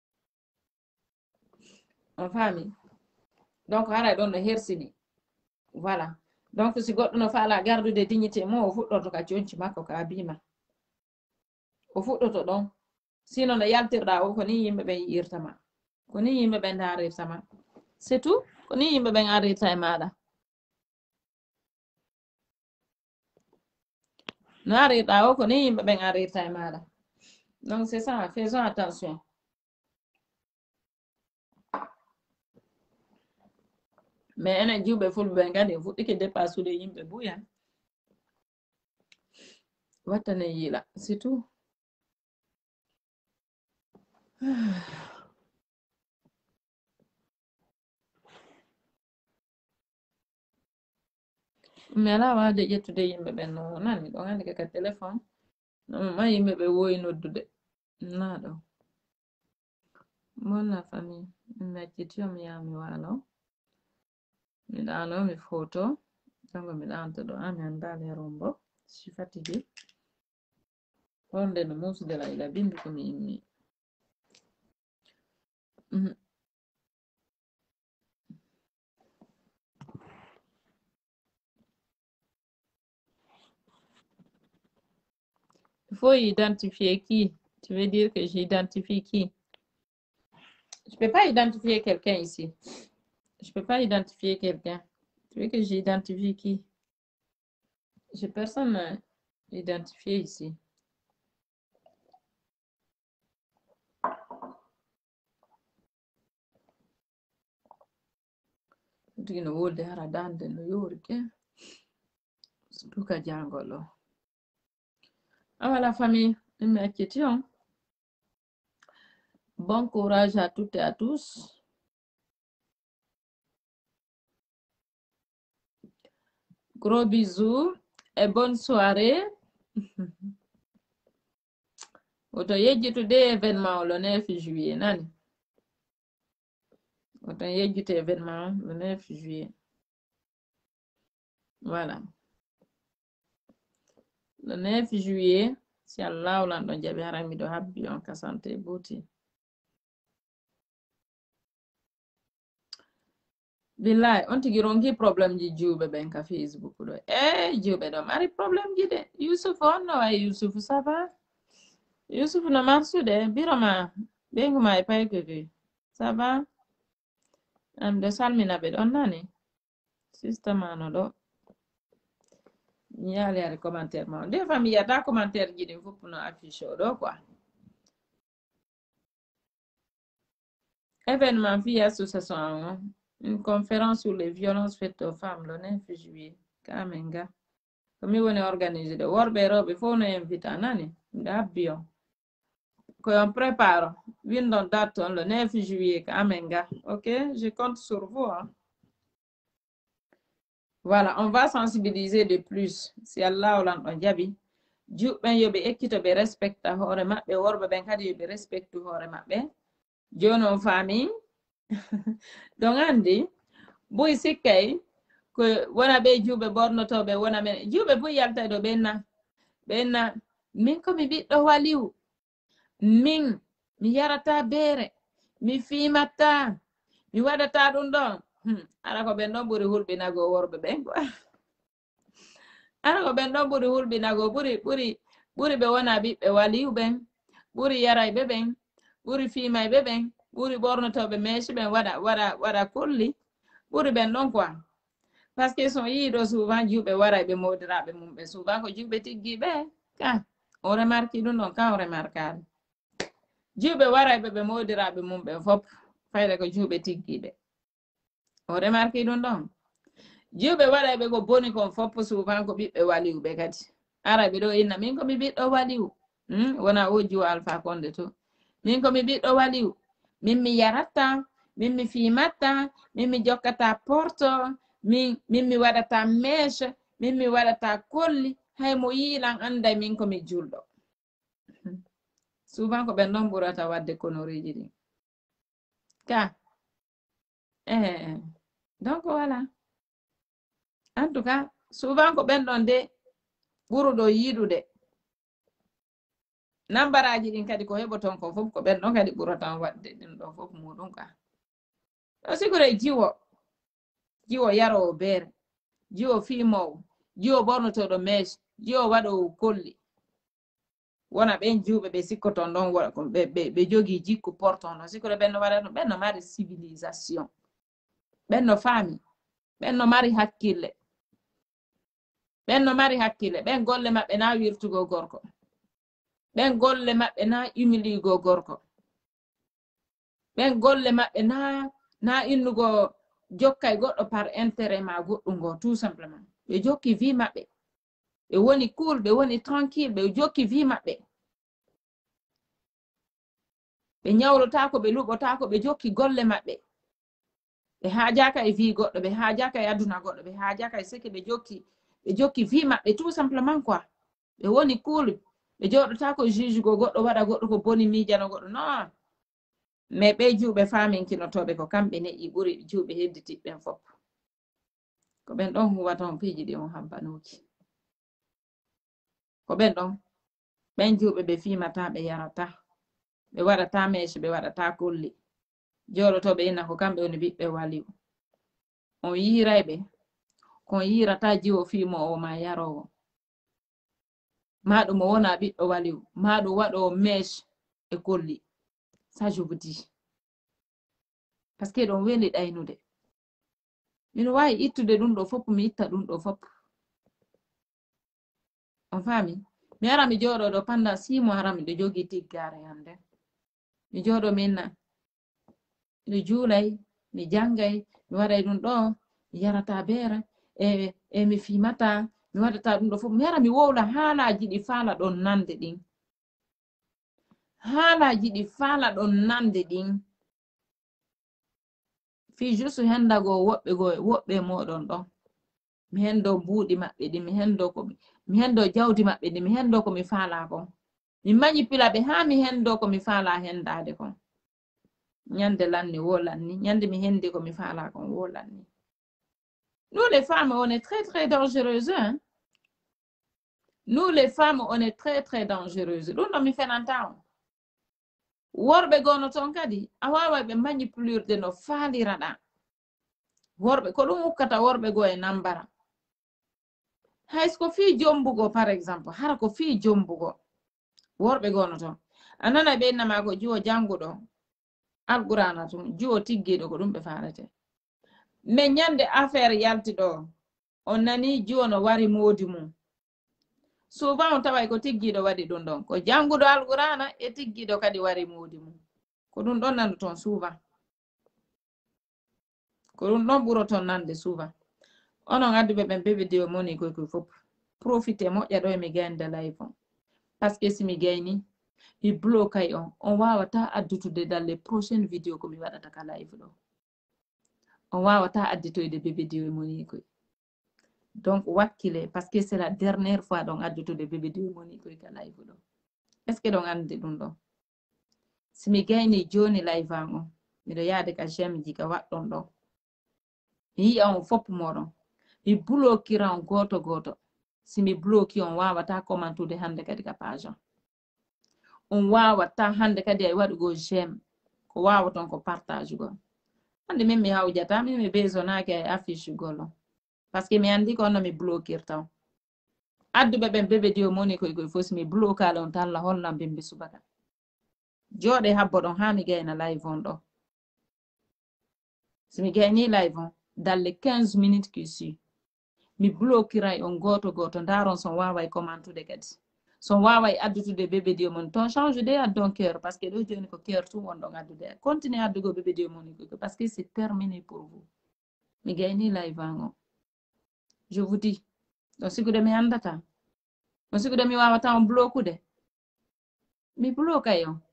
[SPEAKER 1] On famille. Donc haray don no hersini. Voilà. Donc si goddo no faala garde de dignité mo o fuddoto ka jonci makko ka bima. O fuddoto don. Sinon no yaltirda o ko ni yimbe be yirtama. Ko ni yimbe be darirtama. C'est tout. Ko ni yimbe be ngarirta e mada. No arirɗa o ko ni yimɓe ɓen arirta e maɗa. Donc c'est ça, faisons attention. Mais enen jiwɓe fulɓe ɓen kadi fuɗɗike dépassude yimɓe buya wattane yiila c'est tout. mi ala wawde ƴettude yimɓe ɓen no nani ɗo andi kaka téléphone ma yimɓe ɓe woyi noddude na ɗo bonna famille mi acciti o mi yaha mi walo mi ɗano mi photo donc mi ɗanto ɗo ami anda le rombo je suis fatiguée wonde no musude la ila bindi ko mi immi. Il faut identifier qui. Tu veux dire que j'identifie qui? Je ne peux pas identifier quelqu'un ici. Je ne peux pas identifier quelqu'un. Tu veux que j'identifie qui? J'ai personne à identifier ici. Tu no wolde hara dande no yori ke. Duka jangolo. Ah voilà famille. min mi acciti on. Bon courage à toutes et à tous. Gros bisous et bonne soirée. Oto yejjitude événement le neuf juillet nani. Oto yejjite événement le neuf juillet. Voilà. Le neuf juillet, si Allah ou l'on jabi harami do habbi on kasante bouti. Billahi, on tigi rongi problem ji jube ben ka Facebook do. Eh, jube do mari problem ji de. Yusuf on no ay Yusuf ça va? Yusuf no marsu de biroma bengu mai pay keke. Ça va? Am de salmina be don nani. Sister mano do. Mi yali ari commentaire ma. Des fois mi yata commentaire ji de fop no affiche do quoi. Événement fi association une conférence sur les violences faites aux femmes le neuf juillet. Kamenga. Comme on est organisé de worbe robe faut no invita nani. Ndabio. Que on prépare. Vindon date le neuf juillet Kamenga. OK, je compte sur vous hein. Voilà, on va sensibiliser de plus. Si Allah ou on jabi. Juɓɓen yoɓe ekkito ɓe respecta hoore maɓɓe worɓe ɓen kadi yoɓe respectu hoore maɓɓe joni on faami donc andi boy sikkay ko wona ɓe juuɓe bornotoɓe wona men juuɓe boy yalta ɗo ɓenna ɓenna min komi ɓiɗɗo waliw min mi yarata beere mi fimatta mi waɗata ɗum ɗon ara ko ɓen ɗon ɓuri hulɓinago worɓe ɓen quoi ara ko ɓen ɗon ɓuri hulɓinago ɓuri ɓuri ɓuri ɓe wona ɓiɓɓe waliw ɓen ɓuri yarayɓe ɓen ɓuri fimayɓe ɓen ɓuri ɓornotoɓe meeshi ɓen waɗa waɗa waɗa kulli ɓuri ɓen ɗon quoi par ce que son yiiɗo souvent juuɓe warayɓe modiraɓe mumɓe souvent ko juuɓe tiggiɓe ka o remarque ɗum ɗon ka o remarquade juuɓe warayɓe ɓe modiraɓe mumɓe fop fayde ko juuɓe tiggiɓe o remarque ɗum ɗon juuɓe waɗayɓe ko boni kon fop souvent ko ɓiɓɓe waliwɓe kadi araɓe ɗo inna min komi ɓiɗɗo waliw wona o juwo Alpha Condé to min komi ɓiɗɗo waliw min mi yaratta min mi fimatta min mi jokkata porto min min mi waɗata mèche min mi waɗata kolli hay mo yiilan anda min komi julɗo souvent ko ɓen ɗon ɓurata wadde konoriji ɗin ka eh donc voilà en tout cas souvent ko ɓen ɗon de ɓuruɗo yiiɗude nambaraji ɗin kadi ko heɓoton ko fof ko ɓen ɗon kadi ɓuratan wadde ɗin ɗon fof muɗum ka ɗo sigure jiwo jiwo yarowo beere jiwo fimowo jiwo ɓornotoɗo meeje jiwo waɗowo kolli wona ɓen juuɓe ɓe sikkoton ɗon ɓe jogii jikku porton ɗon sikore ɓen no waɗa ɗum ɓen no mari civilisation ɓen no faami ɓen no mari hakkille ɓen no mari hakkille ɓen golle maɓɓe na wirtugo gorko ɓen golle maɓɓe na humiligo gorko ɓen golle maɓɓe na na innugo jokkay goɗɗo par intérêt ma goɗɗum go tout simplement ɓe jokki vie maɓɓe ɓe woni cool ɓe woni tranquille ɓe jokki vie maɓɓe ɓe nyawlotako ɓe luɓotako ɓe jokki golle maɓɓe ɓe haajaka e vie goɗɗo ɓe haajaka e aduna goɗɗo ɓe haajaka e seke ɓe jokki ɓe jokki vie maɓɓe tout simplement quoi ɓe woni cool ɓe joɗotako juge go goɗɗo waɗa goɗɗo ko boni miijano goɗɗo non mais ɓe juuɓe faminkinotoɓe ko kamɓe neƴƴi ɓuri juuɓe hedditiɓɓen fof ko ɓen ɗon huwata on piiji ɗi on hampanuki ko ɓen ɗon ɓen juuɓe ɓe fimata ɓe yarata ɓe waɗata meeche ɓe waɗata kolli joɗotoɓe inna ko kamɓe woni ɓiɓɓe waliw on yirayɓe kon yirata jiwo fimowo ma yarowo maɗum o wona ɓiɗɗo waliw maɗum waɗowo meeche e kolli ça je vous dis parce que ɗon weli ɗaynude min wawi ittude ɗum ɗo fof mi itta ɗum ɗo fof on faami mi ara mi jooɗo ɗo pendant six mois ara miɗo jogii tiggare hande mi jooɗo minna mi juulay mi janngay mi waɗay ɗum ɗo mi yarata beere e e mi fimata mi waɗata ɗum ɗo fof mi ara mi wowla haalaji ɗi faala ɗon nande ɗin haalaji ɗi faala ɗon nande ɗin fi juste hendago woɓɓe go woɓɓe moɗon ɗon mi hendo buuɗi maɓɓe ɗi mi hendo ko mi hendo jawdi maɓɓe ɗi mi hendo ko mi faala kon mi manipula ɓe ha mi hendo ko mi faala hendade kon nyande lanni wolanni nyande mi hendi ko mi faala kon wolanni. Nous les femmes on est très très dangereuses hein? Nous les femmes on est très très dangereuses ɗum ɗo mi fenanta on worɓe gono ton kadi a wawa ɓe manipulirde no faaliraɗa worɓe ko ɗum ukkata worɓe go e nambara haysko fi jombugo par exemple hara ko fi jombugo worɓe gono ton a nana ɓe innama ko jiwo janguɗo alqurana tum jiwo tiggiɗo ko ɗum ɓe farete mais nyande affaire yalti ɗo on nani jiwo no wari moodi mum souvent on taway ko tiggiɗo waɗi ɗum ɗon ko janguɗo alqurana e tiggiɗo kadi wari moodi mum ko ɗum ɗon nandu ton souvent ko ɗum ɗon ɓuro ton nande souvent onon adduɓe ɓen beɓediwo moni koy koy fof profité moƴƴa ɗo emi gaynde live on par ce que simi gayni mi bloquay on on wawata addutude dans les prochaines vidéos komi waɗata ka live ɗo on wawata additoyde beɓediwo moni koy donc wakkile parce que c'est la dernière fois ɗon addutude beɓediwo moni koy ka live ɗo est ce que ɗon andi ɗum ɗon simi gayni joni live an on miɗo yaade ka j'aime ji ka waɗɗon ɗon mi yi'a on fopp moɗon mi bloquira on goto goto simi bloqué on wawata commentude hande kadi ka page on wawata hande kadi ay waɗugo j'aime ko wawaton ko partage go hande min mi hawjata min mi besonaki ay affiche golo parce que mi andi ko onno mi bloquirta on adduɓe ɓen beɓediwo moni koy koy fof simi bloquale on talla hollan bimbi subaka jooɗe habbo ɗon ha mi gayna live on ɗo simi gayni live on dans les quinze minutes qui suit mi bloquiray on goto goto ndaron son waway commentude kadi son waway addutude beɓediwo mon ton change de addon cœur parce que ɗo joni ko cœur tum on ɗon addude continue addugo beɓediwo moni koy parce que c'est terminé pour vous mi gayni live an on je vous dis ɗon sigude mi andata ɗon sigude mi wawata on bloquude mi bloquay on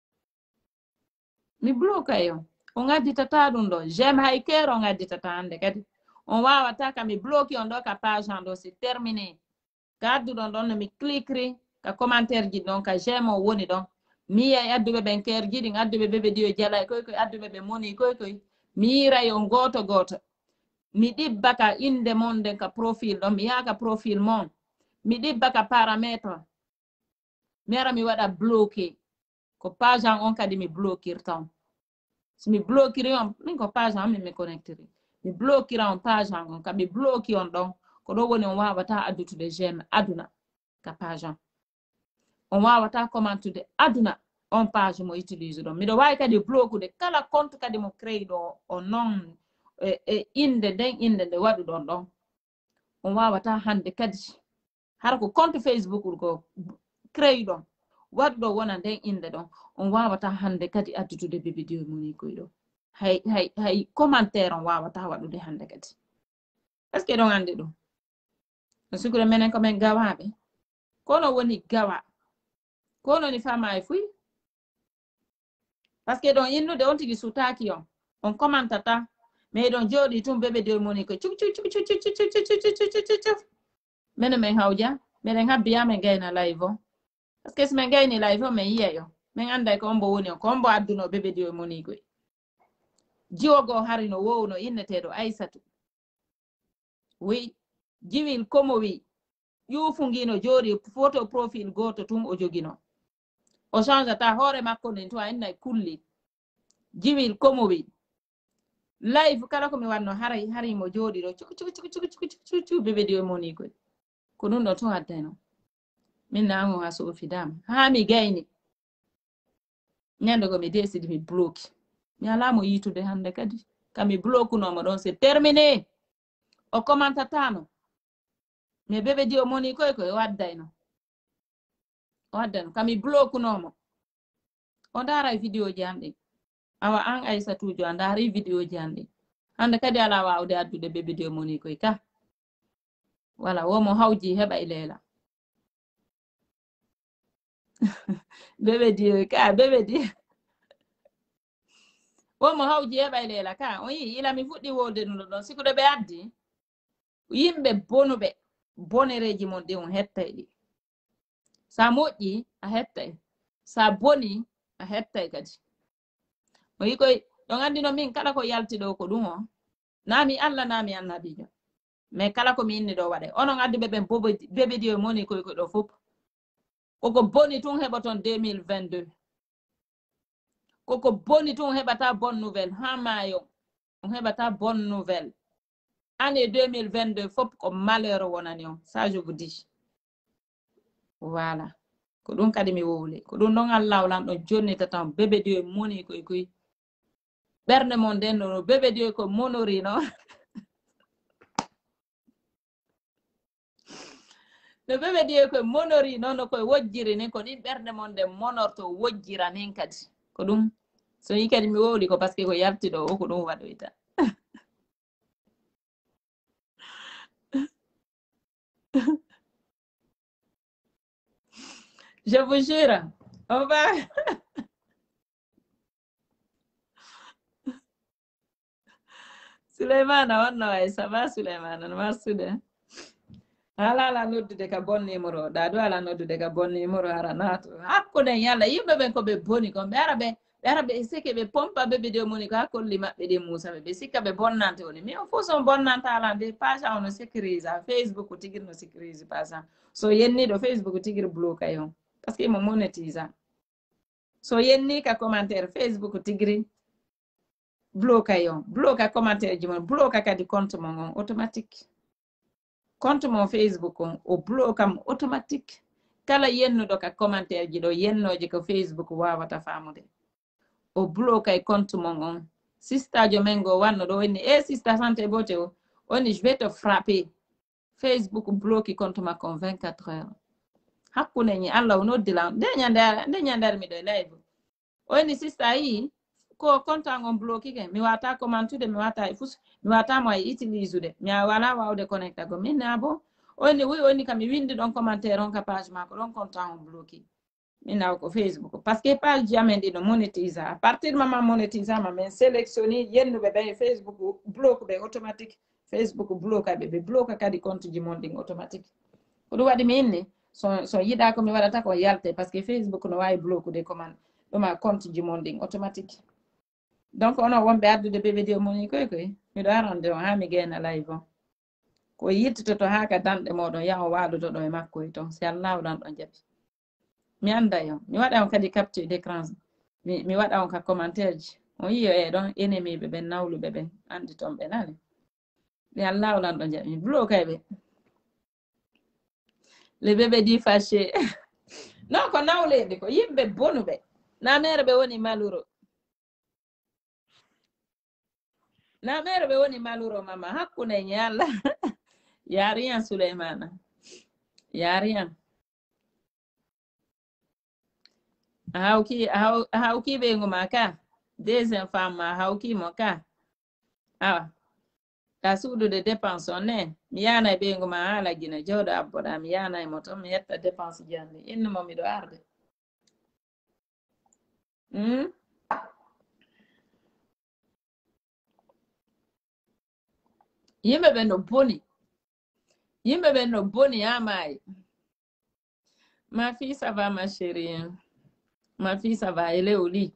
[SPEAKER 1] mi bloquay on on additata ɗum ɗo j'aime hay cœur on additata hande kadi on wawata ka mi bloqué on ɗo ka page an ɗo c'est terminé ka adduɗon ɗon no mi cliqueri ka commentaire ji ɗon ka j'aime o woni ɗon mi yiyay adduɓe ɓen cœur ji ɗin adduɓe beɓediwo jala koy koy adduɓe ɓe moni koy koy mi yiray on goto goto mi ɗibba ka inde mon nden ka profil ɗon mi yaha ka profil mon mi ɗibba ka paramétre mi ara mi waɗa bloqué ko page an on kadi mi bloquirta on si mi bloquiri on min ko page an min mi connectiri mi bloquira on page an on ka mi bloqué on ɗon ko ɗo woni on wawata addutude j'aime aduna ka page an on wawata commentude aduna on page mo utilise ɗon miɗo wawi kadi bloquude kala compte kadi mo créé ɗo o non e, e inde nden inde nde waɗu ɗon ɗon on wawata hande kadi har ko compte Facebook ko créé ɗon waɗu ɗo wona nden inde ɗon on wawata hande kadi addutude beɓediwo moni koy ɗo hay hay hay commentaire on wawata waɗude hande kadi est ce que ɗon andi ɗum no sigude menen komin gawaɓe kono woni gawa kono ni fama e fuy par ce que ɗon innude on tigui sutaki on on commentata mais ɗon jooɗi tum beɓediwo moni koy cuk cuk cuk cuk cuk cuk cuk cuk cuk cuk minen min hawja miɗen habbiya min gayna live on parce que si min gayni live on min yiya yo min anday ko on mbo woni on ko on mbo adduno beɓediwo moni koy jiwogo hari no wowno inneteɗo Aissatu wi jiwil komo wi ƴuufugino jooɗi photo profil goto tun o jogino o change ta hoore makko nin to a innay kulli jiwil komo wi live kala komi wanno haray harimo jooɗi ɗo cuk cuk cuk cuk cuk cuk cuk beɓediwo moni koy ko ɗum ɗo to addayno min namo ha sofidama ha mi gayni ñande ko mi décide mi bloqué mi alamo yitude hande kadi kami bloqunomo ɗon c'est terminé o commentatano mais beɓediwo moni koy koy o waddayno o waddayno kami bloqunomo o ndaray vidéo ji am ɗin awa an Aissatujo a ndaari vidéo ji am ɗin hande kadi ala wawde addude beɓediwo moni koy ka voilà womo hawji heɓa e leela bebe di ka bebe di wo mo hawji e baylela ka on yi ila mi fuddi wode no don sikude be addi yimbe bonube bonereji mon de on hettay di sa moƴƴi a hettay sa boni a hettay kadi o yi koy don andino min kala ko yalti do ko dum o nami Allah nami annabijo mais kala ko mi inni do wade onon addi be ben bobo bebe di moni koy ko do fop koko boni tun heɓaton deux mille vingt-deux koko boni tun heɓata bonne nouvelle ha mayo on heɓata bonne nouvelle année deux mille vingt-deux fop ko malheur wonani on ça je vous dis voilà ko ɗum kadi mi wowli ko ɗum ɗon Allah lan ɗon jonnita tan bebe dio moni koy koy ɓernde mon nden no bebe dio ko monori no no bebe dio ko monori noon koye wojjiri ni ko ni ɓernde mon nde monorto wojjira nin kadi ko ɗum so yi kadi mi wowli ko parce que ko yalti ɗo o ko ɗum waɗoyta je vous jure on va Souleymana on no ay ça va Souleymana no marsude ala ala noddude ka bon numéro da do ala noddude ka bon numéro ara nato hakkude yalla yimɓe ɓen ko ɓe boni kon ɓe ara ɓe ɓe ara ɓe sike ɓe pompa ɓe ɓe moni ko hakkolli maɓɓe ɗe musa ɓe ɓe sikka ɓe bonnante woni mais o fof son bonnante ala nde page ono sécurise a Facebook tigiri no sécurise page so yenniɗo Facebook tigiri bloqué on parce que mo monétise so yenni ka commentaire Facebook tigiri bloqué on bloqué commentaire ji mon bloqué kadi compte mon on automatique compte mon Facebook on o bloquam automatique kala yennuɗo ka commentaire ji ɗo yennoje ko Facebook wawata famude o bloqué compte mon on sistajo men go wanno ɗo wonni e sista santé bote o woni je vais te frapper Facebook bloqué compte makko on vingt-quatre heures hakkunde ñi Allah o noddilam nde ñandar nde ñandar mi ɗo live woni sista yi ko compte on bloqué ke mi wata commentude mi wata e fus mi wata mo e utilise de mi wala wawde connecta go min na bo oni wi oni kam mi windi don commentaire on ka page mako don compte on bloqué min na ko Facebook parce que page jamen di no monétise à partir mama monétise ma men sélectionner yennube be Facebook bloque be automatique Facebook bloque be be bloque kadi compte ji monding automatique ko do wadi min so so yida ko mi wadata ko yalte parce que Facebook no way bloque de commande do ma compte ji monding automatique donc on a wonɓe addude bebe dio moni koy koy miɗo arande on ha mi gena live on ko yittoto ha ka danɗe moɗon yaho waɗuto ɗo e makko e ton si Allah ɗan ɗon jaɓi mi anda yon mi waɗa on kadi capture d'écran mi mi waɗa on ka commentaire ji on yiyo e ɗon ennemi ɓe ɓen nawluɓe ɓen andi ton ɓe nani mi Allah ɗan ɗon jaɓi mi bloqué ɓe le bébé di fâché non ko nawlede ko yimɓe bonuɓe na mere ɓe woni maluro na mere ɓe woni maluro mama hakkunde ñalla ya rien Souleymana ya rien a hawki a hawki ɓeygu ma ka deuxième femme ma hawki mo ka awa ka suudude dépense on ne mi yana e ɓeygu ma haala gina jawɗo abboɗa mi yana e mo toon mi yetta dépense jande innumo miɗo arde hmm? yimɓe ɓe no boni yimɓe ɓe no boni ha maayi ma fille ça va ma chérie ma fille ça va elle est au lit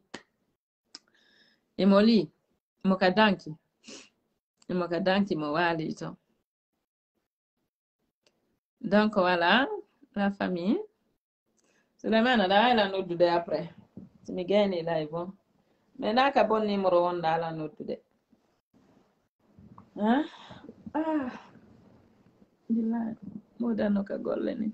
[SPEAKER 1] e mo lit mo ka danki e mo ka danki mo waali to donc voilà la famille Souleymana da ala noddude après si mi gayni live on mais naka bon numéro wonɗa ala noddude hein ah billahi modanno ka golle ni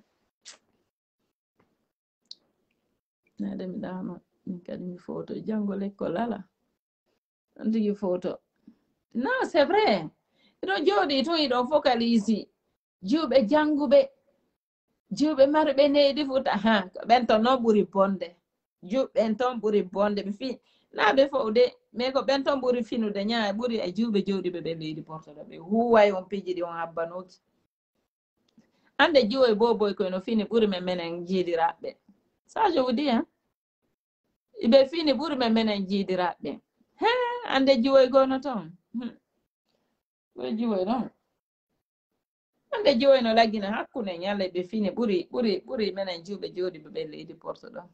[SPEAKER 1] nade mi ɗano min kadi mi photo jango l'école ala on tigi photo non c'est vrai iɗo jooɗi tun iɗo focalise juuɓe janguɓe juuɓe marɓe neydi futa ha ɓen ton noon ɓuri bonde juuɓɓen ton ɓuri bonde ɓe fi naaɓe fof de mais ko ɓen ton ɓuri finude ñaa ɓuri e juuɓe jooɗiɓe ɓe leydi portoɗo ɓe huway on pijiɗi on habbanoki hande jiwoye boboy koye no fini ɓuri men menen jiidiraɓe Ça, je vous dis, hein. Il be fini pour me menen jiidiraɓe. He, ande jiwoy gono ton. Ɓe jiwoy non. Ande jiwoy no lagina hakkunde ñalle ɓe fini ɓuri ɓuri ɓuri menen juuɓe jooɗi ɓe leydi Porto ɗon.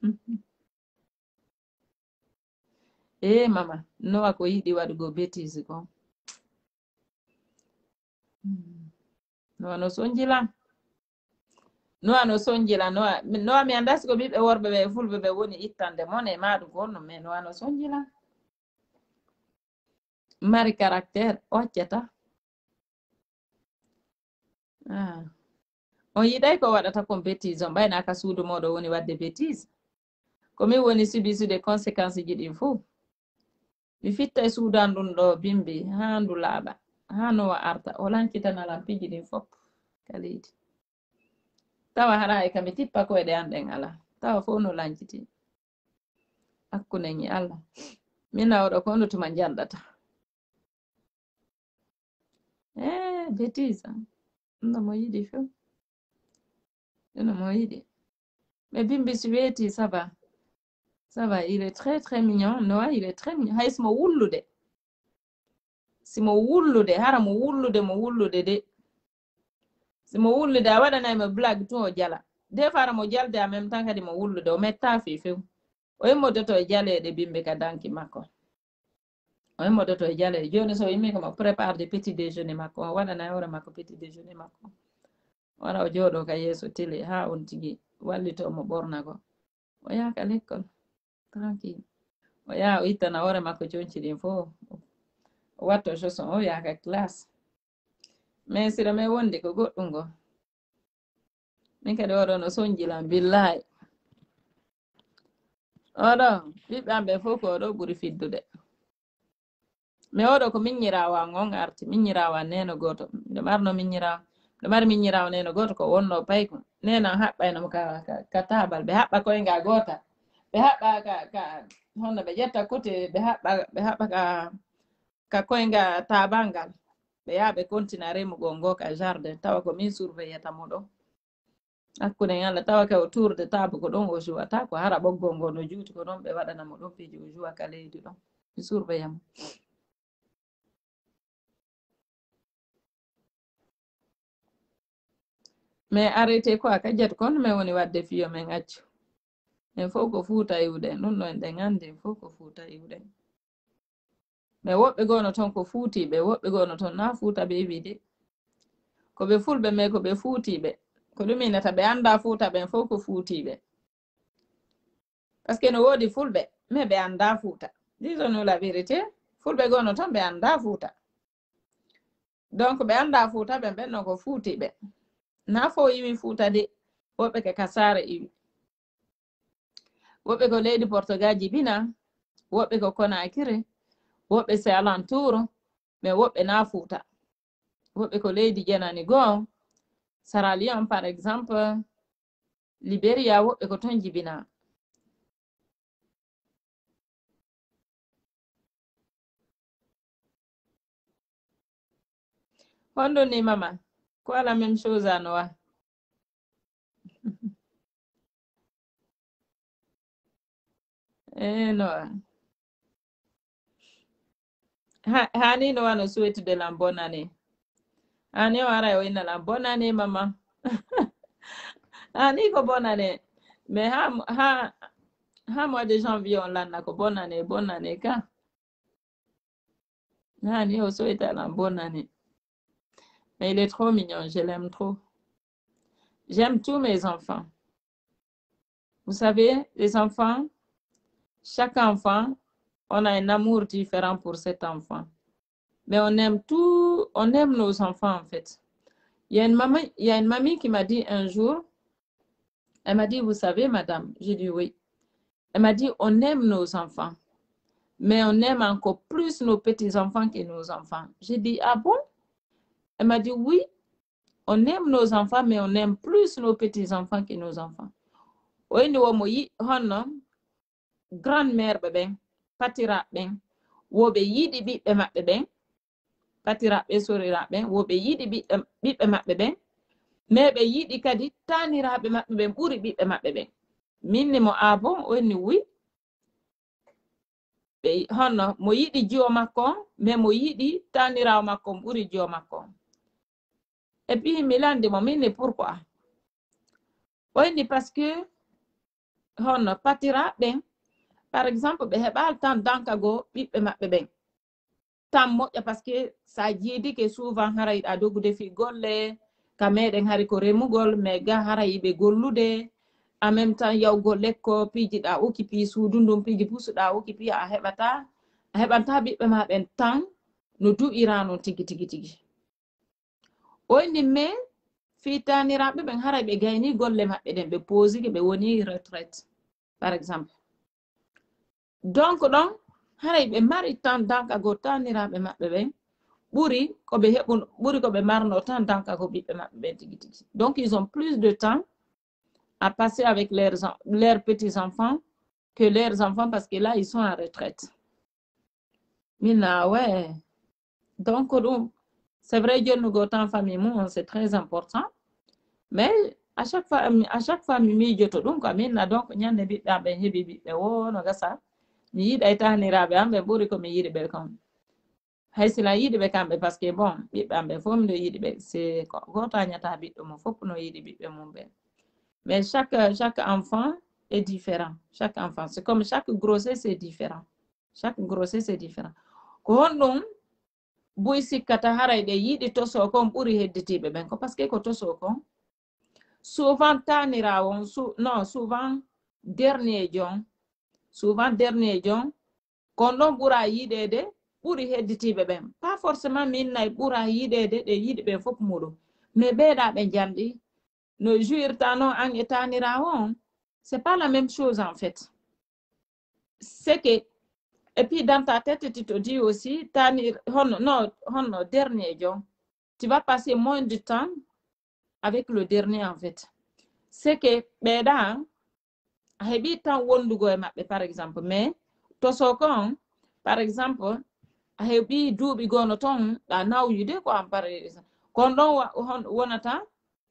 [SPEAKER 1] Eh mama, nowa ko yiɗi waɗugo bêtise kon. Nowa no sonjila. Nowa no sonjila nowa nowa mi andas ko ɓiɓɓe worɓe ɓe fulɓe ɓe woni ittande mon e maɗum ko no mais nowa no sonjila. Mari caractère occata. Ah. On yiɗay ko waɗata kon bêtise on ɓayna ka suudu moɗo woni wadde bêtise. Komi woni subisude conséquence ji ɗin fof. Mi fitta e suudan ɗum ɗo bimbi ha ndu laaɓa ha nowa arta o lankitana lampiji ɗin fof kaleydi. Tawa hara e kami tippa koyɗe an ɗen ala tawa fof no lankiti hakkunde ñi Allah min nawɗo ko ndu tuma janɗata. Eh bêtise no mo yiɗi fof no mo yiɗi. Mais bimbi si weeti ça va ça va il est très très mignon Noah il est très mignon hay simo wullude simo wullude hara mo wullude mo wullude de simo wullude a waɗanaymo blague tun o jala des fois mo jalde en même temps kadi mo wullude o metta fi few o immodoto e jaleɗe bimbi ka danki makko o immodoto e jaleɗe joni so yimmi ko mo prépare de petit déjeuner makko o waɗanay hoore makko petit déjeuner makko wara o jooɗo ka yeeso télé ha on tigi wallito mo ɓorna ko o yaka l'école tranquille o yaha o ittana hoore makko conci ɗin fof o watto chausson o yaka classe mais sira men wondi ko goɗɗum go min kadi oɗo no sonjilan billahi oɗo ɓiɓɓe am ɓe fof ko oɗo ɓuri fiddude mais oɗo ko miññirawa on arti miññirawa neno goto nde marno miññirawa nde mari miññirawa neno goto ko wonno payko nena haɓɓaynamo ka ka tabal ɓe haɓɓa koynga gota ɓe haɓɓa ka ka honno ɓe ƴetta côté ɓe haɓɓa ɓe haɓɓa ka ka koynga tabangal ɓe yaha ɓe continua remugo ngo ka jardin tawa ko min surveillata mo ɗo hakkude Allah tawa ka autour de table ko ɗon o jouata ko hara ɓoggol ngol no juuti ko ɗon ɓe waɗana mo ɗon piji o joua ka leydi ɗon mi surveilla mo. mais arrêté ko aka jet kono men woni wadde fiyo men accu en fof ko fuuta iwɗen ɗum ɗo en ɗen andi en fof ko fuuta iwɗen mais woɓɓe gono toon ko fuutiɓe woɓɓe gono toon na fuutaɓe iwide ko ɓe fulɓe mais ko ɓe fuutiɓe ko ɗum inata ɓe anda fuuta ɓen fof ko fuutiɓe par ce que no woodi fulɓe mais ɓe anda fuuta disons la vérité fulɓe gono toon ɓe anda fuuta donc ɓe anda fuuta ɓen ɓen non ko fuutiɓe na fo iwi fuuta de woɓɓe ke kasare iwi woɓɓe ko leydi Portugal jibina woɓɓe ko Conakry woɓɓe c'est alentour mais woɓɓe na fuuta woɓɓe ko leydi janani goo Sierra Leone par exemple Liberia woɓɓe ko ton jibina honɗum ni mama ko la même chose à Noah eh Noah ha hani Noah no souhaitude la bonne année ani o ara o inna la bonne année mama ani ko bonne année mais ha ha ha mois de janvier on lanna ko bonne année bonne année ka hani o souhaite la bonne année mais il est trop mignon je l'aime trop j'aime tous mes enfants vous savez les enfants chaque enfant on a un amour différent pour cet enfant mais on aime tout on aime nos enfants en fait il y a une maman il y a une mamie qui m'a dit un jour elle m'a dit vous savez madame j'ai dit oui elle m'a dit on aime nos enfants mais on aime encore plus nos petits-enfants que nos enfants j'ai dit ah bon elle m'a dit oui on aime nos enfants mais on aime plus nos petits-enfants que nos enfants oyni wo mo yi honno grand-mère ɓe ɓen patiraɓe ɓen woɓe yiɗi ɓiɓɓe maɓɓe ɓen patiraɓe soriraɓe ɓen woɓe yiɗi ɓiɓɓe maɓɓe ɓen mais ɓe yiɗi kadi taniraɓe maɓɓe ɓen ɓuri ɓiɓɓe maɓɓe ɓen minni mo ah bon onni oui ɓe honno mo yiɗi jiwo makko mais mo yiɗi tanirawo makko ɓuri jiwo makko et puis mi landi mo minni pourquoi oyni parce que honno patiraɓe par exemple ɓe heɓal tan dankago ɓiɓɓe maɓɓe ɓen tan moƴƴa parce que sa jiidike souvent hara yiɗa doggude fi golle ka meɗen hari ko remugol mais ga hara yiɓe gollude en même temps yawgo lekko piijiɗa occupé suudu ndum piiji pusuɗa occupé a heɓata a heɓanta ɓiɓɓe ma ɓen tan no du'irano tigi tigi tigi oyni mais fitaniraɓe ɓen hara ɓe gayni golle maɓɓe ɗen ɓe posiki ɓe woni retraite par exemple donc ɗon haray ɓe mari tan dankago taniraɓe maɓɓe ɓen ɓuri koɓe heɓun ɓuri koɓe marno tan dankago ɓiɓɓe maɓɓe ɓen tigi tigi donc ils ont plus de temps à passer avec leurs, leurs petits enfants que leurs enfants parce que là ils sont en retraite mina ouais donc c'est vrai jonnugo temps famille mum c'est très important mais à chaque fois à chaque fois mi miijoto ɗum quoi minna donc ñande ɓiɓɓe am ɓen heeɓi ɓiɓɓe wo no gasa mi yiɗay taniraɓe am ɓe ɓuri komi yiɗi ɓe kam hay sila yiɗi ɓe kamɓe par ce que bon ɓiɓɓe am ɓe fof miɗo yiɗi ɓe c'est goto añata ɓiɗɗo mum fof no yiɗi ɓiɓɓe mum ɓe mais chaque chaque enfant est différent chaque enfant c'est comme chaque grossesse c'est différent chaque grossesse c'est différent ko honɗum buy sikkata haray ɗe yiɗi toso kon ɓuri hedditiɓe ɓen ko par ce que ko toso kon souvent tanirawo non souvent dernier jon souvent dernier jon kon ɗon ɓura yiɗede ɓuri hedditiɓe ɓen pas forcément min nay ɓura yiɗede ɗe yiɗi ɓen fof muɗum mais ɓeeɗa ɓe janɗi no jouirta non an e tanirawo on c'est pas la même chose en fait c'est que et puis dans ta tête tu te dis aussi tanir honno non honno dernier jon tu vas passer moins de temps avec le dernier en fait c'est que ɓeeɗa a heɓi tan wondugo e maɓɓe par exemple mais to so kon par exemple a heɓi duuɓi gono ton ɗa nawyude ko an par exemple kon ɗon wonata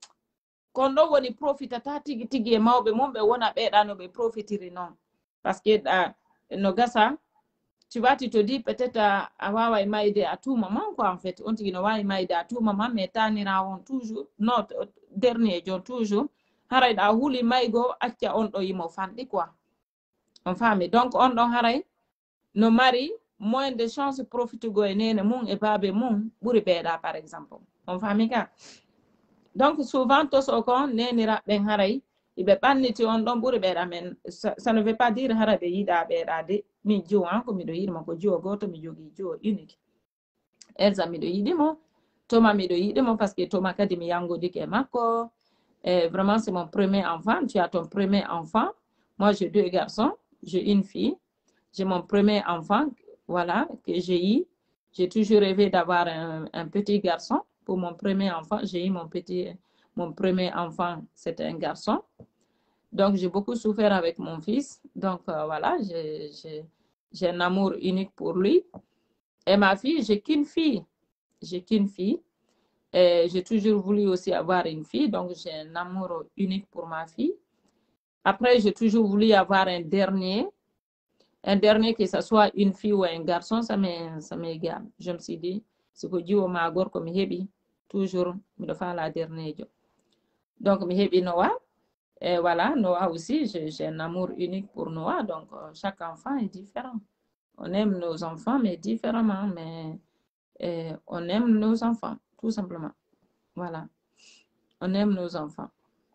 [SPEAKER 1] kon ɗon woni profitata tigi tigi e mawɓe mum ɓe wona ɓeeɗa no ɓe profitiri noon par ce que ɗa no gasa tu vois tu te dis peut-être a wawa e mayde à tout moment quoi en fait on tigi no wawi mayde à tout moment mais tanira on toujours non dernier jon toujours haray ɗa huuli maygo acca on ɗo yimo fanɗi quoi on faami donc on ɗon haray no mari moins de chance profitugo e nene mum e baabe mum ɓuri ɓeeɗa par exemple on faami ka donc souvent to so kon nenira ɓen haray iɓe ɓanniti on ɗon ɓuri ɓeeɗa men ça ne veut pas dire hara ɓe yiɗa ɓeeɗa de min jiwo an ko miɗo yiɗimo ko jiwo goto mi jogui jiwo unique elsa miɗo yiɗimo toma miɗo yiɗimo par ce que toma kadi mi yangodike e makko et vraiment c'est mon premier enfant tu as ton premier enfant moi j'ai deux garçons j'ai une fille j'ai mon premier enfant voilà que j'ai eu j'ai toujours rêvé d'avoir un, un petit garçon pour mon premier enfant j'ai eu mon petit mon premier enfant c'était un garçon donc j'ai beaucoup souffert avec mon fils donc euh, voilà j'ai j'ai j'ai un amour unique pour lui et ma fille j'ai qu'une fille j'ai qu'une fille et j'ai toujours voulu aussi avoir une fille donc j'ai un amour unique pour ma fille après j'ai toujours voulu avoir un dernier un dernier que ce soit une fille ou un garçon ça m'est ça m'égale je me suis dit c'est que jiwo ma gorko mi heɓi toujours miɗo faala dernier jo donc mi heɓi Noah et voilà Noah aussi j'ai un amour unique pour Noah donc euh, chaque enfant est différent on aime nos enfants mais différemment mais euh, on aime nos enfants tout simplement voilà on aime nos enfants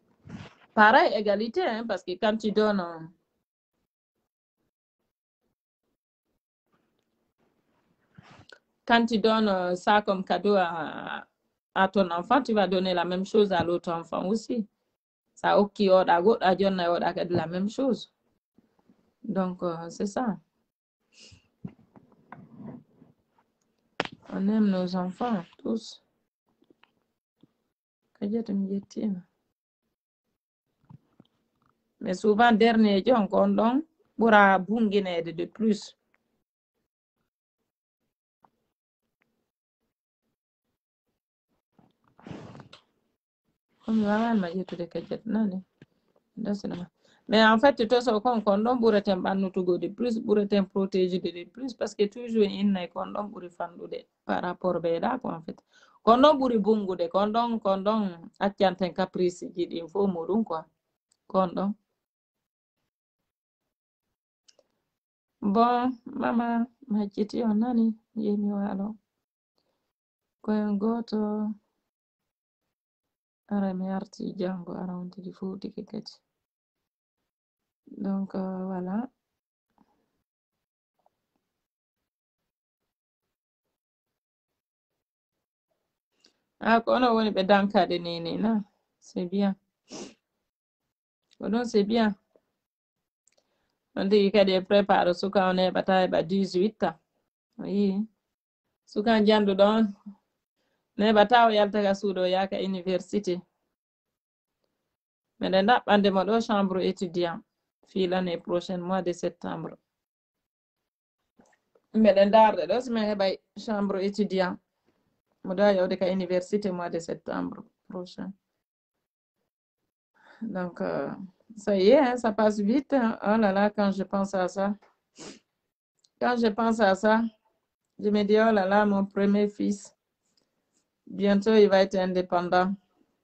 [SPEAKER 1] pareil égalité hein, parce que quand tu donnes quand tu donnes ça comme cadeau à, à ton enfant, tu vas donner la même chose à l'autre enfant aussi. Ça, ok, la même chose. Donc, euh, c'est ça. On aime nos enfants, tous. Mais souvent, dernier jour, on pourra bunginer de plus. Mais en fait, to so kon condom ɓureten ɓannutugo de plus, ɓureten protéjude de plus, parce que toujours innayi condom ɓuri fanɗude par rapport ɓeyɗa ko en fait. Condom ɓuri bungude, condom condom accanten caprice ji ɗin fof muɗum quoi, condom. Bon, mama macciti on nani, yemi walo. Koyon goto ara mi arti jango ara on tigi fuutiki kadi. Donc euh, voilà. Ah, kono woni ɓe dankade nini na, c'est bien. Kono c'est bien. On tigi kadi e prépare suka on heɓata heɓa dix-huit ans. Oui. Suka janduɗo on neɓata o yaltaka suuɗo o yaka université. Meɗen ɗaɓɓande mo ɗo chambre étudiant fi l'année prochaine mois de septembre. Meɗen darde ɗo simin heɓay chambre étudiant. Mo ɗo yawde ka université mois de septembre prochain. Donc, euh, ça y est, hein, ça passe vite. Hein. Oh là là, quand je pense à ça. Quand je pense à ça, je me dis, oh là là, mon premier fils, bientôt il va être indépendant.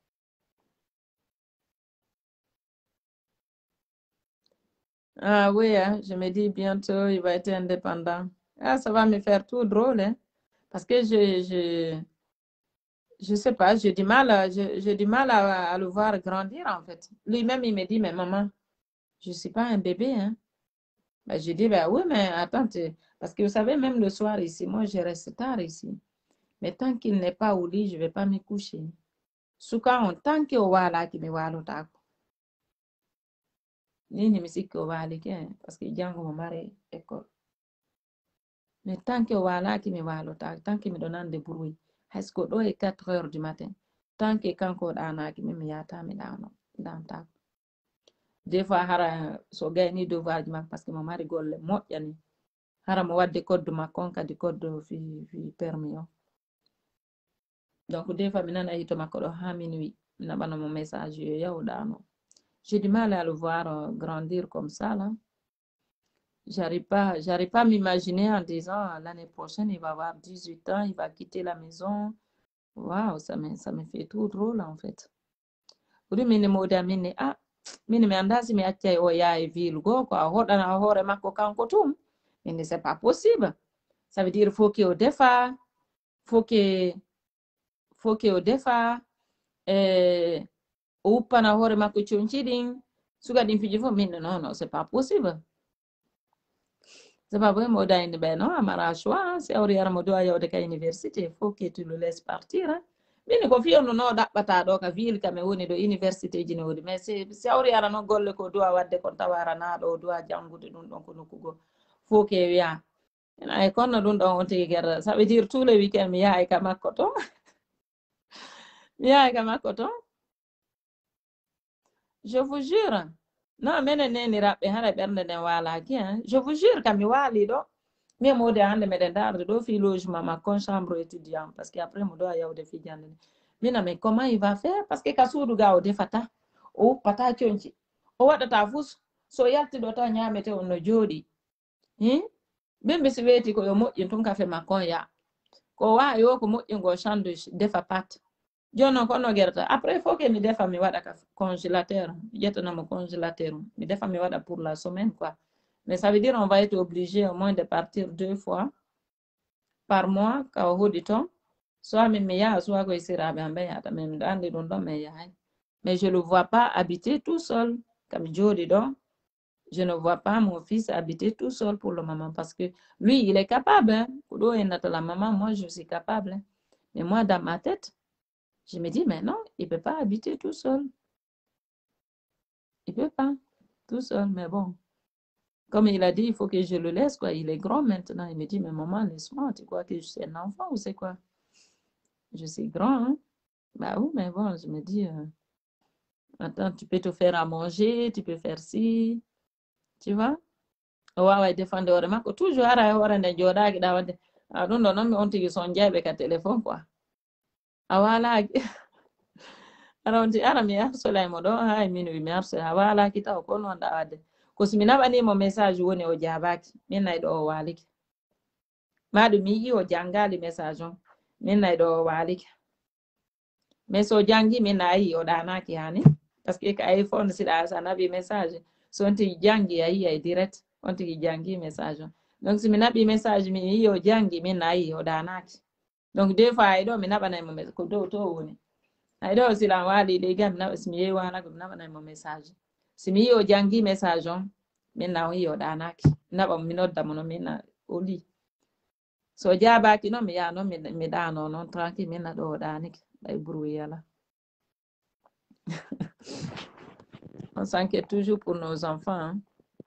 [SPEAKER 1] Ah oui, hein, je me dis, bientôt il va être indépendant. Ah, ça va me faire tout drôle, hein, parce que je, je, je sais pas, j'ai du mal, à, j'ai du mal à, à le voir grandir, en fait. Lui-même, il me dit, mais maman, je suis pas un bébé, hein. Ben, je dis, ben oui, mais attends, parce que vous savez, même le soir ici, moi, je reste tard ici. Mais tant qu'il n'est pas au lit, je ne vais pas me coucher. Suka on tant que o wala ki mi walo tako. Nini mi sikki o wali ke, parce que jango mo mari école. Mais tant que o wala ki mi walo tako, tant que mi donande bruit, hay ko ɗo e quatre heures du matin, tant que kanko ɗanaki mi mi yata mi ɗano, ɗan tako. Des fois hara so gayni devoir ji makko parce que mo mari golle moƴƴani. Hara mo wadde koddu makko on kadi koddu fi fi permis on. Donc des fois mi nana hito makko ɗo ha minuit, mi naɓano mo message yo yahu ɗano. J'ai du mal à le voir euh, grandir comme ça là. J'arrive pas, j'arrive pas à m'imaginer en disant l'année prochaine il va avoir dix-huit ans, il va quitter la maison. Waouh, ça me ça me fait tout drôle en fait. Ɓuri min mode min ah min mi anda si mi accay o yaha e ville go ko a hoɗana hoore makko kanko tum. Mais c'est pas possible. Ça veut dire faut que o defa, faut que faut que o defa eh, o uppana hoore makko conci ɗin suka ɗin fiji fof min non non c'est pas possible. C'est pas vrai, moda inde ben non, amara choix, si awri yara mo do yawde ka université, il faut que tu le laisses partir. Hein. Min ko fiyono no ɗaɓɓata ɗo ka ville kam e woni ɗo université ji ne woni mais si awri yara no golle ko duwa wadde kon tawara naɗo o duwa jangude ɗum ɗon ko nokkugo faut que wiya ay konno ɗum ɗon on tigi guerre ça veut dire tous les week-end mi yahay ka makko to mi yahay ka makko to je vous jure non minen neniraɓɓe hara ɓernde nden walaki hein je vous jure kam mi waali ɗo min mode hande meɗen darde ɗo fi logement makko chambre étudiant parce que après mo ɗo a yawde fijande nde mina mais comment il va faire parce que ka suudu ga o defata o uppata conci o waɗata fus so yalti ɗo taw ñamete on no jooɗi hin min mi si weeti ko yo moƴƴin tun kafe makko ya ko wawi o ko moƴƴingo sandwich defa pat joni noon ko no guerta après il faut que mi defa mi waɗa ka congélateur mi ƴettanamo congélateur mi defa mi waɗa pour la semaine quoi mais ça veut dire on va être obligé au moins de partir deux fois par mois ka o hoɗi ton soit min mi yaha soit koye siraɓe hamɓe yahata mais miɗo andi ɗum ɗon mais yahay mais je le vois pas habiter tout seul kami jooɗi ɗo je ne vois pas mon fils habiter tout seul pour le moment parce que lui il est capable hein kuɗo ennata la maman moi je suis capable hein. Mais moi dans ma tête je me dis mais non il peut pas habiter tout seul il peut pas tout seul mais bon comme il a dit, il faut que je le laisse, quoi. Il est grand maintenant. Il me dit, mais maman, laisse-moi. Tu crois que je suis un enfant ou c'est quoi? Je suis grand, hein? Bah oui, mais bon, je me dis, euh, attends, tu peux te faire à manger, tu peux faire ci, tu vois? Wawa défendre hoore makko toujours hara e hoore nde jooɗaki ɗa wadde a ɗum ɗo noon mi on tigi son jeyɓe ka téléphone quoi a walaki ara on ara mi harsola mo do hay min wi mi harsola wala kita ko non da wadde ko simi nabani mo message woni o jabaki min nay do waliki maɗum mi yi o jangali message on min nay do waliki mais so jangi min ayi o danaki hani parce que ka iphone sida sa nabi message so on tigi jangi ayi ay direct on tigi jangi message on donc si mi nabi message mi yi o jangi min ayi o danaki donc des fois ay do mi nabana mo ko do to woni ay do sila wali de gam na si mi yi wana ko nabana mo message si mi yi o jangi message on min na yi o danaki naba mi nodda mo min na oli so jabaki no mi ya no mi mi dano non tranquille min na do daniki ay brouille yala. On s'inquiète toujours pour nos enfants. Hein?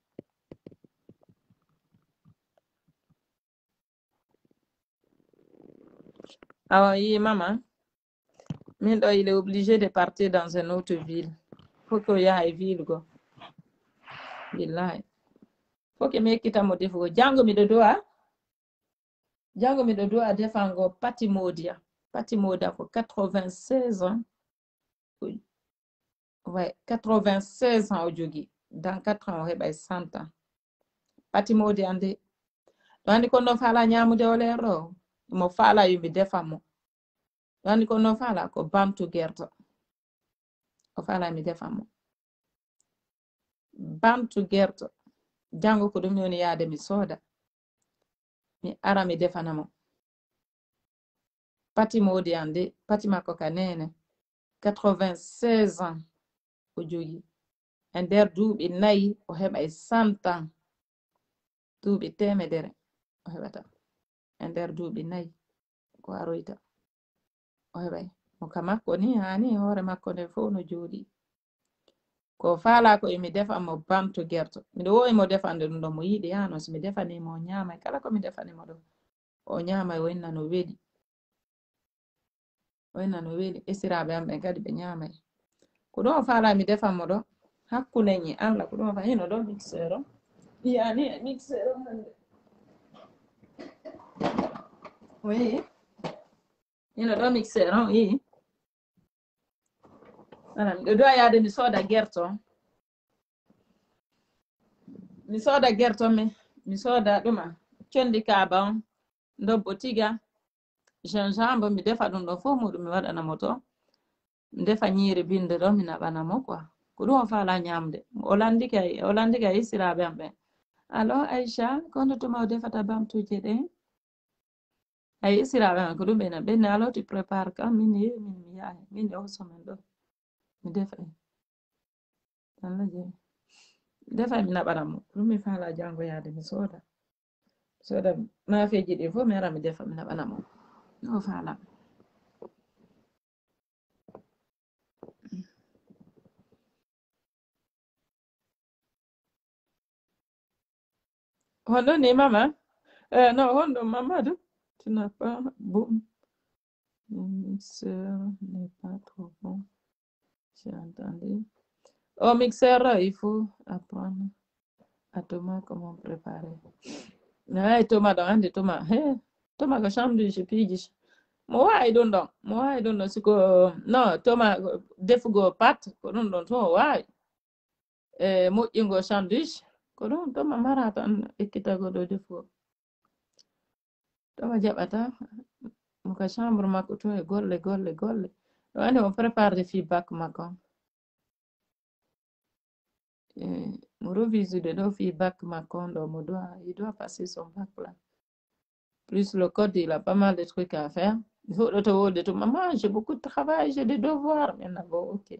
[SPEAKER 1] Ah oui, maman. Maintenant, il est obligé de partir dans une autre ville. Faut qu'il y ait une ville. Go. Faut que me quitte mon défaut. Django mi de doa. Django mi de doa défendre Patimodia. Patimodia pour quatre-vingt-seize ans. Oui. Ouais, quatre-vingt-seize ans aujourd'hui. Dans quatre ans, on va cent ans. Patimodia ande. Donc, on a fait la nyamu de olero. Mo fala yumi defamo. Donc, on a fait la ko bantu gerto. O fala mi defamo. Bantu gerto. Jango ko dum yoni yaade mi soda. Mi ara mi defanamo. Pati modi ande, pati mako kanene. quatre-vingt-seize ans o jogi. En der duuɓi nayi o heɓa e cent ans. Duuɓi temedere o heɓata. En der duuɓi nayi ko aroyta. O heɓay. Mo ka makko ni hani hoore makko nde fof no jooɗi. Ko faala ko emi defa mo bantu gerto. Miɗo wowi mo defande ɗum ɗo mo yiɗi yano so mi defani mo nyamay kala ko mi defani mo ɗo. O nyamay o inna no weli. O inna no weli. Esiraɓe am ɓe kadi ɓe nyamay. Ko ɗum o faala mi defa mo ɗo. Hakkunde ñi Allah ko ɗum o faala hino ɗo mixeur o. Yani mixeur o hande. Oui. Hino ɗo mixeur o yi. Voilà, miɗo dowa yaade mi soda gerto. Mi soda gerto mi. Mi soda ɗuma. Condi kaba on. Ndo botiga. Gingembre mi defa ɗum ɗo fof muɗum mi waɗana mo to. Mi defa ñiiri binde ɗo mi naɓana mo quoi. Ko ɗum o faala ñamde. O landike o landike a isiraɓe am ɓe. Alors Aïcha, kono tuma o defata bamtuje ɗe? Ay isiraɓe am ko ɗum ɓe na ɓe alors tu prépares quand min ye min mi yaha min o semaine ɗo. Mi defa. Allah je. Defa mi naɓana mo. Ɗum mi faala jango yaade mi soda. Soda mafeji ɗi fof mi ara mi defa mi naɓana mo. O faala. Hondo ni maman? Euh, non, hondo Mamadou. Tu n'as pas bon. Le mixeur n'est pas trop bon. J'ai entendu. Au mixeur, il faut apprendre à Thomas comment préparer. Ouais, Thomas dans un de Thomas. Hey, Thomas ka chambre je pige. Mo wa I don't know. Mo wa I don't know siko no Thomas defugo pat ko ɗum ɗon to wa. Eh moƴƴingo sandwich ko ɗum Thomas marata an ekkitago ɗo defugo. Thomas jaɓata mo ka chambre makko to e golle golle golle. Ɗo andi on prépare de feedback makko. Eh, mo revise de ɗo feedback makko ɗo mo doit il doit passer son bac là. Plus le code, il a pas mal de trucs à faire. Il faut le tour de tout. Maman, j'ai beaucoup de travail, j'ai des devoirs. Maintenant, bon, ok.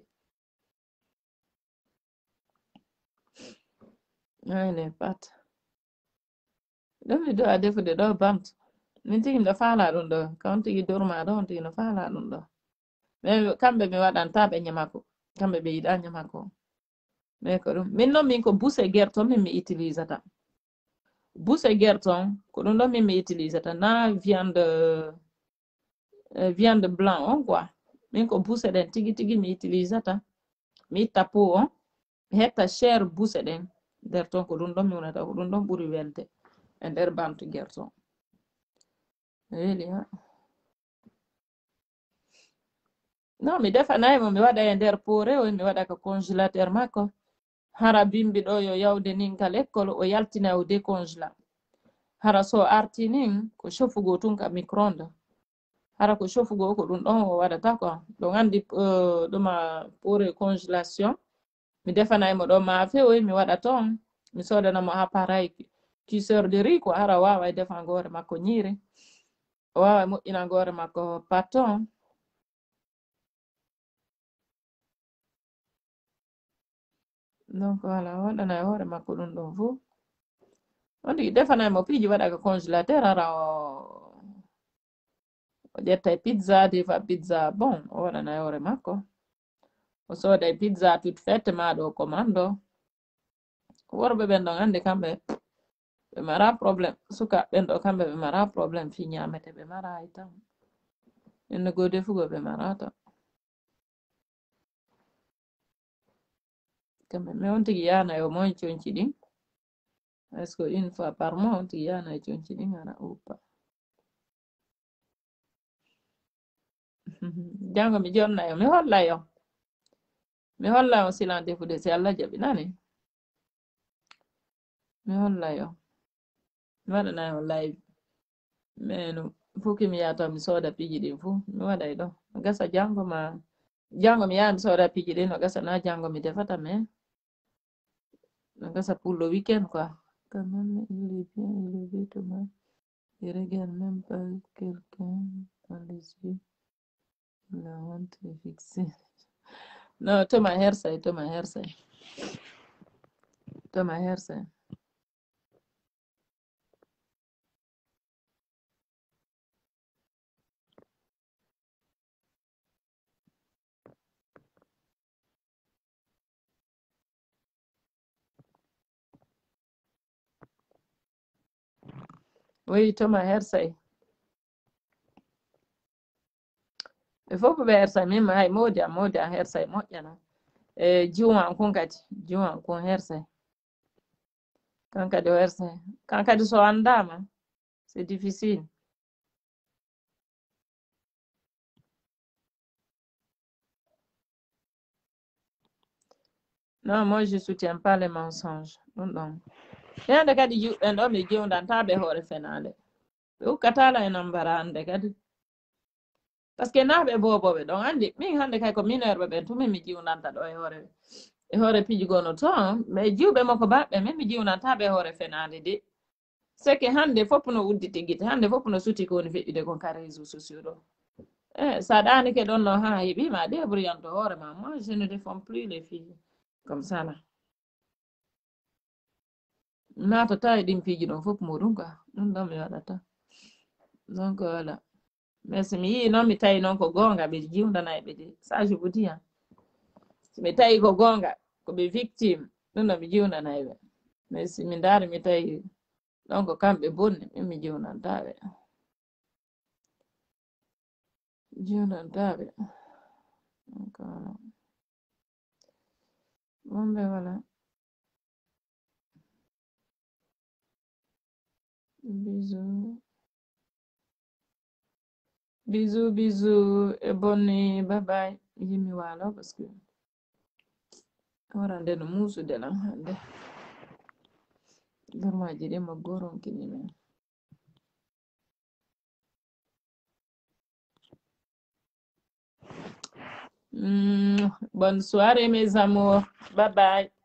[SPEAKER 1] Ouais, les pattes. Donc, il doit défaut de deux bandes. Ni tigi ndo faala ɗum ɗo kam tigi dorma ɗo on tigi no faala ɗum ɗo mais kamɓe mi waɗanta ɓe ñamako kamɓe ɓe yiɗa ñamako mais ko ɗum min noon min ko buse gerton min mi utilisata buse gerton ko ɗum ɗon min mi utilisata na viande uh, viande blanc on quoi min ko buse ɗen tigi tigi mi utilisata mi itta po on mi hetta cher buse ɗen nder ton ko ɗum ɗon mi wonata ko ɗum ɗon ɓuri welde e nder bantu gerton weli ha non mi defanayimo mi waɗa e nder poore o mi waɗa ko congélateur makko hara bimbi ɗo yo yawde nin ka l'école o yaltina o décongela hara so arti nin ko chofugo tun ka micronde hara ko chofugo ko ɗum ɗon o waɗata quoi ɗon andi ɗuma poore congélation mi defanaymo ɗo maafe o mi waɗa ton mi sodanamo appareil cuiseur de riz ko hara wawa e defa ngoore makko ñiiri o wawa moƴƴina ngoore makko paton donc voilà waɗana e hoore makko ɗum ɗon fof on tigi defanaymo piiji waɗa ko congélateur hara o o ƴetta e pizza defa pizza bon o waɗana e hoore makko o sooda e pizza toute faite maɗo o commande o worɓe ɓen ɗon andi kamɓe ɓe mara probléme sukaɓe ɓen ɗo kamɓe ɓe mara probléme fi ñamete ɓe mara hay tan enne goo defugo ɓe marata kamɓe mais on tigi yana e o moy conci ɗin est ce que une fois par mois on tigi yana e conci ɗin ara uppa jango mi jonna yo mi holla yo mi holla o silan defude si Allah jaɓi nani mi holla yo mi waɗana yo live mais no foki mi yata mi sooda piiji ɗin fuu mi waɗay ɗo no gasa jango ma jango mi yaha mi sooda piiji ɗin no gasa na jango mi defata mais no gasa pour le week-end quoi quand même il est bien élevé Thomas il regarde même pas quelqu'un dans les yeux la honte est fixée non Thomas hersay Thomas hersay Thomas hersay oui Thomas hersay e fof ɓe hersay min ma hay modi a modi a hersay moƴƴana e jiwan kun kadi jiwan kun hersay kan kadi o hersay kan kadi so andama c'est difficile non moi je soutiens pas les mensonges ɗum ɗon yande kadi jiwɓen ɗo mi jiwndantaɓe hoore fenade ɓe hukkatala e nambara hande kadi par ce que naɓe boboɓe ɗon andi min hande kay ko mineurɓe ɓen tumi mi jiwnanta ɗo e hoore e hoore pijigono ton mais jiwɓe makko baɓɓe min mi jiwnantaɓe hoore fenade de seke hande fof no udditi guite hande fof no suti ko woni feƴƴude kon ka réseau sociaux ɗo e sa ɗanike ɗon no ha heeɓima débriyanto hoore ma moi je ne défends plus les filles comme ça là natata e ɗin piiji ɗon fof muɗum quoi ɗum ɗon mi waɗata donc voilà mais si mi yii noon mi tawi noon ko goonga ɓe jiwdana ɓe de ça je vous dis hein si mi tawi ko goonga koɓe victime ɗum ɗo mi jiwndanay ɓe mais si mi ndaari mi tawi ɗon ko kamɓe bonni min mi jiwnantaɓe jiwnantaɓe donc voilà wonɓe voilà bisous bisous bisous e bonni bye bye yimmi waalo parce que horande no muusude lan hande gormaji ɗi mo goronkini men bonne soirée mes amours bye bye